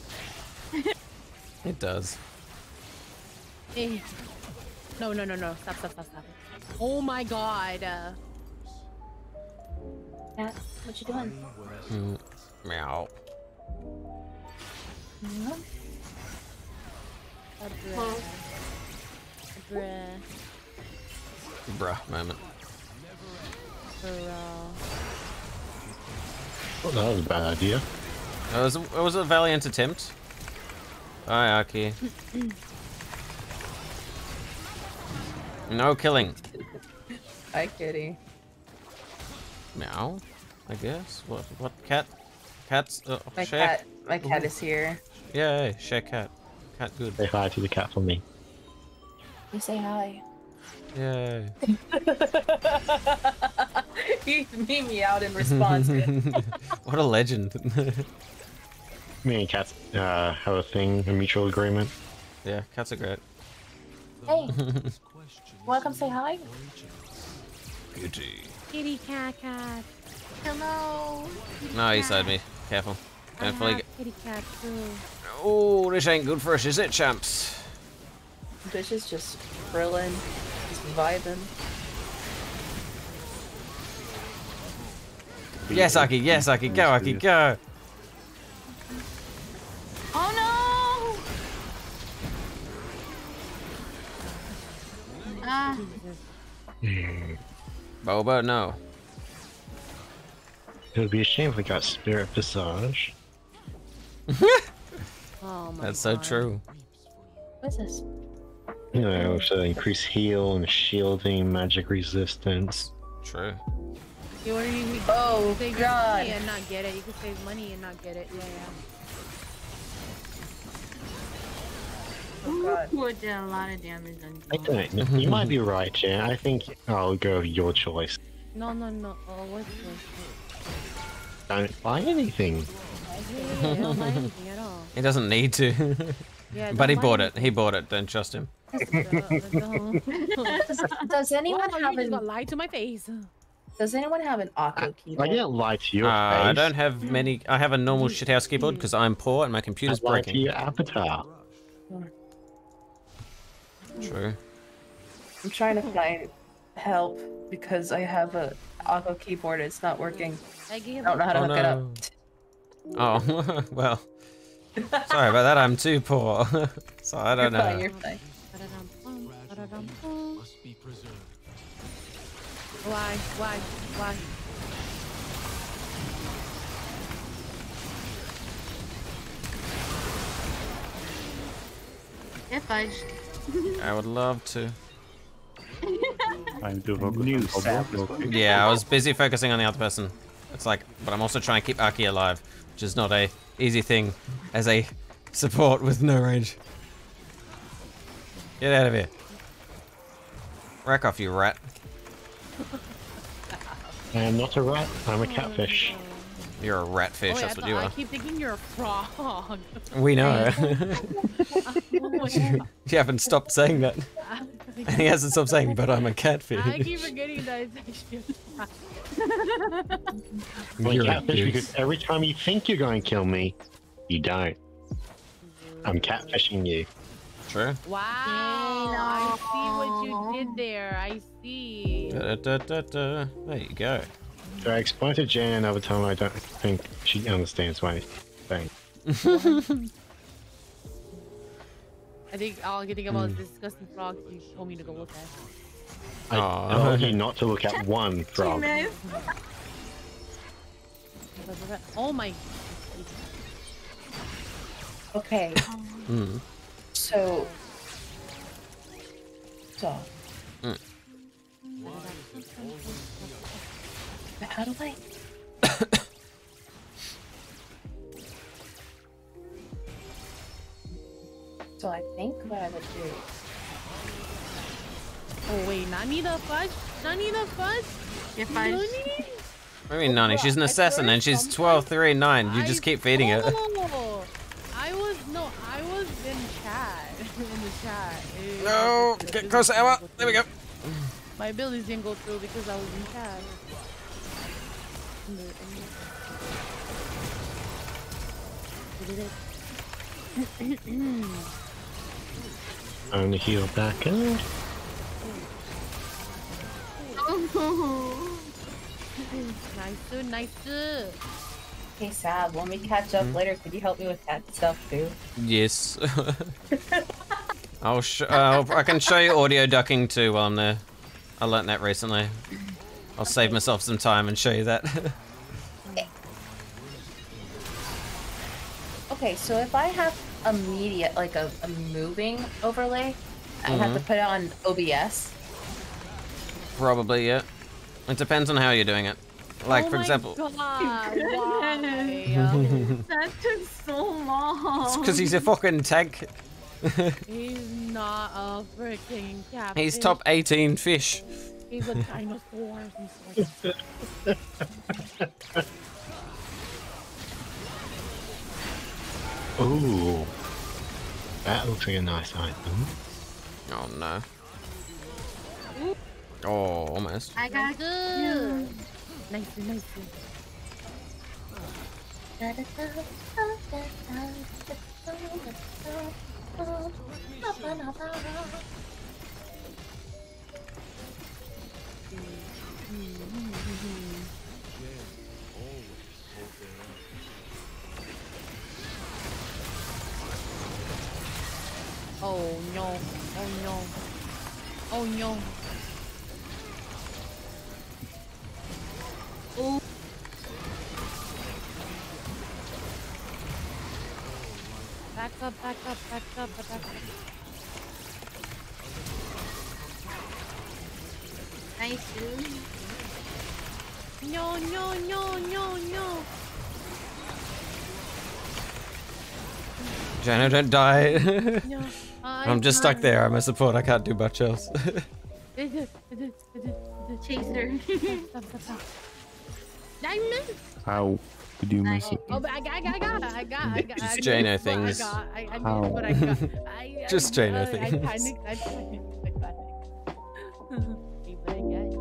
It does. Hey. No. Stop. Oh my god. Cat, what you doing? Meow. Bruh moment. Oh, that was a bad idea. It was a valiant attempt. Hi, Aki. No killing. Hi, kitty. Meow, I guess. What cat? Cat's My share. cat is here. Yay, share cat. Cat good. Say hi to the cat for me. You say hi. Yay. He memed me out in response. What a legend. Me and cats have a thing, a mutual agreement. Yeah, cats are great. Hey, wanna come say hi? Beauty. Kitty cat. Hello. No, he side me. Careful. Don't fully get. Kitty cat too. Oh, this ain't good for us, is it, champs? Bitch is just grilling, just vibing. Yes, Aki. Yes, Aki. Go, Aki. Go. Oh no! Ah. Boba, no. It would be a shame if we got Spirit Visage. Oh my That's so god. true. What's this? You know, so increase heal and shielding, magic resistance. True. You want to Oh save god! money and not get it. You can save money and not get it. Yeah. Oh god. Would do a lot of damage on I don't know. You might be right, Jen. I think I'll go with your choice. No. Oh, what's this? Don't buy anything. Yeah, don't buy anything at all. He doesn't need to. Yeah, But he don't buy bought it. He bought it. Don't trust him. Does anyone Well, have you just got an lied to my face. Does anyone have an Akko I keyboard? didn't lie to your face. I don't have many. I have a normal shithouse keyboard because I'm poor and my computer's I lied to breaking. your avatar. True. I'm trying to find help because I have a Akko keyboard. It's not working. I I don't know how to hook it up. Oh, well. Sorry about that. I'm too poor. So I don't know. You're fine. Must be preserved. Why? If I I would love to. Time to focus on Bobo. Yeah, I was busy focusing on the other person. It's like, but I'm also trying to keep Aki alive, which is not a easy thing as a support with no range. Get out of here. Rack off, you rat. I am not a rat, I'm a catfish. You're a ratfish, Oh, wait, that's what you I are. keep thinking you're a frog. We know. Oh my God. You haven't stopped saying that. And he hasn't stopped saying, but I'm a catfish. I keep forgetting that it's actually I'm a You're a catfish goose. because every time you think you're going to kill me, you don't. I'm catfishing you. True. Wow, I see what you did there. I see. There you go. So I explained to Jane another time, I don't think she understands what I'm saying. I think all I can think about is disgusting frogs you told me to go look at. I told you not to look at one frog. Oh my. Okay. Mm. So. Mm. How do I? So I think what I would do. Oh wait, Nani the fudge? Nani the fudge? Your fudge. Nani? I mean, Nani, she's an assassin and she's 12, 3, 9. You just keep feeding her. I was in chat. In the chat. No, get closer, Emma. There we go. My abilities didn't go through because I was in chat. Only heal back up. Nice. Hey Sab, when we catch up later, could you help me with that stuff too? Yes. I can show you audio ducking too while I'm there. I learnt that recently. I'll save myself some time and show you that. Okay, so if I have a media, like a moving overlay, I have to put it on OBS. Probably, yeah. It depends on how you're doing it. Like, for example... That took so long. It's because he's a fucking tank. He's not a freaking captain. He's top 18 fish. He's a dinosaur. Ooh. That looks like a nice item. Oh no. Oh, almost. I got you. Nice. Oh no. Ooh. Back up. Nice, dude. No. Jano, don't die. No, I'm just stuck there. I'm a support. I can't do much else. Chaser. Stop. I missed. How did you miss it? Oh, but I got. Just Jano things. I How? missed, but I got. Just Jano things. I panicked. But I got it.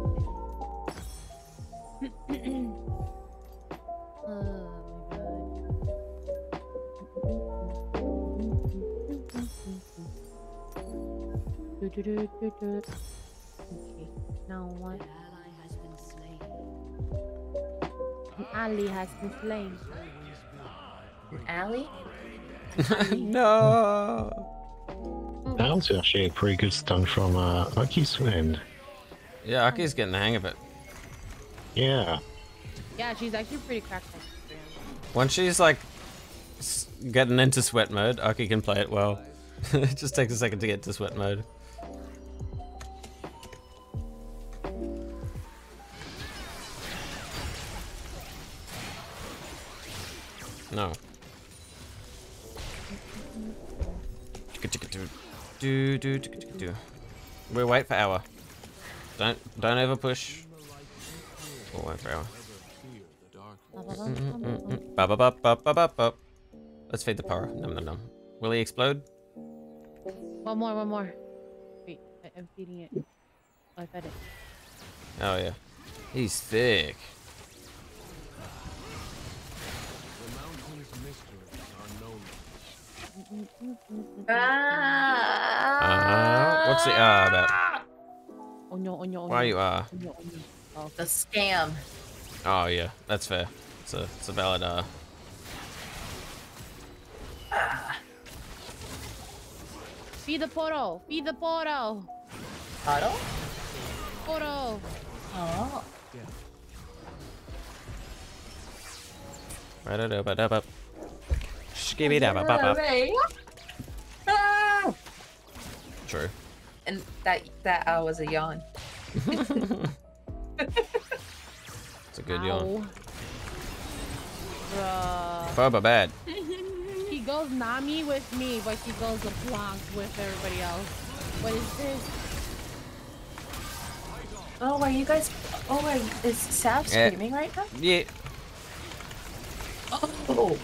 Okay, now what? An ally has been slain. An ally? No. That was actually a pretty good stun from Aki's friend. Yeah, Aki's getting the hang of it. Yeah. Yeah, she's actually pretty cracked. Once she's like getting into sweat mode, Aki can play it well. It just takes a second to get to sweat mode. No. We'll wait for hour. Don't over push. We'll wait for hour. Let's feed the power. Nom. Will he explode? One more. Wait, I'm feeding it. Oh, I fed it. Oh yeah. He's thick. What's the about? Oh no. Why are you Oh. The scam. Oh yeah, that's fair. It's a valid Feed the portal. Puddle? Portal. Oh. True. And that was a yawn. It's a good yawn. Bruh. Boba bad. He goes Nami with me, but he goes LeBlanc with everybody else. What is this? Oh, are you guys? Oh, is Sav screaming right now? Yeah. Oh.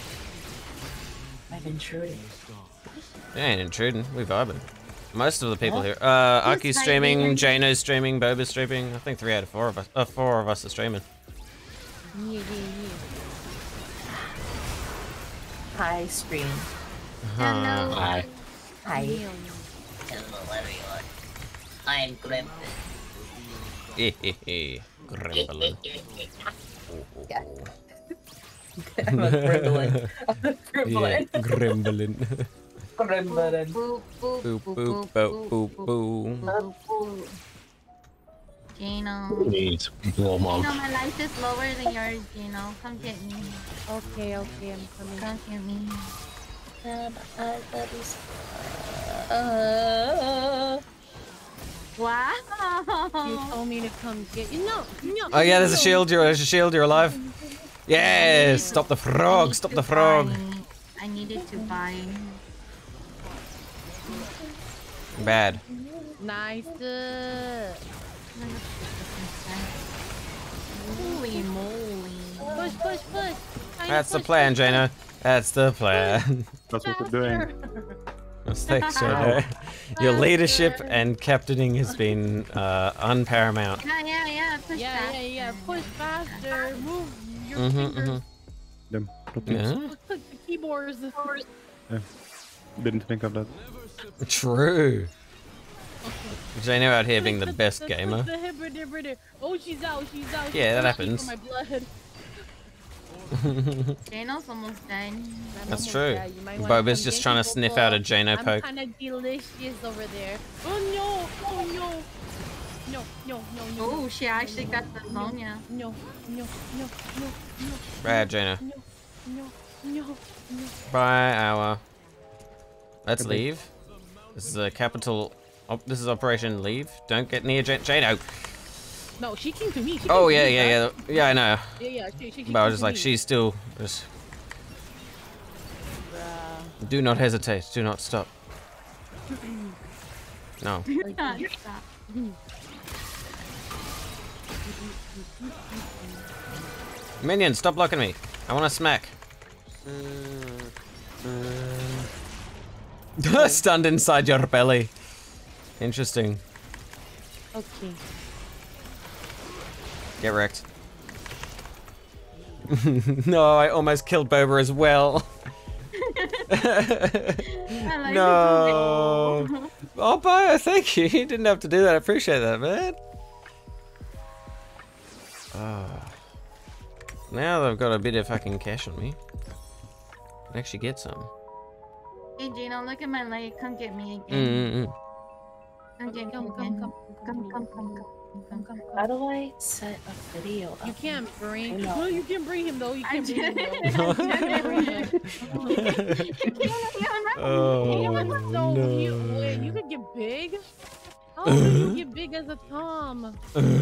I'm intruding. You ain't intruding. We vibing. Most of the people here. Aki's streaming, Jano's streaming, Boba's streaming. I think 3 out of 4 of us. 4 of us are streaming. Yeah. Hi, stream. Hello. Hi. Hi. Hello, everyone. I'm Gremlin. Gremlin. Yeah. I'm a gremlin. I'm a gremlin. Yeah, gremlin. Gremlin. Boop, boop, Boop, boop, boop, boop, boop, boop, boop. Gino. Please, warm Gino, up. my life is lower than yours, Gino. Come get me. Okay, I'm coming. Come get me. Wow. You told me to come get you. No. Oh yeah, there's a shield. There's a shield. You're alive. Yes. Stop the frog. Stop the frog. I needed to buy. Bad. Nice. Holy moly. Push. That's the plan, Jaina. That's the plan. That's what we're doing. Thanks, Jaina. Your leadership and captaining has been unparamount. Yeah. Push faster. Yeah. Push faster. Move your fingers. Them. Yeah. Click the keyboards. Yeah. Didn't think of that. True. Jaina out here being the best gamer. Oh, she's out. Yeah, that happens. My blood. Jano's almost dead. That's true. Boba's just trying to sniff out a Jano poke. I'm kind of delicious over there. Oh no. Oh, she actually got the pneumonia. No. Bad, Jano. No. Bye, hour. Let's leave. This is a capital. This is Operation Leave. Don't get near Jano. No, she came to me. Oh yeah, I know. Yeah. She But I was just like, she's still just. Do not hesitate. Do not stop. No. Stop. Minion, stop blocking me. I want to smack. Stunned inside your belly. Interesting. Okay. Get wrecked. No, I almost killed Boba as well. No. Oh, Bio, thank you. You didn't have to do that. I appreciate that, man. Now they've got a bit of fucking cash on me. I can actually get some. Hey, Gino, look at my leg. Come get me again. Come get me again. Come. How do I set a video up? You can't bring. No, you can bring him though. You can bring him. Oh So no! you could get big. How can you get big as a Tom?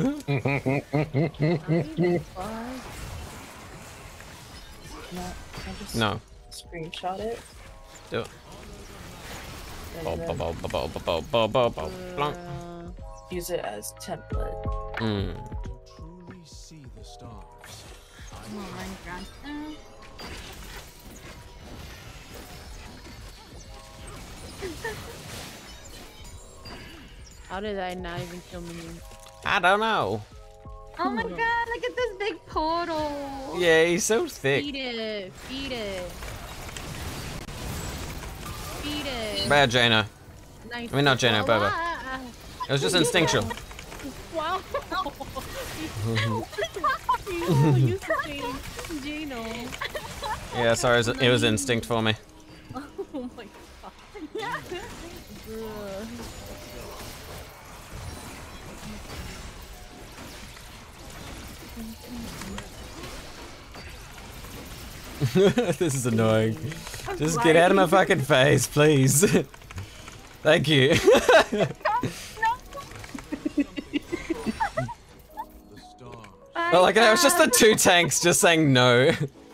No. Screenshot it. Do it. Use it as template. Truly see the stars. How did I not even kill Minion? I don't know. Oh my god, look at this big portal. Yeah, he's so thick. Feed it. Bad Jaina. Nice. I mean, not Jaina, Boba. It was just instinctual. Wow. You used to say Gino. Yeah, sorry, it was instinct for me. Oh my god. This is annoying. Just get out of my fucking face, please. Thank you. Well, like, it was just the 2 tanks just saying no.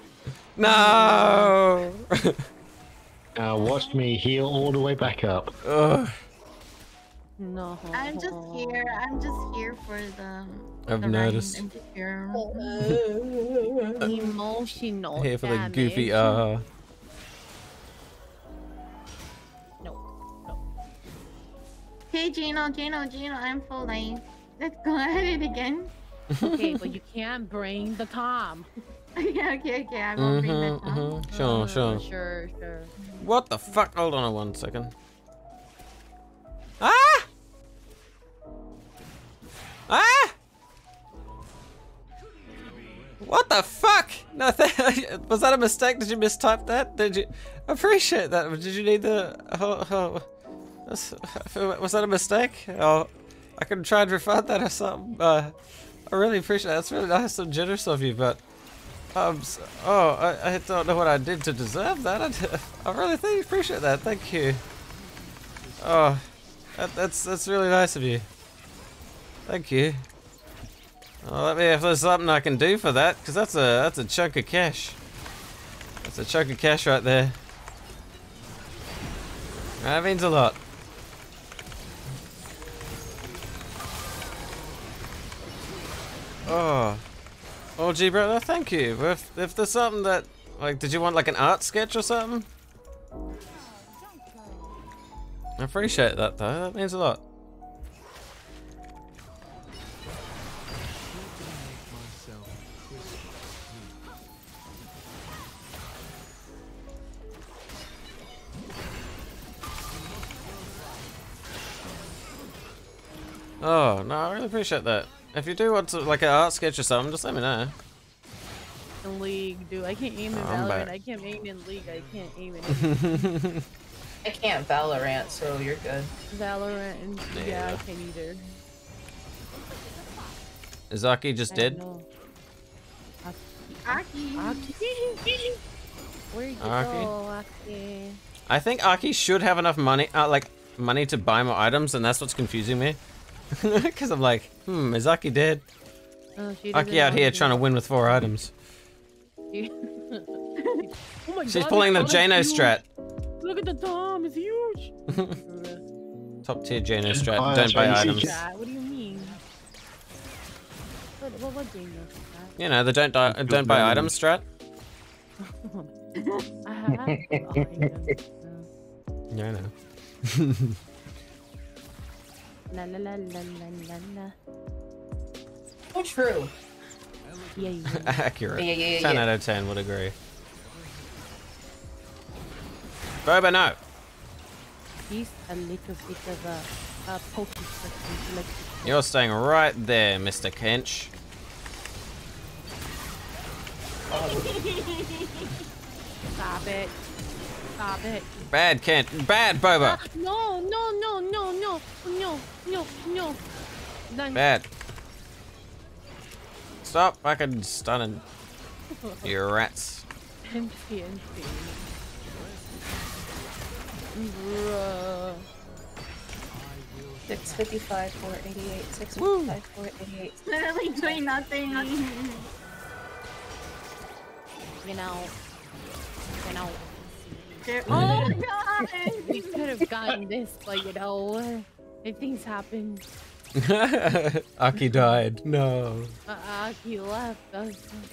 No! Now watch me heal all the way back up. Ugh. No. I'm just here. I'm just here for the. I've the noticed. ride. I'm just here. Emotional. Here for the damage. goofy No. Hey, Gino, I'm full life. Let's go at it again. Okay, but you can't bring the Tom. okay. I won't bring that down. Sure. Sure. What the fuck? Hold on 1 second. Ah! Ah! What the fuck? No, was that a mistake? Did you mistype that? Did you? I appreciate that. Did you need the? Was that a mistake? Oh, I can try and refund that or something. I really appreciate that. That's really nice and generous of you, but I don't know what I did to deserve that. I really appreciate that. Thank you. Oh, that's really nice of you. Thank you. Well, let me if there's something I can do for that, because that's a chunk of cash. That's a chunk of cash right there. That means a lot. Oh, gee, brother, thank you. If there's something that, like, did you want like an art sketch or something? I appreciate that though. That means a lot. Oh, no, I really appreciate that. If you do want to, like an art sketch or something, just let me know. In League, dude. I can't aim in I'm Valorant. back. I can't aim in League. I can't aim in I can't Valorant, so you're good. Valorant and yeah, I can't either. Is Aki just dead? Aki. Where you Aki? go, Aki? I think Aki should have enough money, money to buy more items, and that's what's confusing me. Because I'm like, is Aki dead? Oh, she Aki out here trying to win with 4 items. Oh my She's God, pulling the Tom's Jano huge. strat. Look at the Tom, it's huge. Top tier Jano strat. Oh, Don't that's buy right, items. What do you mean? What Jano strat? You know, the don't buy items strat. I have. Yeah, I know. La la la la la la. Oh, true. Yeah. Accurate. Yeah. 10 out of 10 would agree. Boba, no. He's a little bit of a pokey person. You're staying right there, Mr. Kench. Stop it. Stop it. Bad Kent. Bad Boba. No. Done. Bad. Stop fucking stunning. You rats. NP. Bruh. 655, 488, 655, 488. Literally doing nothing. You know. Oh my God! We could have gotten this, but you know, if things happen. Aki died. No. Aki left us.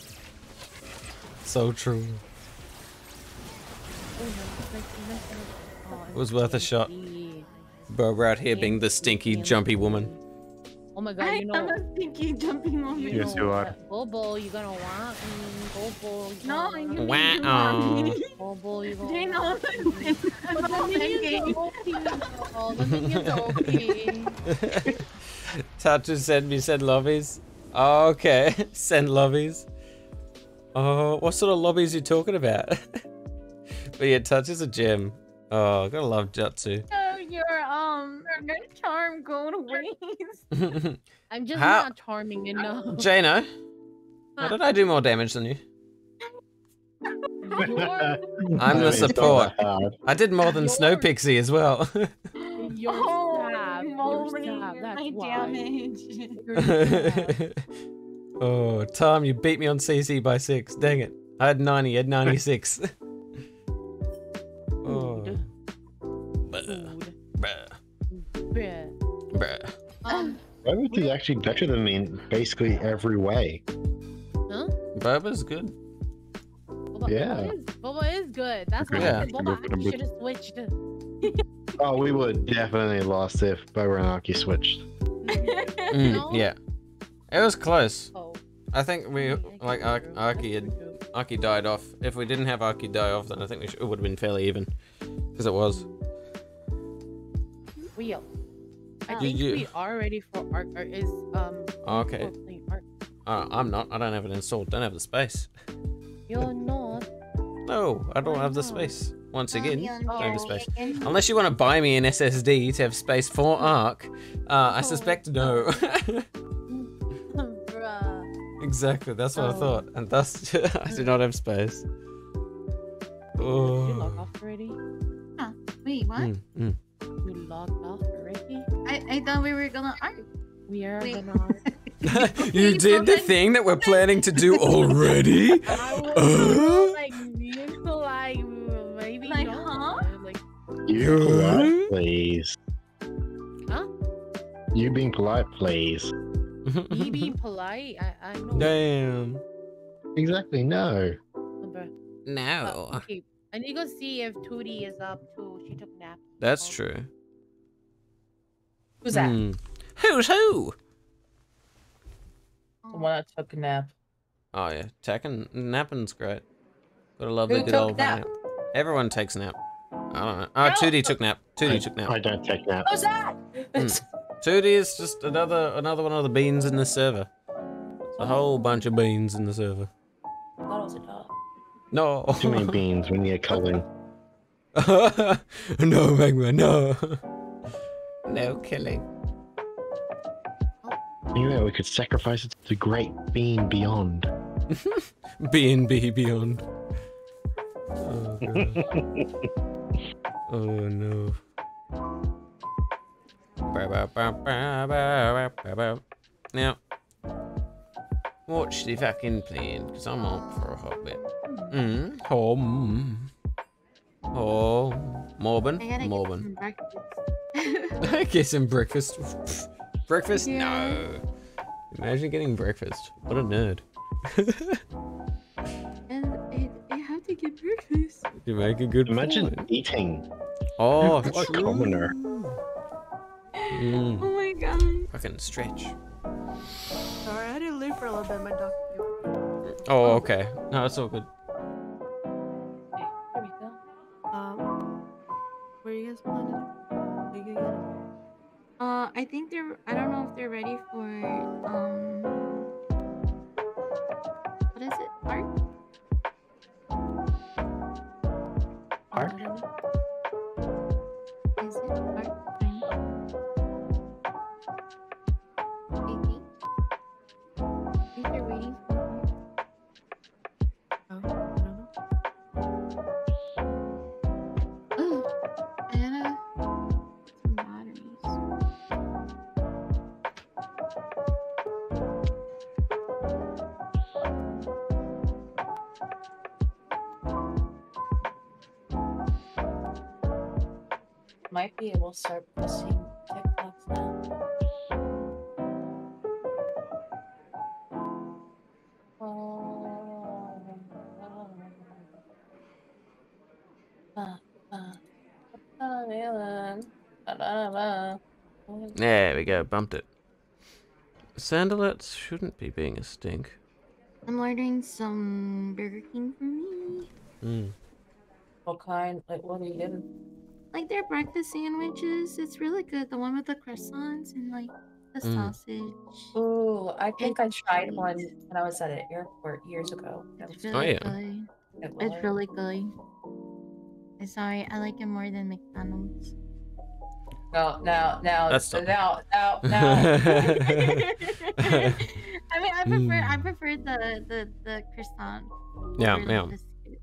So true. It was worth a shot. Boba out here being the stinky, jumpy woman. Oh my God, you know. I'm a stinky jumping woman. Yes, you are. Bobo, you gonna want me? Bobo, you No, gonna you Wow. need to Bobo, you gonna Jane, want me? But the minions are OP. Oh, the minions are OP. Tattoo send me send lobbies. Oh, okay. Send lobbies. Oh, what sort of lobbies are you talking about? But yeah, Touch is a gem. Oh, gotta love Jutsu. Oh, your charm go to waste. I'm just How- not charming enough. Jano, how did I do more damage than you? I'm the support. I did more than Snow Pixie as well. Your stab. Your stab. That's my why. damage. Oh, Tom, you beat me on CC by 6. Dang it. I had 90, you had 96. Oh. Food. Bruh. Bruh. Boba is actually better than me in basically every way. Huh? Boba's good. Yeah. Boba is good. That's why Yeah. I said Boba Aki should have switched. Oh, we would have definitely lost if Boba and Aki switched. No? Yeah. It was close. Oh. I think we like Aki died off. If we didn't have Aki die off, then I think it would have been fairly even, because it was. Wheel. I Did think you- we are ready for Ark. Or is Okay. for playing Ark. I'm not. I don't have it installed. Don't have the space. You're not. No, I don't have the space. Once again, Beyond don't have the your space. chicken. Unless you want to buy me an SSD to have space for Ark, I suspect no. Bruh. Exactly, that's what I Oh. thought, and thus I do not have space. Did you log Oh. off already? Wait, what? Mm. You logged off already? I thought we were gonna Ark. We are Wait. gonna Ark. You did the thing that we're planning to do already? I was like, you know, like maybe Like, not. huh? Like, You polite, please. huh? You being polite, please. Me being polite? I know. Damn. Exactly, no. Bruh. No. Okay, I need to go see if Tootie is up too. She took nap. That's true. Who's that? Hmm. Who's who? The one that took a nap. Oh yeah, napping's great. Gotta love the Who good took old nap? nap. Everyone takes nap. I don't know. Oh, Tootie took nap. Tootie took nap. I don't take naps. Who's that? Tootie is just another one of the beans in the server. A whole bunch of beans in the server. I thought it was a dog. No. Too many beans. We need a culling. No, Magma, no. No killing. Anyway, we could sacrifice it to the great being beyond. B&B beyond. Oh, God. Oh no. Now, watch the fucking plane, because I'm out for a hot bit. Home. Oh, Morbin. I gotta Morbin. get some breakfast. Get some breakfast. Breakfast? Yeah. No. Imagine getting breakfast. What a nerd. And I have to get breakfast. You make a good Imagine point. eating. Oh, What a true. commoner. Mm, Oh my god. fucking stretch. Sorry, I had to leave for a little bit. My dog. Oh, okay. No, it's all good. There we go. Where you guys planning? Are you gonna I think they're. I don't know if they're ready for. What is it? Ark? Ark? I don't know. Is it Ark? Maybe. I think they're waiting for. Oh, I don't know. Ugh, I gotta some batteries. Might be able to start posting TikToks now. There we go. Bumped it. Sandalets shouldn't be being a stink. I'm ordering some Burger King for me. Mm. What kind? Like, what are you getting? Like their breakfast sandwiches. It's really good. The one with the croissants and like the sausage. Ooh, I think I It's tried great. one when I was at an airport years ago. That It's was really yeah. good. good. It's really good. I'm sorry, I like it more than McDonald's. No. That's not- No. I mean, I prefer the croissant. Yeah, over the yeah. biscuit.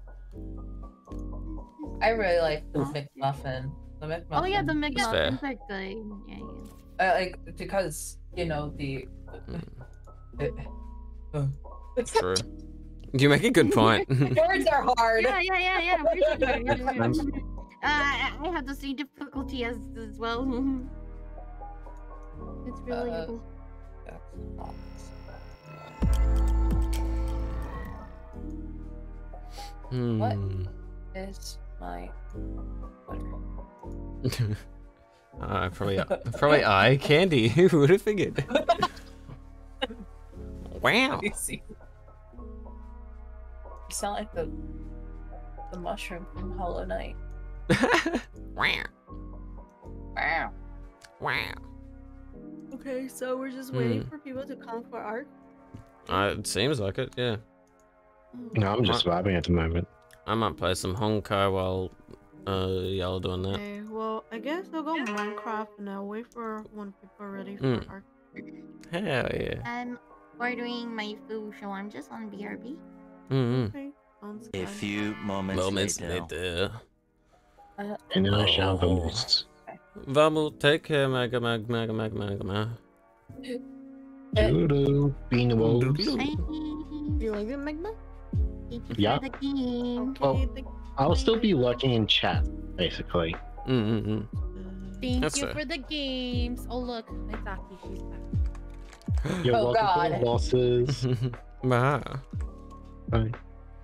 I really like the McMuffin. The McMuffin. Oh yeah, the That's fair. McMuffins are good. Yeah, Like because you know the. True. You make a good point. Words are hard. yeah. Yeah. I have the same difficulty as well. It's relatable. What is my Twitter? Probably eye candy. Who would have figured? Wow. You sound like the mushroom from Hollow Knight. Wow. Wow. Wow. Okay, so we're just waiting for people to come for Ark. It seems like it, yeah. No, I'm just vibing at the moment. I might play some Honkai while y'all are doing that. Okay, well, I guess I'll go Minecraft and I'll wait for when people are ready for Ark. Hell yeah. I'm ordering my food, so I'm just on BRB. Okay, A few moments later. And then I shall vamos. Vamos, take care, Maga. Doodoo, beanable. You like it, Magma? Yeah. Well, I'll still be lurking in chat, basically. Thank That's you fair. for the games. Oh look, Misaki, she's back. You're Oh, welcome God. to the losses. Bye. Bye.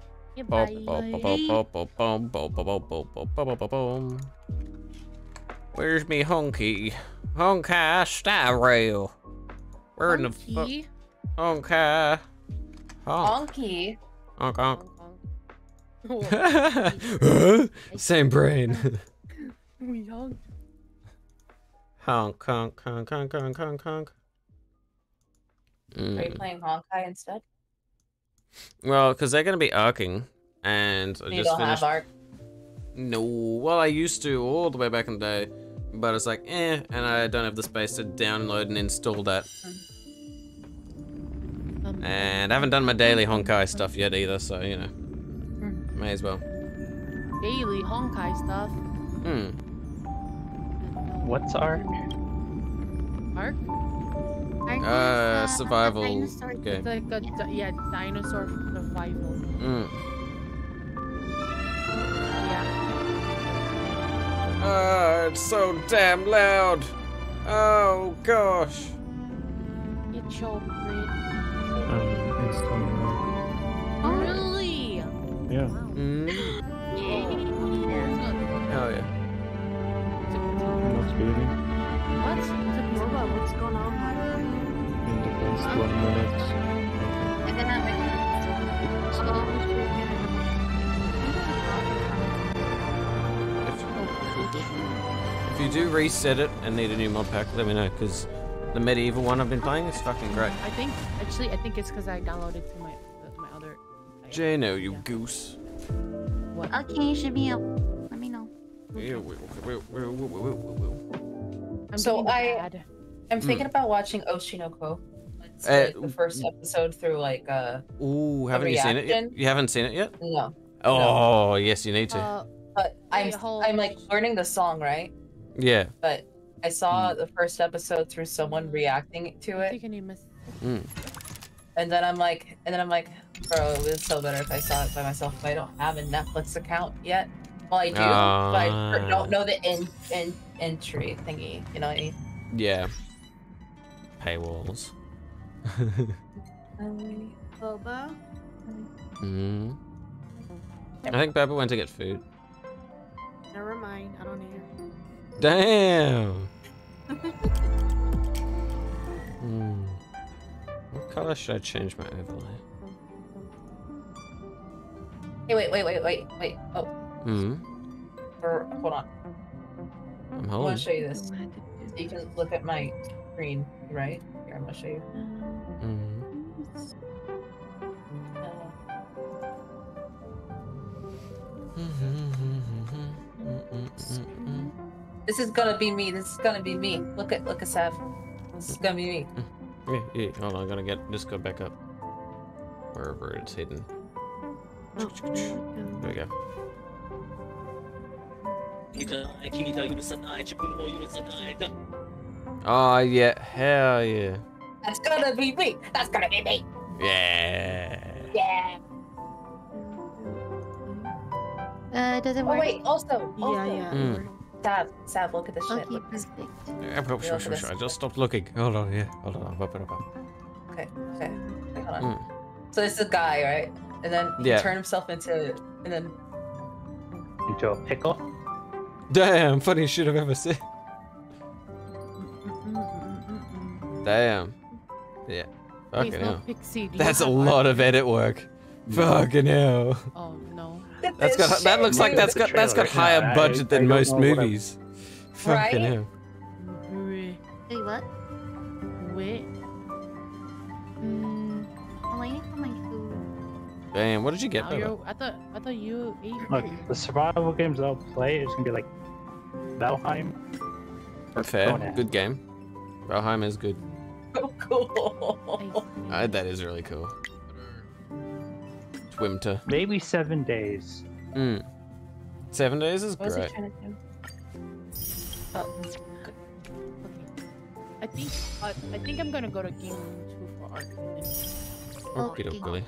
Where's me honky? Honkai style rail. Where in the fuck? Honkai. Honk. Honky. Honk honk. Same brain. We honked. Honk honk honk honk honk honk honk. Are you playing Honkai instead? Well, because they're gonna be arcing, and I You just don't have finished. Ark? No, well I used to all the way back in the day, but it's like and I don't have the space to download and install that. And I haven't done my daily Honkai stuff yet either, so you know, may as well. Daily Honkai stuff. What's Ark? Ark? Survival dinosaur game. It's like a dinosaur survival. It's so damn loud. Oh gosh. It's so great. Installing Oh really? Yeah. Hell yeah. Not really. What? What's going on? In the past 1 minute. If you do reset it and need a new mod pack, let me know, because the medieval one I've been playing is fucking great. I think it's because I downloaded to my other. Jano, you goose. What? Okay, should be up. Let me know. Yeah, I'm thinking about watching Oshinoko. It's like the first episode through like Ooh, haven't you seen it yet? You haven't seen it yet? No. Oh, yes, you need to. But I'm like learning the song, right? Yeah. But I saw the first episode through someone reacting to it. And then I'm like, bro, it was so better if I saw it by myself. But I don't have a Netflix account yet. Well, I do, but I don't know the entry thingy. You know what I mean? Yeah. Paywalls. Boba? I think Baba went to get food. Never mind, I don't need it. Damn. What color should I change my overlay? Hey, wait. Oh. Hold on. I'm I holding. want to show you this. So you can look at my screen, right? Here, I'm gonna show you. This is gonna be me. This is gonna be me. Look at Sav. This is gonna be me. Yeah. Hold on, I gotta just go back up. Wherever it's hidden. There we go. Oh yeah, hell yeah. That's gonna be me. That's gonna be me. Yeah. Yeah. Does it Oh work? wait. Also. Yeah. Sav, look at this shit. Okay, Look. perfect. Yeah, I just stopped looking. Hold on, yeah. Hold on, I'll put it up. Okay. Wait, hold on. So this is a guy, right? And then he turned himself into, and then into a pickle. Damn, funniest shit I've ever seen. Damn. Yeah. Fucking hell. That's a lot of edit work. Fucking hell. Oh no. That looks like that's got higher budget than most movies. Fucking hell. Wait, what? Wait. I'm waiting for my food. Damn, what did you get? I thought you ate. Look, the survival games I'll play is gonna be like Valheim. Fair, good game. Valheim is good. Oh, cool. That is really cool. Winter. Maybe 7 days. 7 days is What was great. he trying to do? I think I'm gonna go to game 2 for art. Okie dokie.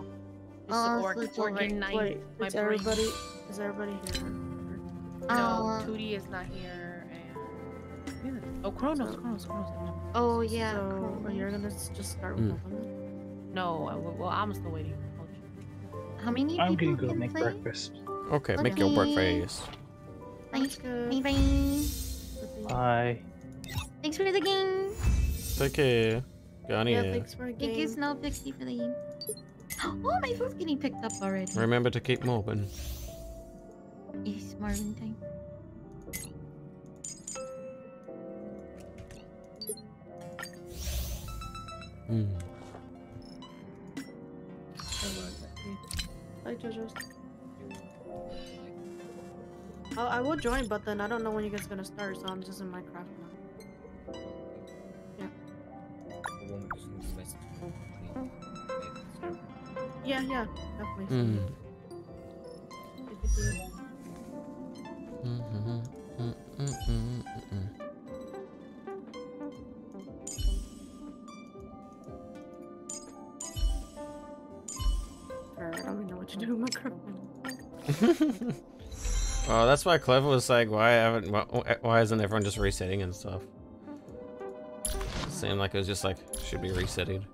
Wait, is everybody here? No, 2D is not here, and oh, Chronos. Oh yeah. So you're gonna just start with them? No, well, I'm still waiting. How many I'm people gonna go can make play? breakfast. Okay, make your breakfast. Thanks. Bye. Bye. Thanks for the game. Take care. Gani. Thanks for the game. Thank you, Snow Pixie, for the game. Oh, my food's getting picked up already. Remember to keep mobbing. Yes, Marvin time. Hi, JoJo's. I will join, but then I don't know when you guys are gonna start, so I'm just in Minecraft now. Yeah, definitely. I don't even know what to do with Minecraft. Oh, that's why Clever was like, why isn't everyone just resetting and stuff? It seemed like it was just like, should be resetting.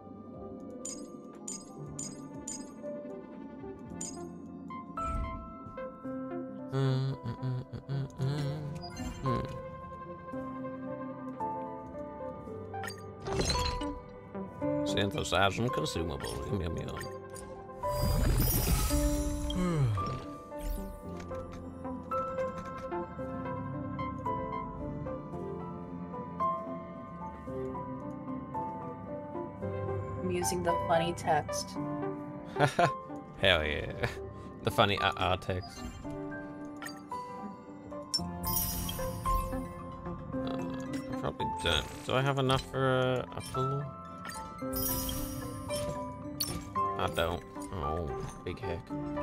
Synthesize and consumable. Yum, yum, yum. I'm using the funny text. Hell yeah. The funny text. I probably don't. Do I have enough for a pool? I don't. Oh, big heck.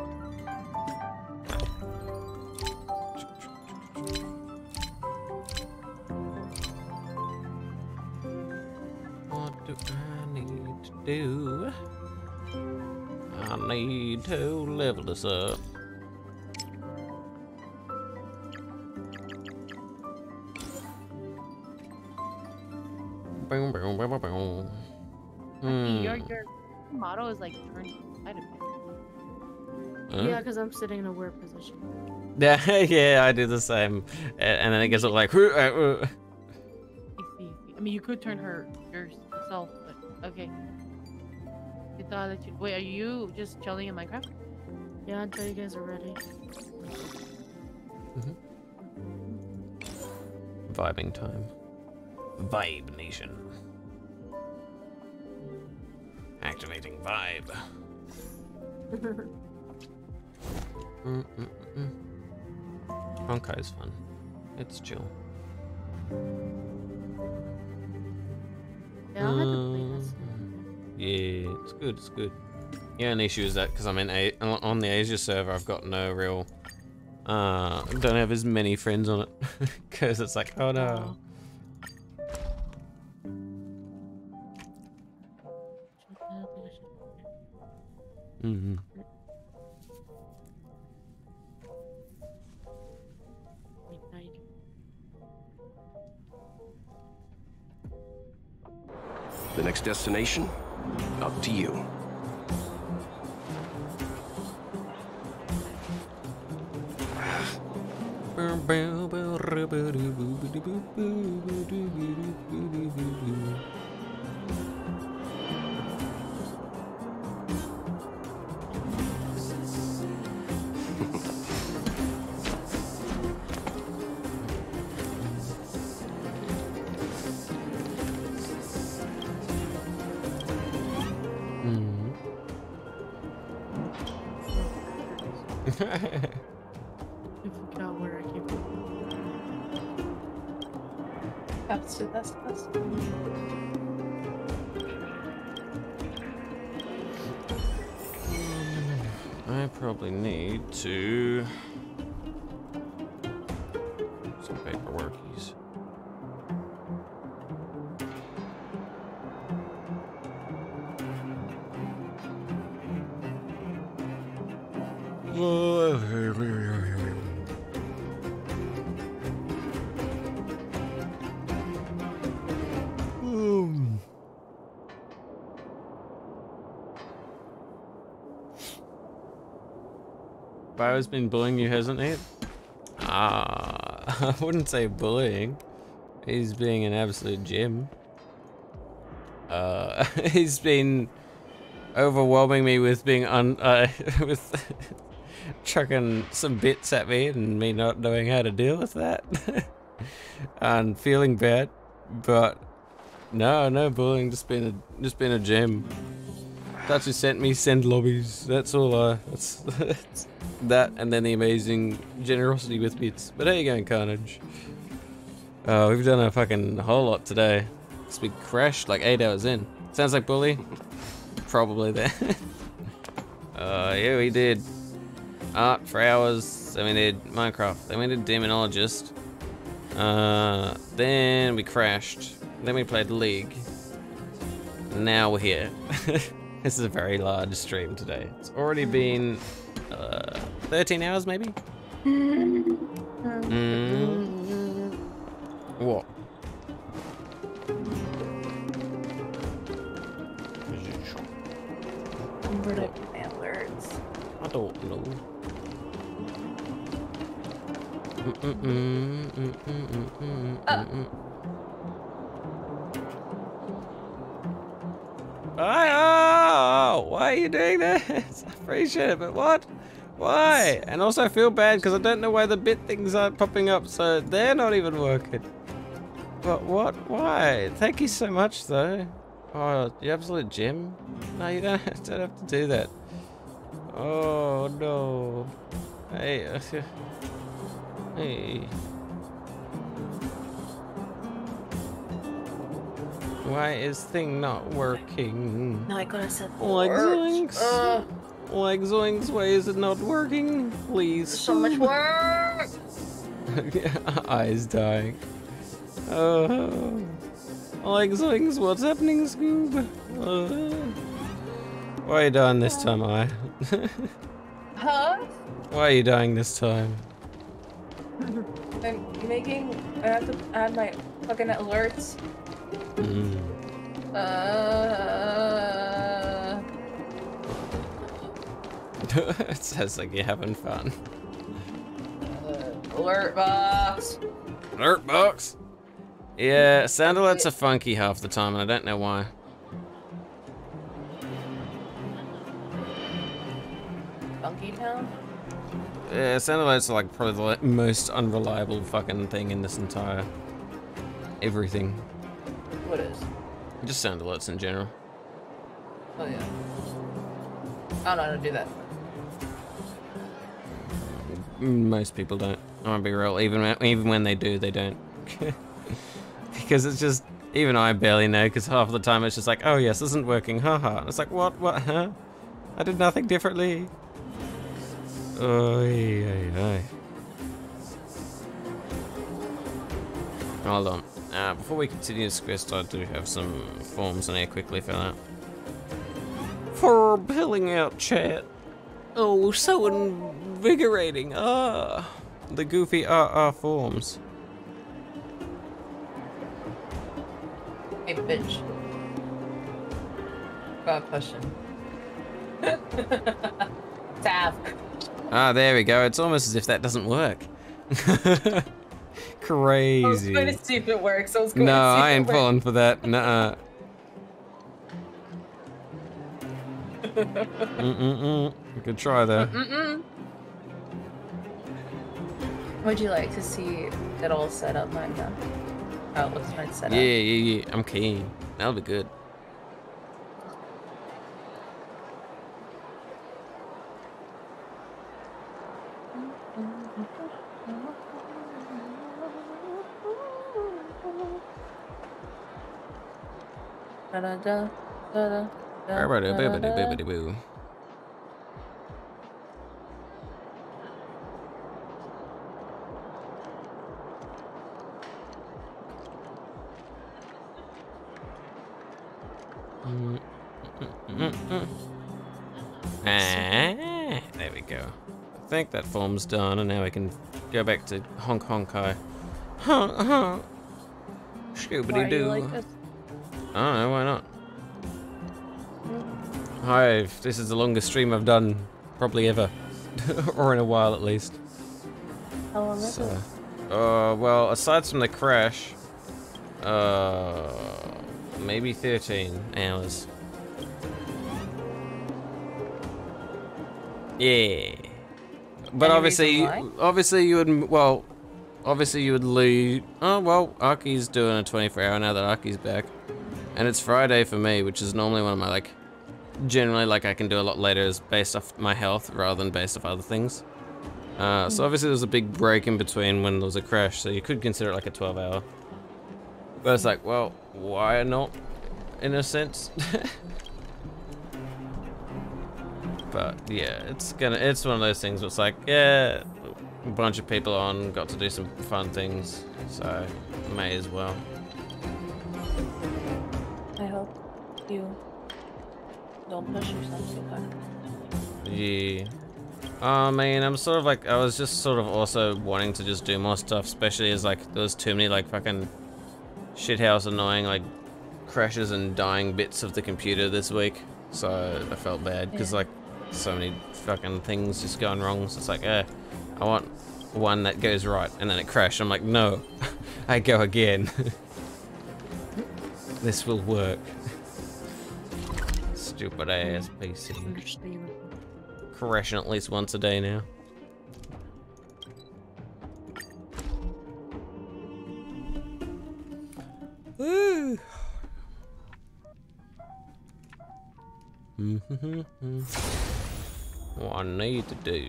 What do I need to do? I need to level this up. Boom, boom, boom, boom, boom. Your motto is like turn side of it. Yeah, because I'm sitting in a weird position. Yeah, yeah, I do the same, and then it gets like. I mean, you could turn yourself, but okay. You thought that you wait. Are you just chilling in Minecraft? Yeah, until you guys are ready. Vibing time. Vibe Nation. Activating vibe. Honkai is fun. It's chill. Yeah, I'll have to play this. Yeah, it's good. It's good. The only issue is that because I'm on the Asia server, I've got no real. Don't have as many friends on it because it's like, oh no. Midnight. The next destination, up to you. I forgot where I came from. That's it, that's. I probably need to some paperworkies. Bio's been bullying you, hasn't he? I wouldn't say bullying. He's being an absolute gem. He's been overwhelming me with being with chucking some bits at me and me not knowing how to deal with that. And feeling bad, but no bullying, just been a gem. Touchy sent me send lobbies. That's all. That's that, and then the amazing generosity with bits. But how you going, Carnage? We've done a fucking whole lot today. Cause we crashed like 8 hours in. Sounds like bully. Probably there. Yeah, we did art for hours. Then we did Minecraft. Then we did Demonologist. Then we crashed. Then we played League. Now we're here. This is a very large stream today. It's already been 13 hours maybe? What? Antlers. I don't know. Oh, why are you doing this? I appreciate it, but what? Why? And also I feel bad because I don't know why the bit things aren't popping up, so they're not even working. But what? Why? Thank you so much, though. Oh, you absolute gem. No, you don't have to do that. Oh no. Hey. Hey. Why is thing not working? No, I gotta set the Like words. zoinks. Like zoinks, why is it not working? Please. So much work. Eyes dying. Oh. Like zoinks, what's happening, Scoob? Why are you dying this time, I? Huh? Why are you dying this time? I'm making. I have to add my fucking alerts. It sounds like you're having fun. Alert box. Alert box. Yeah, sound alerts are funky half the time, and I don't know why. Funky town. Yeah, sound alerts are like probably the most unreliable fucking thing in this entire everything. What is? Just sound alerts in general. Oh yeah. I don't know how to do that. Most people don't. I want to be real. Even when they do, they don't. Because it's just, even I barely know. Because half the time it's just like, oh yes, this isn't working. Haha. And it's like, what? What? Huh? I did nothing differently. Oy. Hold on. Before we continue this quest, I do have some forms I need to quickly fill out. For filling out chat. Oh, so invigorating. The goofy forms. Hey, bitch. Got a question. Tav. Ah, there we go. It's almost as if that doesn't work. Crazy. I was going to see if it works. No, I ain't falling for that. Nuh-uh. Good try though. Would you like to see it all set up, Magda? How it looks when it's set up? Yeah. I'm keen. That'll be good. Boo. There we go. I think that form's done, and now we can go back to Honkai. Scoobity doo. Like this? I don't know, why not? Hive, this is the longest stream I've done probably ever. Or in a while at least. How long is it? Well, aside from the crash, maybe 13 hours. Yeah. But obviously you would lose. Oh, well, Aki's doing a 24-hour now that Aki's back. And it's Friday for me, which is normally one of my, like, generally, like, I can do a lot later is based off my health rather than based off other things. So obviously there's a big break in between when there was a crash, so you could consider it like a 12-hour. But it's like, well, why not, in a sense? But yeah, it's one of those things where it's like, yeah, a bunch of people on, got to do some fun things, so may as well. I hope you don't push yourself too hard. Yeah. I mean, I'm sort of like, I was just sort of also wanting to just do more stuff, especially as like, there was too many like fucking shithouse annoying like crashes and dying bits of the computer this week. So I felt bad because like so many fucking things just going wrong. So it's like, I want one that goes right, and then it crashed. I'm like, no, I go again. This will work. Stupid ass PC. Crashing at least once a day now. Woo! What I need to do.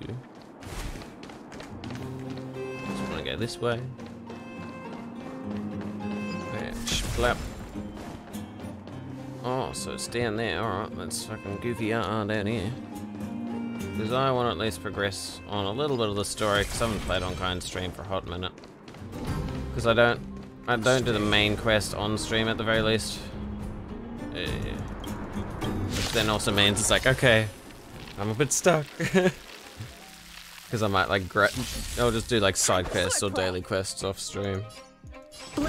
Just want to go this way. Yeah, splap. Oh, so it's down there. Alright, that's fucking goofy down here. Because I want to at least progress on a little bit of the story, because I haven't played Honkai on stream for a hot minute. Because I don't do the main quest on stream at the very least. Which then also means it's like, okay, I'm a bit stuck. Because I might like, I'll just do like side quests or daily quests off stream. But,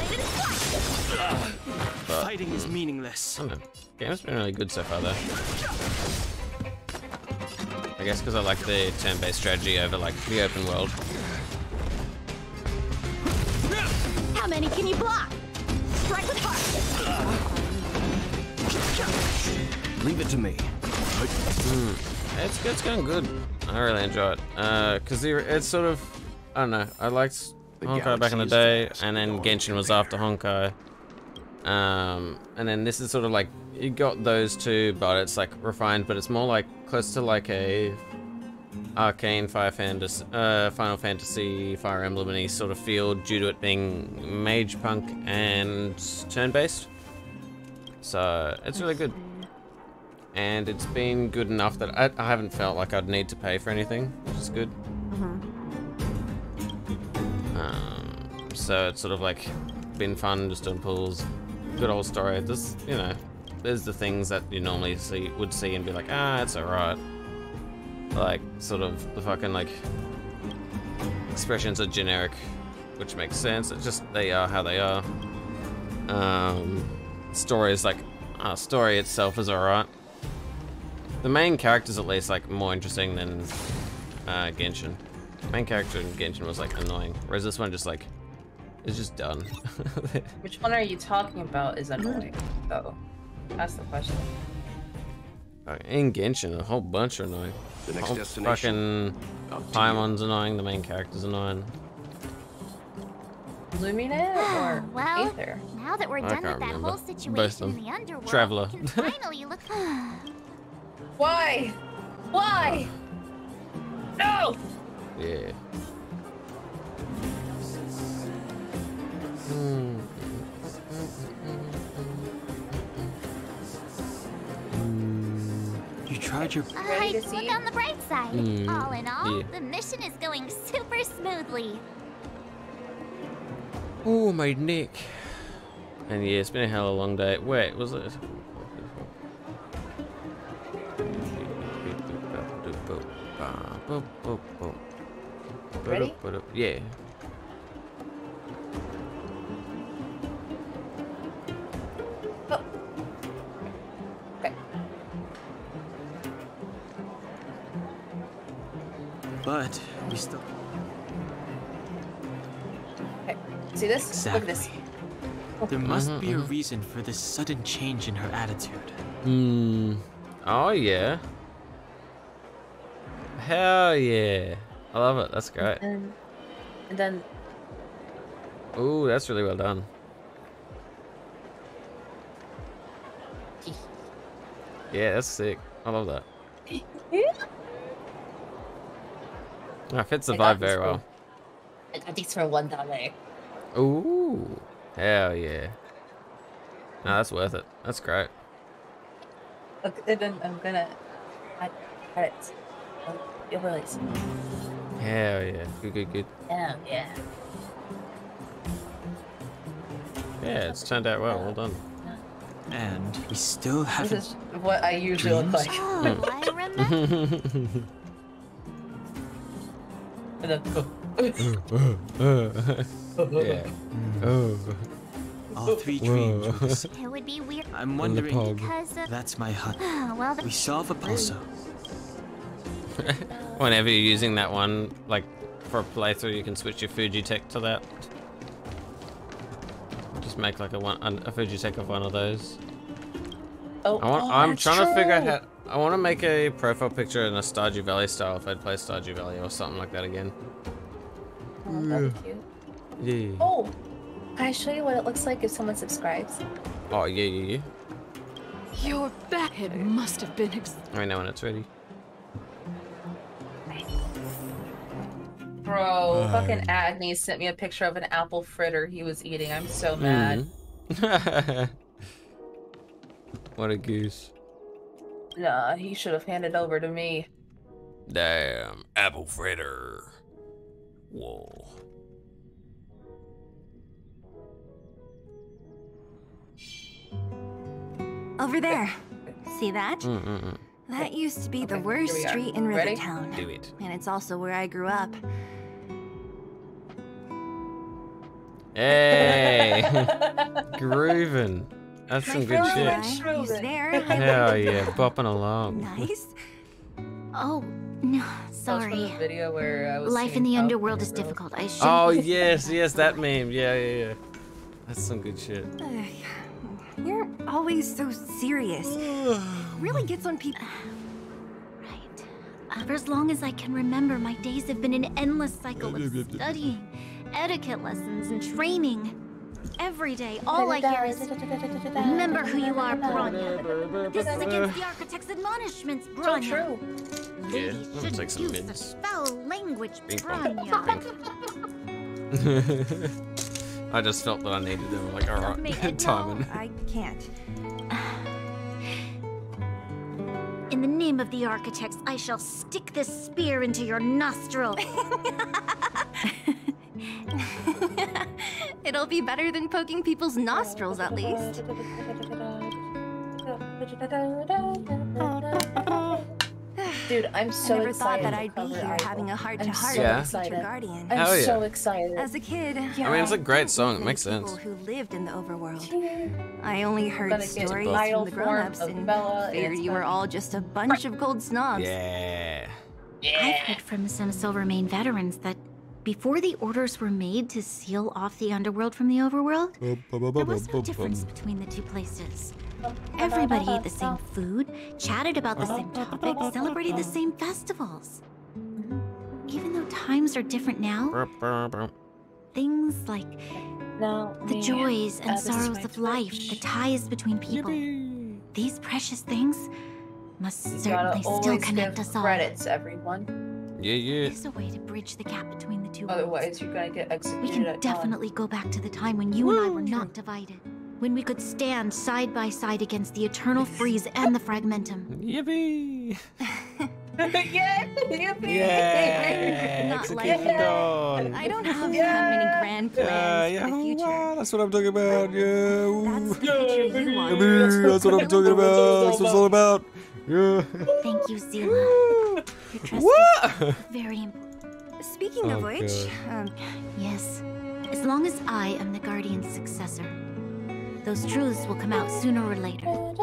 fighting is meaningless. I don't know. Game's been really good so far though. I guess because I like the turn-based strategy over like the open world. How many can you block? Strike with heart. Leave it to me. It's going good. I really enjoy it. Cause it's sort of, I don't know. I liked Honkai back in the day, and then Genshin was after Honkai. And then this is sort of like, you got those two, but it's like refined, but it's more like close to like a Arcane Final Fantasy Fire Emblem-y sort of feel due to it being Mage Punk and turn-based. So it's really good. And it's been good enough that I haven't felt like I'd need to pay for anything, which is good. So it's sort of like been fun, just doing pulls, good old story. This, you know, there's the things that you normally would see and be like, it's alright. Like, sort of the fucking like expressions are generic, which makes sense. It's just they are how they are. Story is like, story itself is alright. The main character's at least like more interesting than Genshin. The main character in Genshin was like annoying, whereas this one just like is just done. Which one are you talking about is annoying, though? That's the question. In Genshin, a whole bunch are annoying. The next destination. Fucking Paimon's annoying, the main character's annoying. Lumine or well, Aether? now that we're I done can't with that remember. whole Both situation of in them. the underworld, Traveler. we can finally look. Why? Why? No! Yeah. You tried your. Alright, look on the bright side. All in all, yeah. the mission is going super smoothly. Oh, my neck. And yeah, it's been a hell of a long day. Wait, was it? Ready? Yeah. Oh. Okay. But we still. Okay. See this? Exactly. Look at this. There must be a reason for this sudden change in her attitude. Oh yeah. Hell yeah. I love it. That's great. And then. Ooh, that's really well done. Yeah, that's sick. I love that. Oh, fits the vibe very well. I got these for $1. Ooh. Hell yeah. No, that's worth it. That's great. Look, and then I'm gonna add credits. You'll release. Hell yeah. Good, good, good. Yeah, yeah. Yeah, it's turned out well. Well done. And we still haven't. This is what I usually look like. Oh, I remember. And then, Yeah. Oh. All three dreams were the same. It would be weird. I'm wondering. Because of... That's my hut. well, We solve a puzzle. Whenever you're using that one, like for a playthrough, you can switch your Fuji tech to that. Just make like a Fuji tech of one of those. Oh, I'm that's trying to figure out true. how. I want to make a profile picture in a Stardew Valley style if I'd play Stardew Valley or something like that again. Oh, that'd be cute. Yeah. Oh, can I show you what it looks like if someone subscribes? Oh yeah, yeah, yeah. You're back. It must have been. I know when it's ready. Bro, fucking Agni sent me a picture of an apple fritter he was eating. I'm so mad. What a goose. Nah, he should have handed over to me. Damn, apple fritter. Whoa. Over there. See that? That used to be the worst Here we are. street in Ready? Rivertown. Do it. And it's also where I grew up. Hey, grooving. That's some good shit. He's there. Hell yeah, bopping along. Nice. Oh, no, That was sorry. from the video where I was Life in singing the Out underworld for is the Girls. difficult. I should. Oh yes, yes, that meme. Yeah, yeah, yeah. That's some good shit. You're always so serious. Really gets on people. For as long as I can remember, my days have been an endless cycle of studying, etiquette lessons, and training. Every day, all I hear is, remember who you are, Branya. This is against the Architect's admonishments, Branya. So true. Yeah, Ladies I'll shouldn't take some use mids. such foul language, Bing bong. Branya. I just felt that I needed them. Like, alright, timing. I can't. In the name of the Architects, I shall stick this spear into your nostril. It'll be better than poking people's nostrils, at least. Dude, I'm so I never excited. thought that I'd be here having a heart-to-heart Yeah. with Teacher Guardian. I'm Hell yeah. so excited. As a kid, I mean, it's a great song. It makes people sense. who lived in the overworld. I only heard Gonna get stories idol from the form grown-ups of and Bella, figured it's you were gonna- all just a bunch of gold snobs. Yeah. I've heard from some Silvermane veterans that before the orders were made to seal off the underworld from the overworld, there was no difference between the two places. Everybody ate the same food, chatted about the same topics, celebrated the same festivals. Even though times are different now, things like the joys and sorrows of life, the ties between people, these precious things must You certainly gotta still always connect give us all. credits, everyone. Yeah. There's a way to bridge the gap between the two worlds. Otherwise, you're gonna get We executed can at dawn. definitely go back to the time when you and I were not divided. When we could stand side by side against the Eternal Freeze and the Fragmentum. Yippee! Yeah! Yippee! Yeah! Not like Execute that. dawn. I don't have that many grand plans for the future. That's what I'm talking about. Yeah. That's the future you want. That's what I'm talking about. That's what it's all about. Yeah. Thank you, Zila. Your trust is very important. Speaking of which, Yes. As long as I am the Guardian's successor, those truths will come out sooner or later.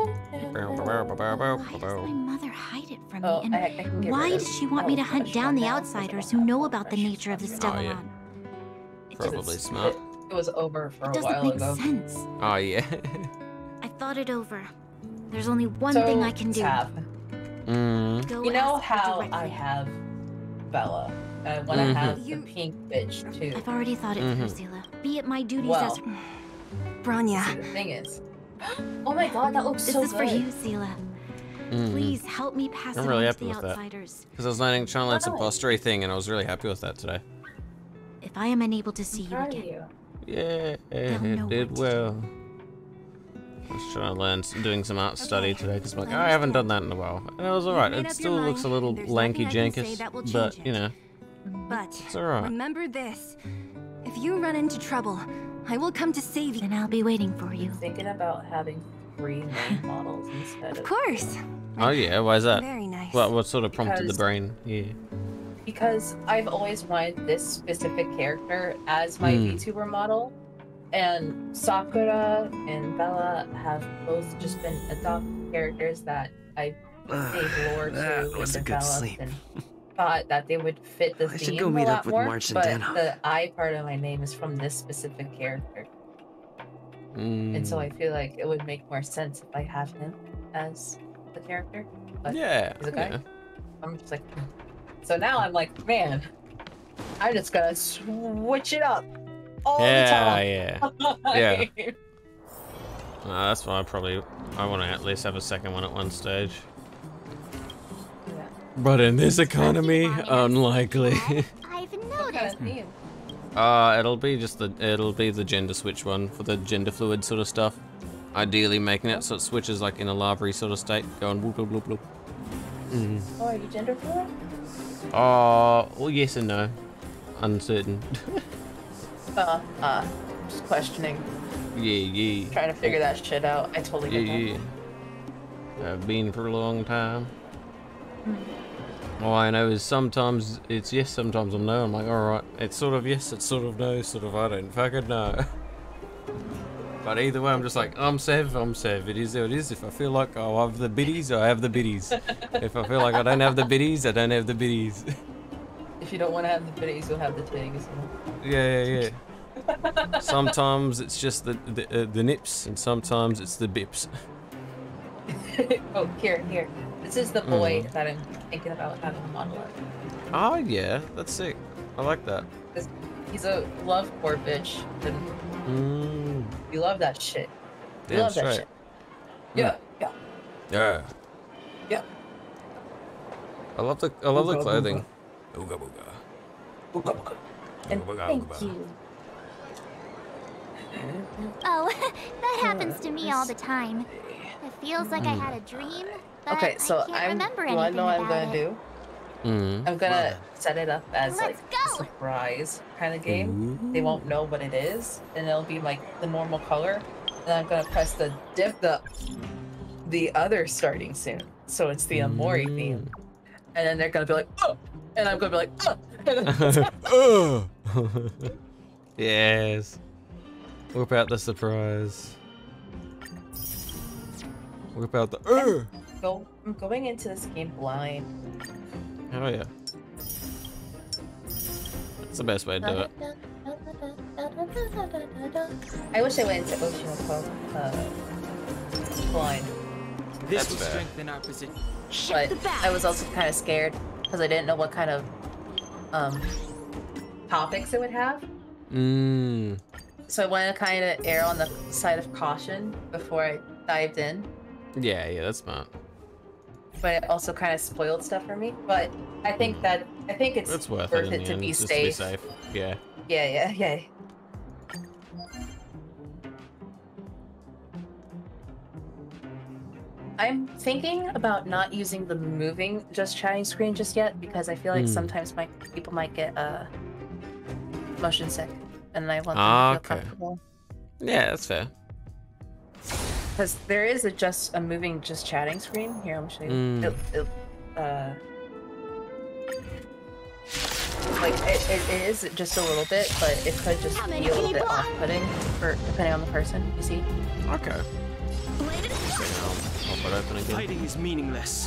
Why does my mother hide it from me? Oh, And I can get why rid of- does she want me to hunt down the outsiders who know about the nature of the Stellalon? Probably smart. It was over for It a doesn't while make ago. sense. Oh yeah. I thought it over. There's only one So, thing I can do. Tab, Go you know ask her how directly. I have Bella, and I want to have the pink bitch too. I've already thought it through, Zila. Be it my duties Well, as... Branya. See, the thing is, oh my god, that looks This so is good. for you, Zila. Please help me pass I'm it really on happy to the with that. outsiders. Because I was trying to learn some postury thing, and I was really happy with that today. If I am unable to see you Proud of again, you. Yeah, They'll know it did well. I was trying to learn doing some art study today because I'm like, I haven't done that in a while. And it was alright. Made It up still your looks a mind. little There's lanky nothing I can say jankus, that will but change you it. know, But it's alright. remember this. If you run into trouble, I will come to save you. then I'll be waiting for you. Thinking about having 3 main models instead Of course. Oh yeah, why is that? Very nice. What sort of prompted the Because- brain? Yeah. Because I've always wanted this specific character as my VTuber model, and Sakura and Bella have both just been adopted characters that I gave lore to That and was a good developed sleep. and thought that they would fit the I theme should go a meet lot up with more, March and but Dana. the I part of my name is from this specific character, and so I feel like it would make more sense if I have him as the character. But Yeah, he's a guy. yeah. I'm just like, so now I'm like, man, I just gotta switch it up all the time. Yeah. That's why I want to at least have a second one at one stage. But in this economy, unlikely. I've What kind of theme? It'll be the gender switch one for the gender fluid sort of stuff. Ideally making it so it switches like in a larvae sort of state, going whoop whoop whoop whoop. Oh, are you gender fluid? Well, yes and no. Uncertain. Just questioning. Yeah. Trying to figure that shit out. I totally get Yeah. I've been for a long time. All I know is sometimes it's yes, sometimes I'm no. I'm like, alright, it's sort of yes, it's sort of no, sort of I don't fucking know. But either way, I'm just like, I'm Sev. It is what it is. If I feel like I'll have the biddies, I have the biddies. If I feel like I don't have the biddies, I don't have the biddies. If you don't want to have the bitties, you'll have the titties. Yeah. Sometimes it's just the nips, and sometimes it's the bips. Oh, here. This is the boy that I'm thinking about having a model of. Oh yeah, that's sick. I like that. He's a love core bitch, and you love that shit. You Damn love that straight. shit. Yeah. Yeah. I love the clothing. Ooga booga. And thank you. Oh, that happens to me all the time. It feels like I had a dream, but Okay, so I can't remember you wanna anything know what I'm about gonna it. do? I'm gonna set it up as like a surprise kind of game. They won't know what it is, and it'll be like the normal color. And I'm gonna press the other starting soon, so it's the Amori theme. and then they're gonna be like, oh, and I'm gonna be like, oh. Yes. Whip out the surprise. Whip out the. I'm going into this game blind. Oh yeah. That's the best way to do it. I wish I went into Ocean blind. This will strengthen our position. But I was also kind of scared because I didn't know what kind of topics it would have. So I wanted to kind of err on the side of caution before I dived in. Yeah, that's smart. But it also kind of spoiled stuff for me. But I think it's worth it to be safe. Yeah. Yeah. I'm thinking about not using the moving just chatting screen just yet because I feel like sometimes people might get motion sick, and I want them to feel comfortable. Yeah, that's fair. Because there is just a moving just chatting screen. Here, I'm showing you. Like it is just a little bit, but it could just be a little bit off-putting for depending on the person. You see? Okay. I'll put it open again. Fighting is meaningless.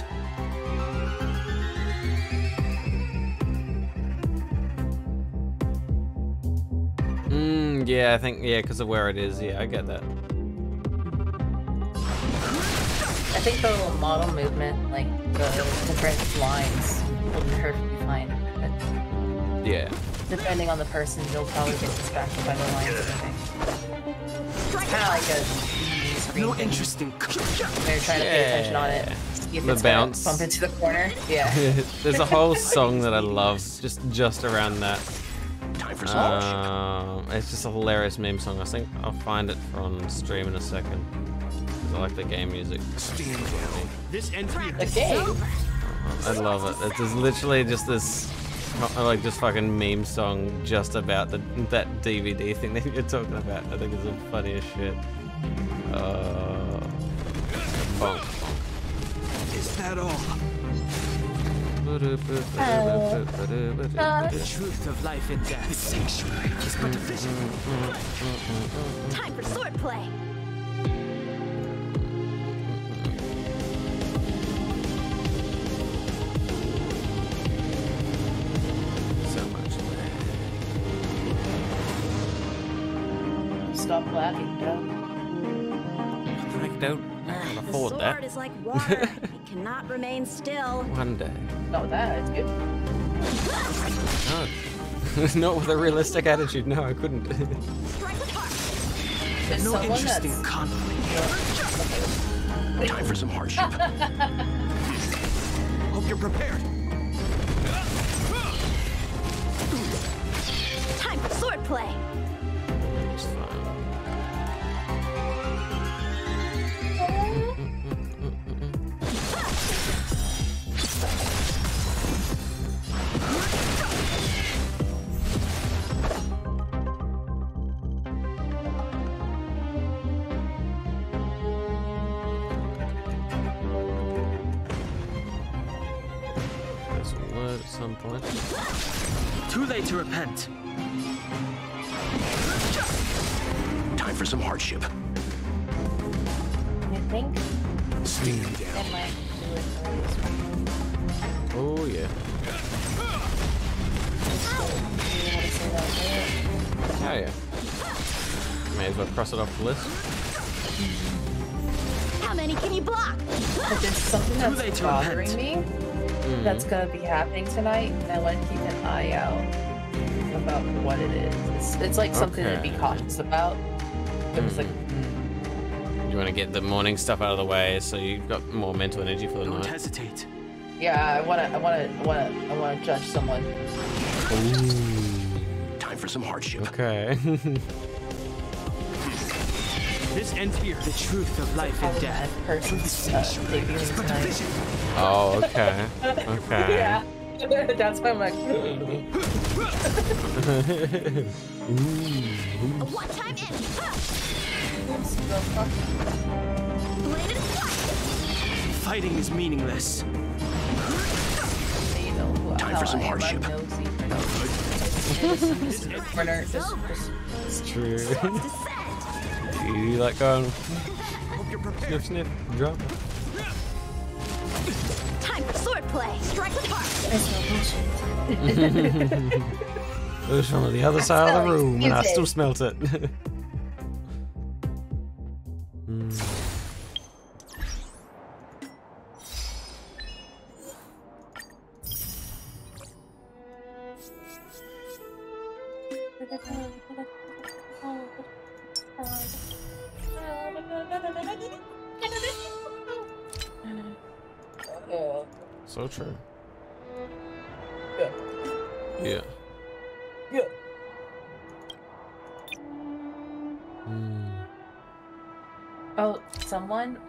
Yeah, I think because of where it is. Yeah, I get that. I think the little model movement, like the different lines, wouldn't hurt if you find. But yeah. Depending on the person, you'll probably get distracted by the lines and everything. It's kind of like a screen no thing. Interesting. When you're trying to pay attention on it. See if The it's bounce. Bump into the corner. Yeah. There's a whole song that I love just around that. Time for some it's just a hilarious meme song. I think I'll find it from stream in a second. I like the game music. Stand down. This ends here. The game. I love it. It's literally just this, like, just fucking meme song just about that DVD thing that you're talking about. I think it's the funniest shit. Bonk. Is that all? The truth of life and death. The sanctuary is but a vision. Time for swordplay. Stop laughing, Joe. I don't afford the that. sword is like water. It cannot remain still. One day. Not that, it's good. No. Not with a realistic attitude. No, I couldn't. There's No someone interesting that's... conflict. Time for some hardship. Hope you're prepared. Time for swordplay. It's fine. There's a word at some point. Too late to repent. Time for some hardship. You think? Stand That down. might do it for this one. Oh yeah. Oh yeah. May as well cross it off the list. How many can you block? But there's something that's bothering me that's gonna be happening tonight, and I want to keep an eye out about what it is. It's like something to be cautious about. It was like, You want to get the morning stuff out of the way so you've got more mental energy for the Don't night. hesitate. yeah, I wanna judge someone. Time for some hardship. Okay. This ends here. The truth of life and death. Person's debuting tonight. Oh, okay. Okay. Yeah, that's why I'm like. One time in. Fighting is meaningless. Time for some hardship. It's true. You like going sniff, sniff, drop. Time for swordplay. Strike with heart. It was from the other side of the room, and I still smelt it. So true. Yeah. Oh, someone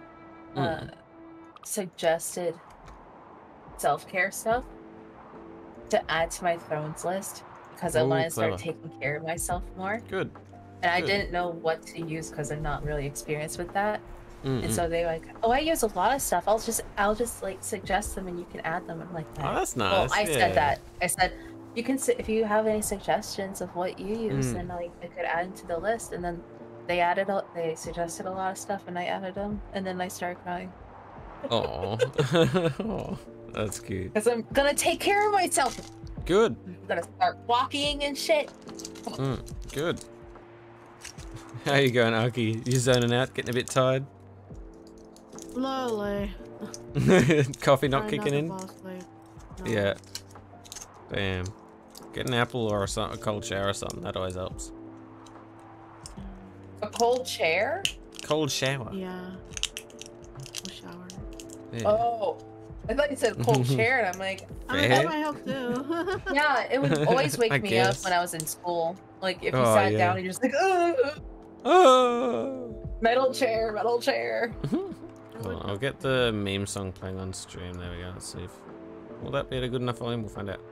suggested self-care stuff to add to my Thrones list because I want to start taking care of myself more. Good. And I didn't know what to use because I'm not really experienced with that. And so they like, oh, I use a lot of stuff. I'll just like suggest them and you can add them. I'm like, oh, that's nice. Well, I said that. I said, you can if you have any suggestions of what you use, then like I could add into the list. And then they suggested a lot of stuff, and I added them, and then I started crying. Oh, that's cute. Because I'm gonna take care of myself. Good. I'm gonna start walking and shit. Good. How you going, Aki? You zoning out, getting a bit tired? Slowly. Coffee not kicking in? No. Yeah. Damn. Get an apple or a cold shower or something. That always helps. A cold chair? Cold shower. Yeah. Cold shower. Yeah. Oh. I thought you said cold chair, and I'm like, that might help too. Yeah, it would always wake me up when I was in school. Like if you sat down and you're just like, metal chair, metal chair. Well, I'll get the meme song playing on stream. There we go. Let's see if will that be at a good enough volume. We'll find out.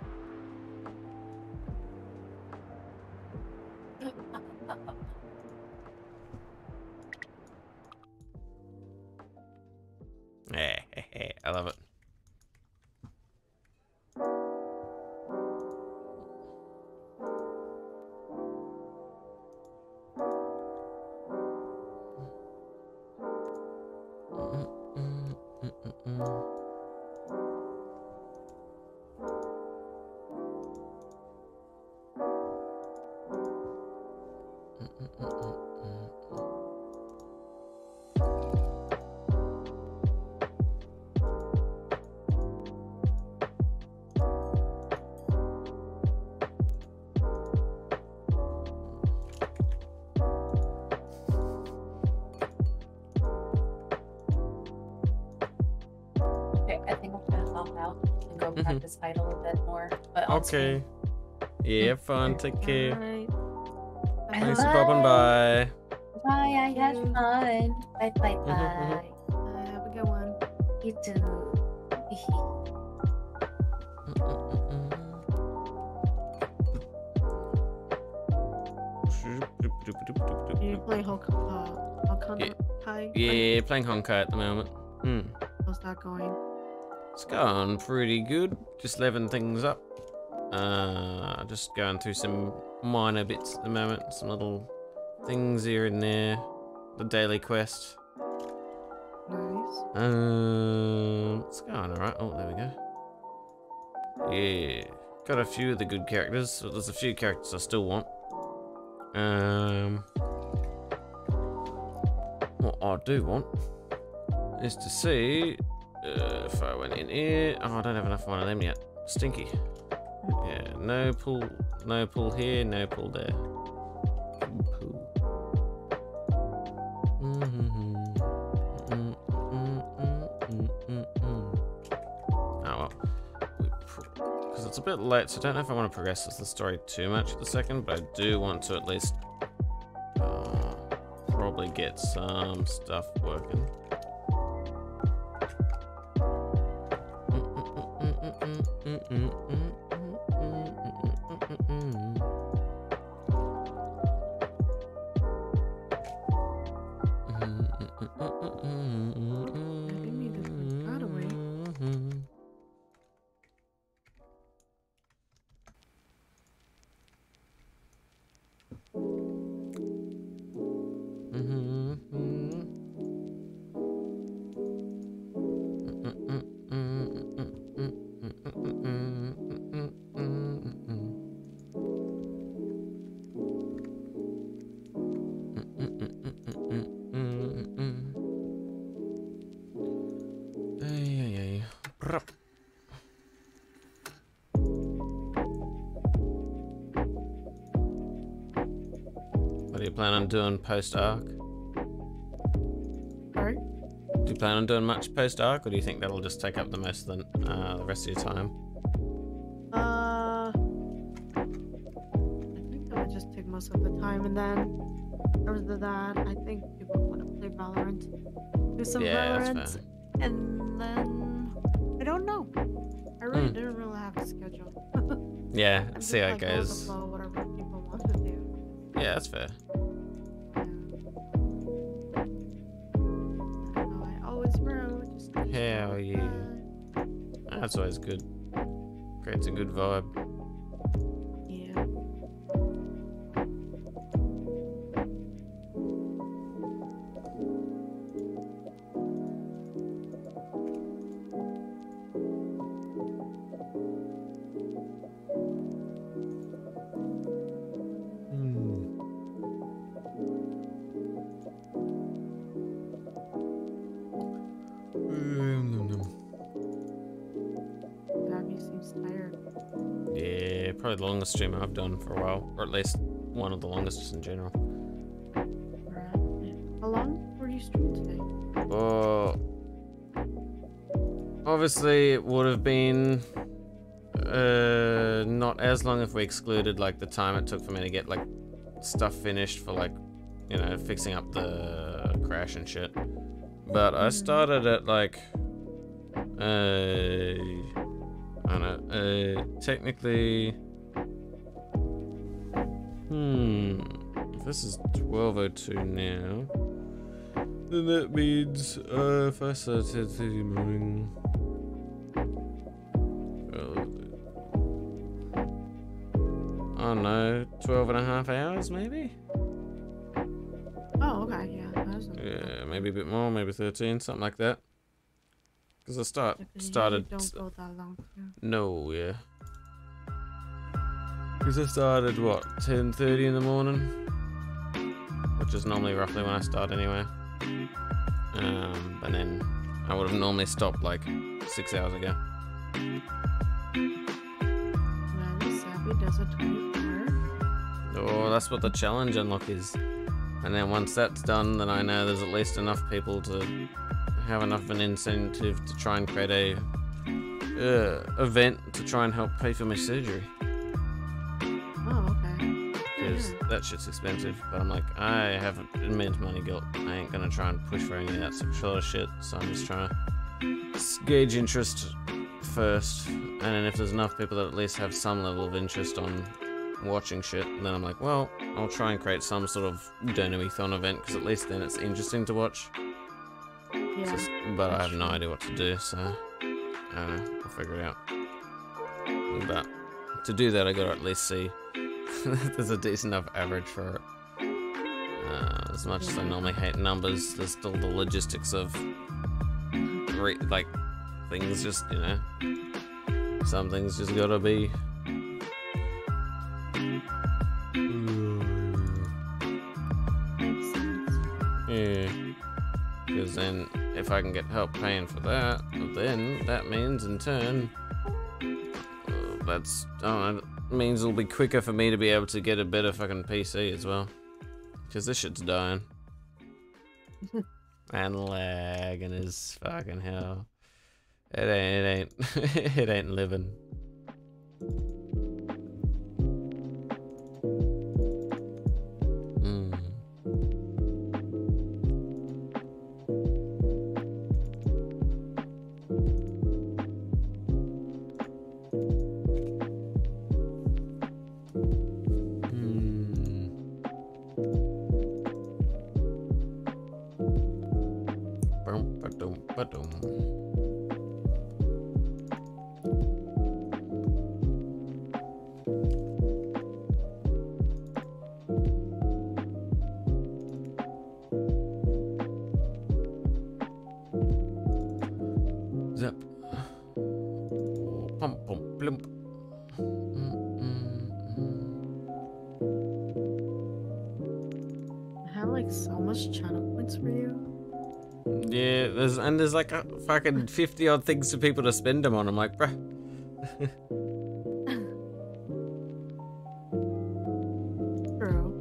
Hey, I love it. Practice idle a bit more. But okay. Yeah, have fun. Take care. Thanks for Bye. popping by. Bye, I had fun. Bye, bye, bye. Have a good one. You too. You play Honkai? Yeah, playing Honkai at the moment. How's that going? It's going pretty good. Just leveling things up. Just going through some minor bits at the moment. Some little things here and there. The daily quest. Nice. It's going alright. Oh, there we go. Yeah. Got a few of the good characters. So there's a few characters I still want. What I do want is to see if I went in here. Oh, I don't have enough one of them yet. Stinky. Yeah, no pull here, no pull there. Pull. Oh well. Because it's a bit late, so I don't know if I want to progress the story too much at the second, but I do want to at least probably get some stuff working. What do you plan on doing post-arc? Sorry? Do you plan on doing much post-arc, or do you think that'll just take up the most of the rest of your time? I think that would just take most of the time, and then after that, I think people want to play Valorant. Do some Valorant, that's fair. and then I don't know. I really didn't really have a schedule. Yeah, I'm see how it just, like, go with the goes. flow, whatever people want to do. Yeah, that's fair. I always grow. Just Hell yeah. That's always good. Creates a good vibe. yeah. Gabby seems tired. Yeah, probably the longest stream I've done for a while, or at least one of the longest just in general. How long were you streaming today? Oh, obviously it would have been not as long if we excluded like the time it took for me to get like stuff finished for like, you know, fixing up the crash and shit. But I started at like I don't know, technically if this is 12:02 now, then that means if I started at 10:30 in the morning, I don't know, 12.5 hours maybe? Oh, okay, yeah. Yeah, maybe a bit more, maybe 13, something like that. Because I started. Don't go that long. Yeah. No, yeah. Because I started what, 10:30 in the morning, which is normally roughly when I start anyway. And then I would have normally stopped like 6 hours ago. Man, Savvy does a 24. Oh, that's what the challenge unlock is. And then once that's done, then I know there's at least enough people to have enough of an incentive to try and create a event to try and help pay for my surgery. Oh, okay. Because that shit's expensive. But I'm like, I have immense money guilt. I ain't gonna try and push for any of that sort of shit. So I'm just trying to gauge interest first. And then if there's enough people that at least have some level of interest on watching shit, and then I'm like, well, I'll try and create some sort of Dono-a-thon event, because at least then it's interesting to watch. Yeah. But I have no idea what to do, so I don't know, I'll figure it out. But to do that, I gotta at least see there's a decent enough average for it. As much as I normally hate numbers, there's still the logistics of like things just, you know, some things just gotta be. Yeah, because then if I can get help paying for that, then that means in turn, means it'll be quicker for me to be able to get a better fucking PC as well. Because this shit's dying. And lagging as fucking hell. It ain't living. Zap. Pump, pump, plump. I have like so much channel points for you. Yeah, there's like a fucking 50 odd things for people to spend them on. I'm like, bruh. True.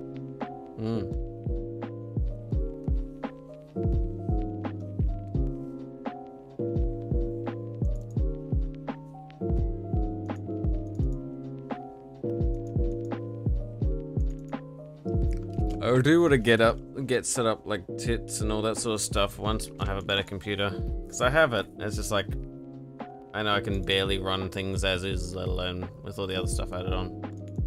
I do want to get set up like tits and all that sort of stuff once I have a better computer. Because I have it, it's just like, I know I can barely run things as is, let alone with all the other stuff added on.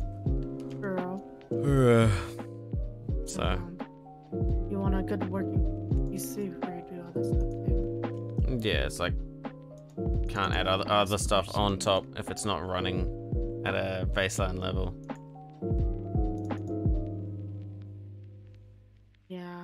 True. So. You want a good working PC before you do all this stuff too. Yeah, it's like, can't add other stuff on top if it's not running at a baseline level. Yeah.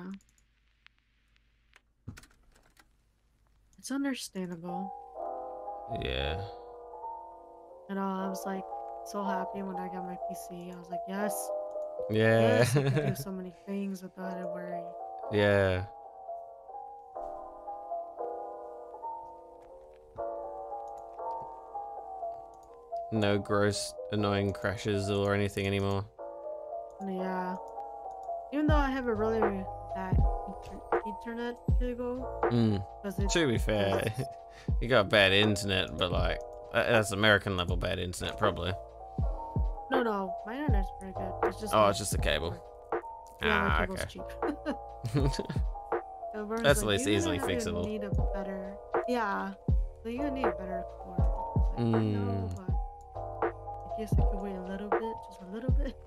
It's understandable. Yeah. And I was like so happy when I got my PC. I was like, yes. Yeah. Yes, I can do so many things without it worrying. Yeah. No gross, annoying crashes or anything anymore. Yeah. Even though I have a really bad internet cable. To be fair, you got bad internet, but like, that's American level bad internet, probably. No, my internet's pretty good. It's just it's just the cable. Yeah, my okay. cable's cheap. That's at least easily fixable. Need a better, yeah. So you're gonna need a better cord. I was like, no, but I guess I could wait a little bit, just a little bit.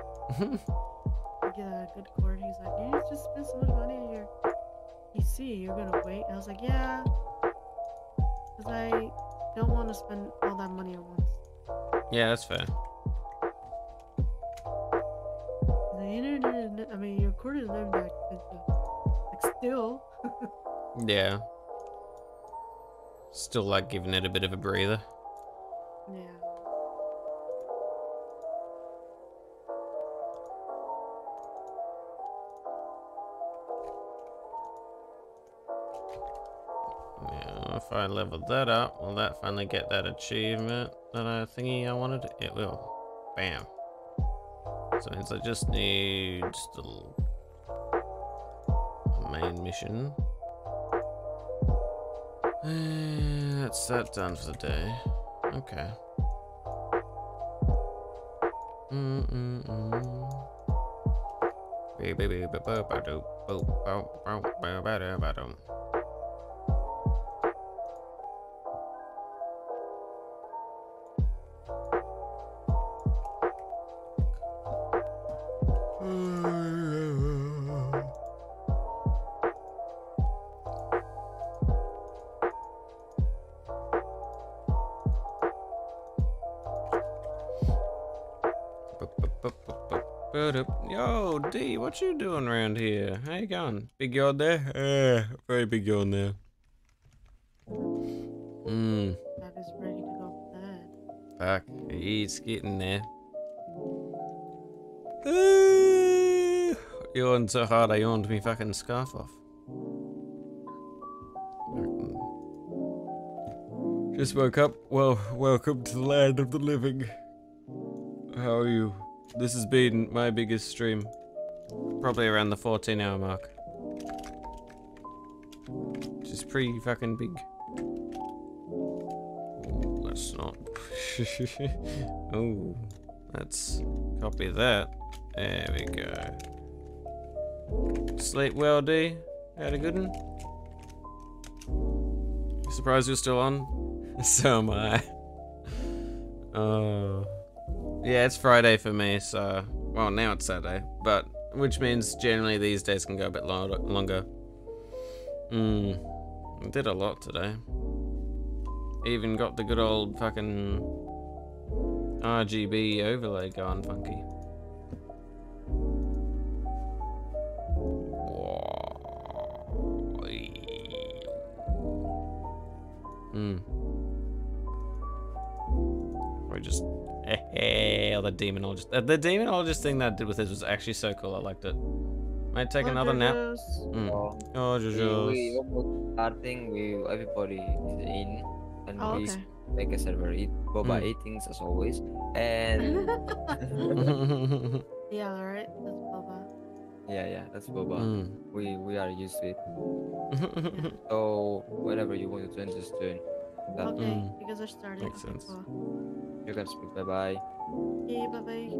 To get a good cord. He's like, you just spend so much money on your PC. You're gonna wait. And I was like, yeah, because I don't want to spend all that money at once. Yeah, that's fair. The internet, I mean, your cord is not that expensive. Like, still. Yeah. Still like giving it a bit of a breather. Yeah. Yeah, if I leveled that up, will that finally get that achievement that I wanted? It will. Bam. So means I just need a main mission. That's that done for the day. Okay. Yo, D, what you doing around here? How you going? Big yawn there? Very big yawn there. That is ready to go to bed. Fuck, he's getting there. Yawned so hard I yawned me fucking scarf off. Just woke up. Well, welcome to the land of the living. How are you? This has been my biggest stream. Probably around the 14-hour mark. Which is pretty fucking big. Ooh, let's not. Oh, let's copy that. There we go. Sleep well, D. Had a good one? Surprised you're still on? So am I. Oh. Yeah, it's Friday for me, so... Well, now it's Saturday, but... Which means generally these days can go a bit longer. I did a lot today. Even got the good old fucking... RGB overlay going funky. Or just... Oh, the demonologist. The demonologist thing that I did with this was actually so cool. I liked it. Might take another nap. Oh, Jojo's. We almost starting. Everybody is in, and we okay. make a server. Boba eatings as always, and Yeah, alright. That's Boba. yeah, that's Boba. We are used to it. So whenever you want to join, just join. Okay, because I started. Makes sense. You can speak. Bye. Yeah, bye.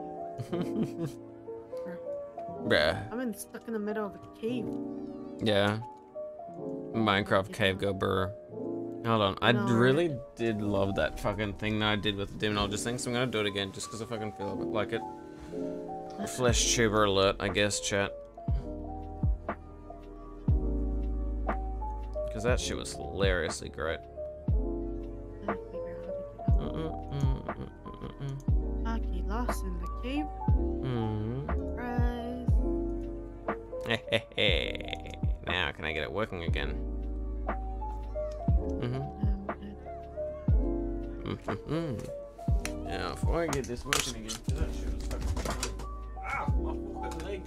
Bruh. I'm stuck in the middle of a cave. Yeah. Minecraft cave go burr. Hold on. I really did love that fucking thing that I did with the demonologist thing, so I'm gonna do it again just because I fucking feel like it. Flesh tuber alert, I guess, chat. Because that shit was hilariously great. Aki lost in the cave. Hey. Now can I get it working again? Now before I get this working again, that shit was fucking. Ow, my fucking leg.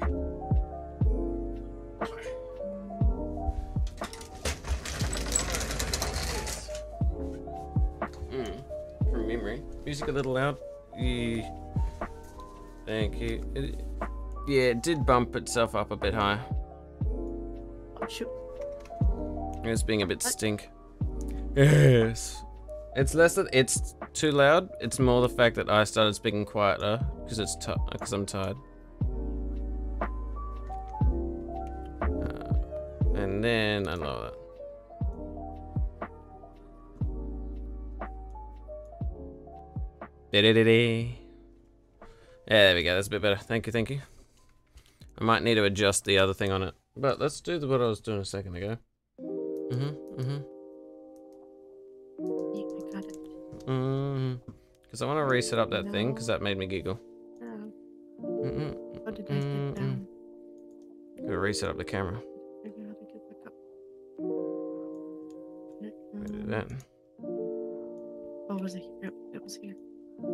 From memory. Music a little loud. Yeah. Thank you. Yeah, it did bump itself up a bit high. Oh, shoot. It was being a bit stink. Yes. It's less that it's too loud. It's more the fact that I started speaking quieter because I'm tired. And then I love that. Yeah, there we go. That's a bit better. Thank you. I might need to adjust the other thing on it, but let's do what I was doing a second ago. Because I want to reset up that thing because that made me giggle. What did I get down? Gotta reset up the camera. Do that. Oh, was it here? It was here.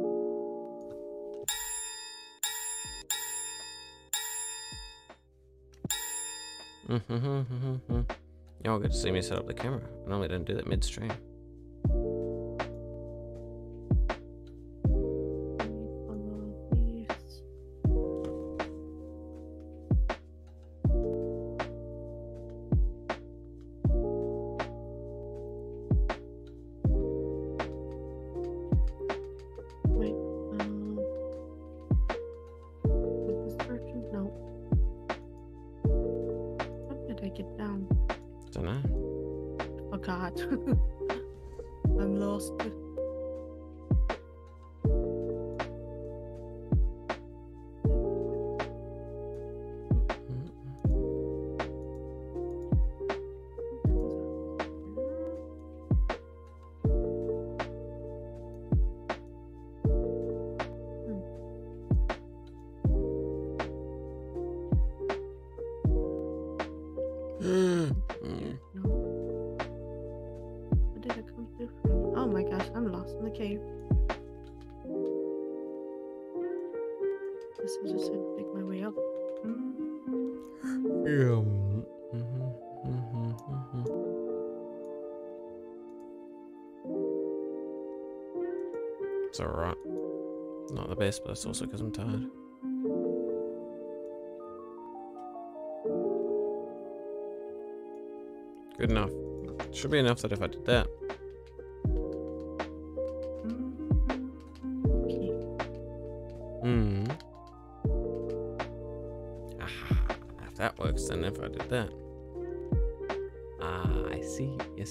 Y'all get to see me set up the camera. I normally don't do that midstream. I'm lost. cave. Guess I'll just make my way up. It's alright. Not the best, but it's also because I'm tired. Good enough. Should be enough that if I did that. If that works, then if I did that. I see. Yes.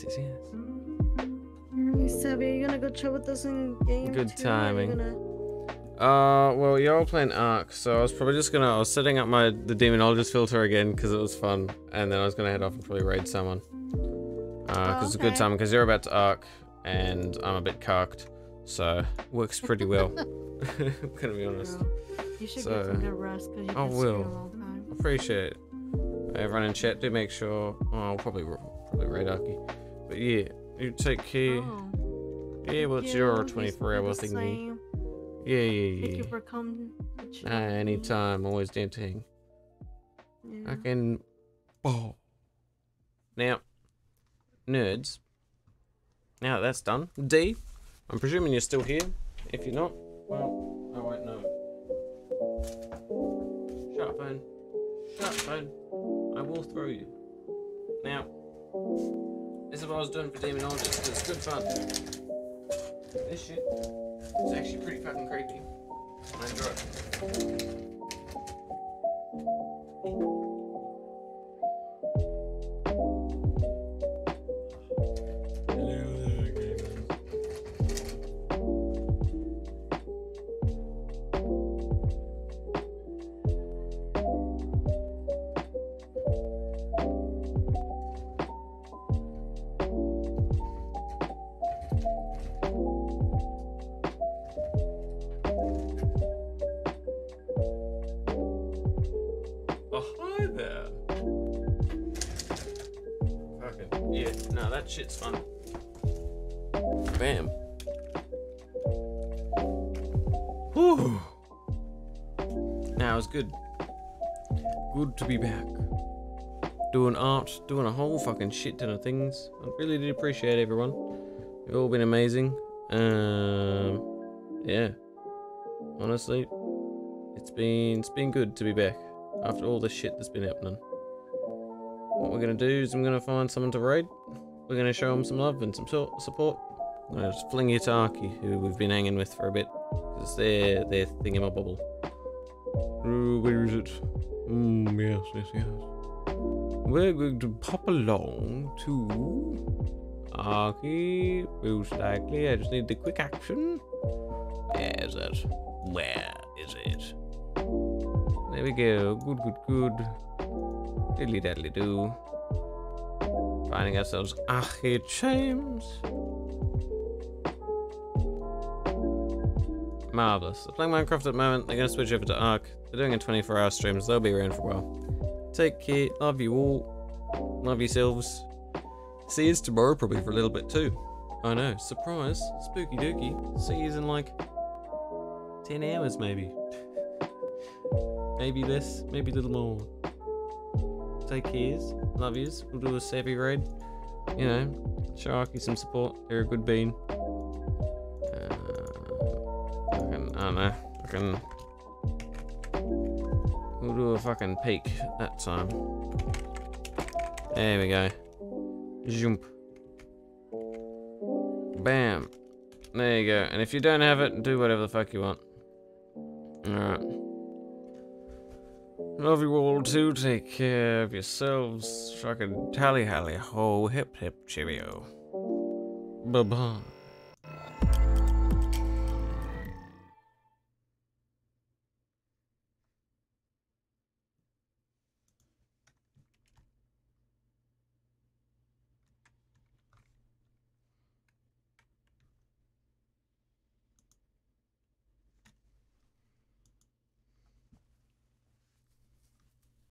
Hey, Savvy, are you gonna go chill with us in game? Good timing. Well, you're all playing Ark, so I was probably just I was setting up the Demonologist filter again because it was fun, and then I was gonna head off and probably raid someone. Because it's a good time, because you're about to Ark, and I'm a bit cocked, so works pretty well. I'm gonna be honest. You should get some good rest, because you've been will. streaming a long time. Appreciate it. Everyone in chat, do make sure. I'll probably raid Arky, but yeah, you take care. Yeah, well, it's your 24-hour thingy. Yeah. Thank you for coming. Anytime, always dancing. Fucking ball. Now, nerds. Now that that's done. D, I'm presuming you're still here. If you're not, well, I won't know. Shut up, phone. Shut up, phone. I will throw you. Now, this is what I was doing for Demonologist, because it's good fun. This shit is actually pretty fucking creepy. I enjoy it. Shit's fun. Bam. Whew. Now it's good. Good to be back. Doing art, doing a whole fucking shit ton of things. I really did appreciate everyone. You've all been amazing. Yeah. Honestly, it's been good to be back after all the shit that's been happening. What we're gonna do is I'm gonna find someone to raid. We're going to show them some love and some support. I'm going to just fling you to Arky, who we've been hanging with for a bit. Because they're thingamabobble. Oh, where is it? Yes. We're going to pop along to Arky, most likely. I just need the quick action. Where is it? Where is it? There we go. Good. Diddly-daddly-doo. Finding ourselves Arky James. Marvelous. They're playing Minecraft at the moment. They're going to switch over to Ark. They're doing a 24-hour stream, so they'll be around for a while. Take care. Love you all. Love yourselves. See you tomorrow, probably for a little bit too. I know. Surprise. Spooky dooky. See you in like 10 hours, maybe. Maybe less. Maybe a little more. Take cares, love yous. We'll do a savvy raid. You know, show Arky some support. They're a good bean. I don't know. We'll do a fucking peek that time. There we go. Jump. Bam. There you go. And if you don't have it, do whatever the fuck you want. Alright. Love you all too. Take care of yourselves. Fucking tally-hally ho, hip hip cheerio. Bye-bye.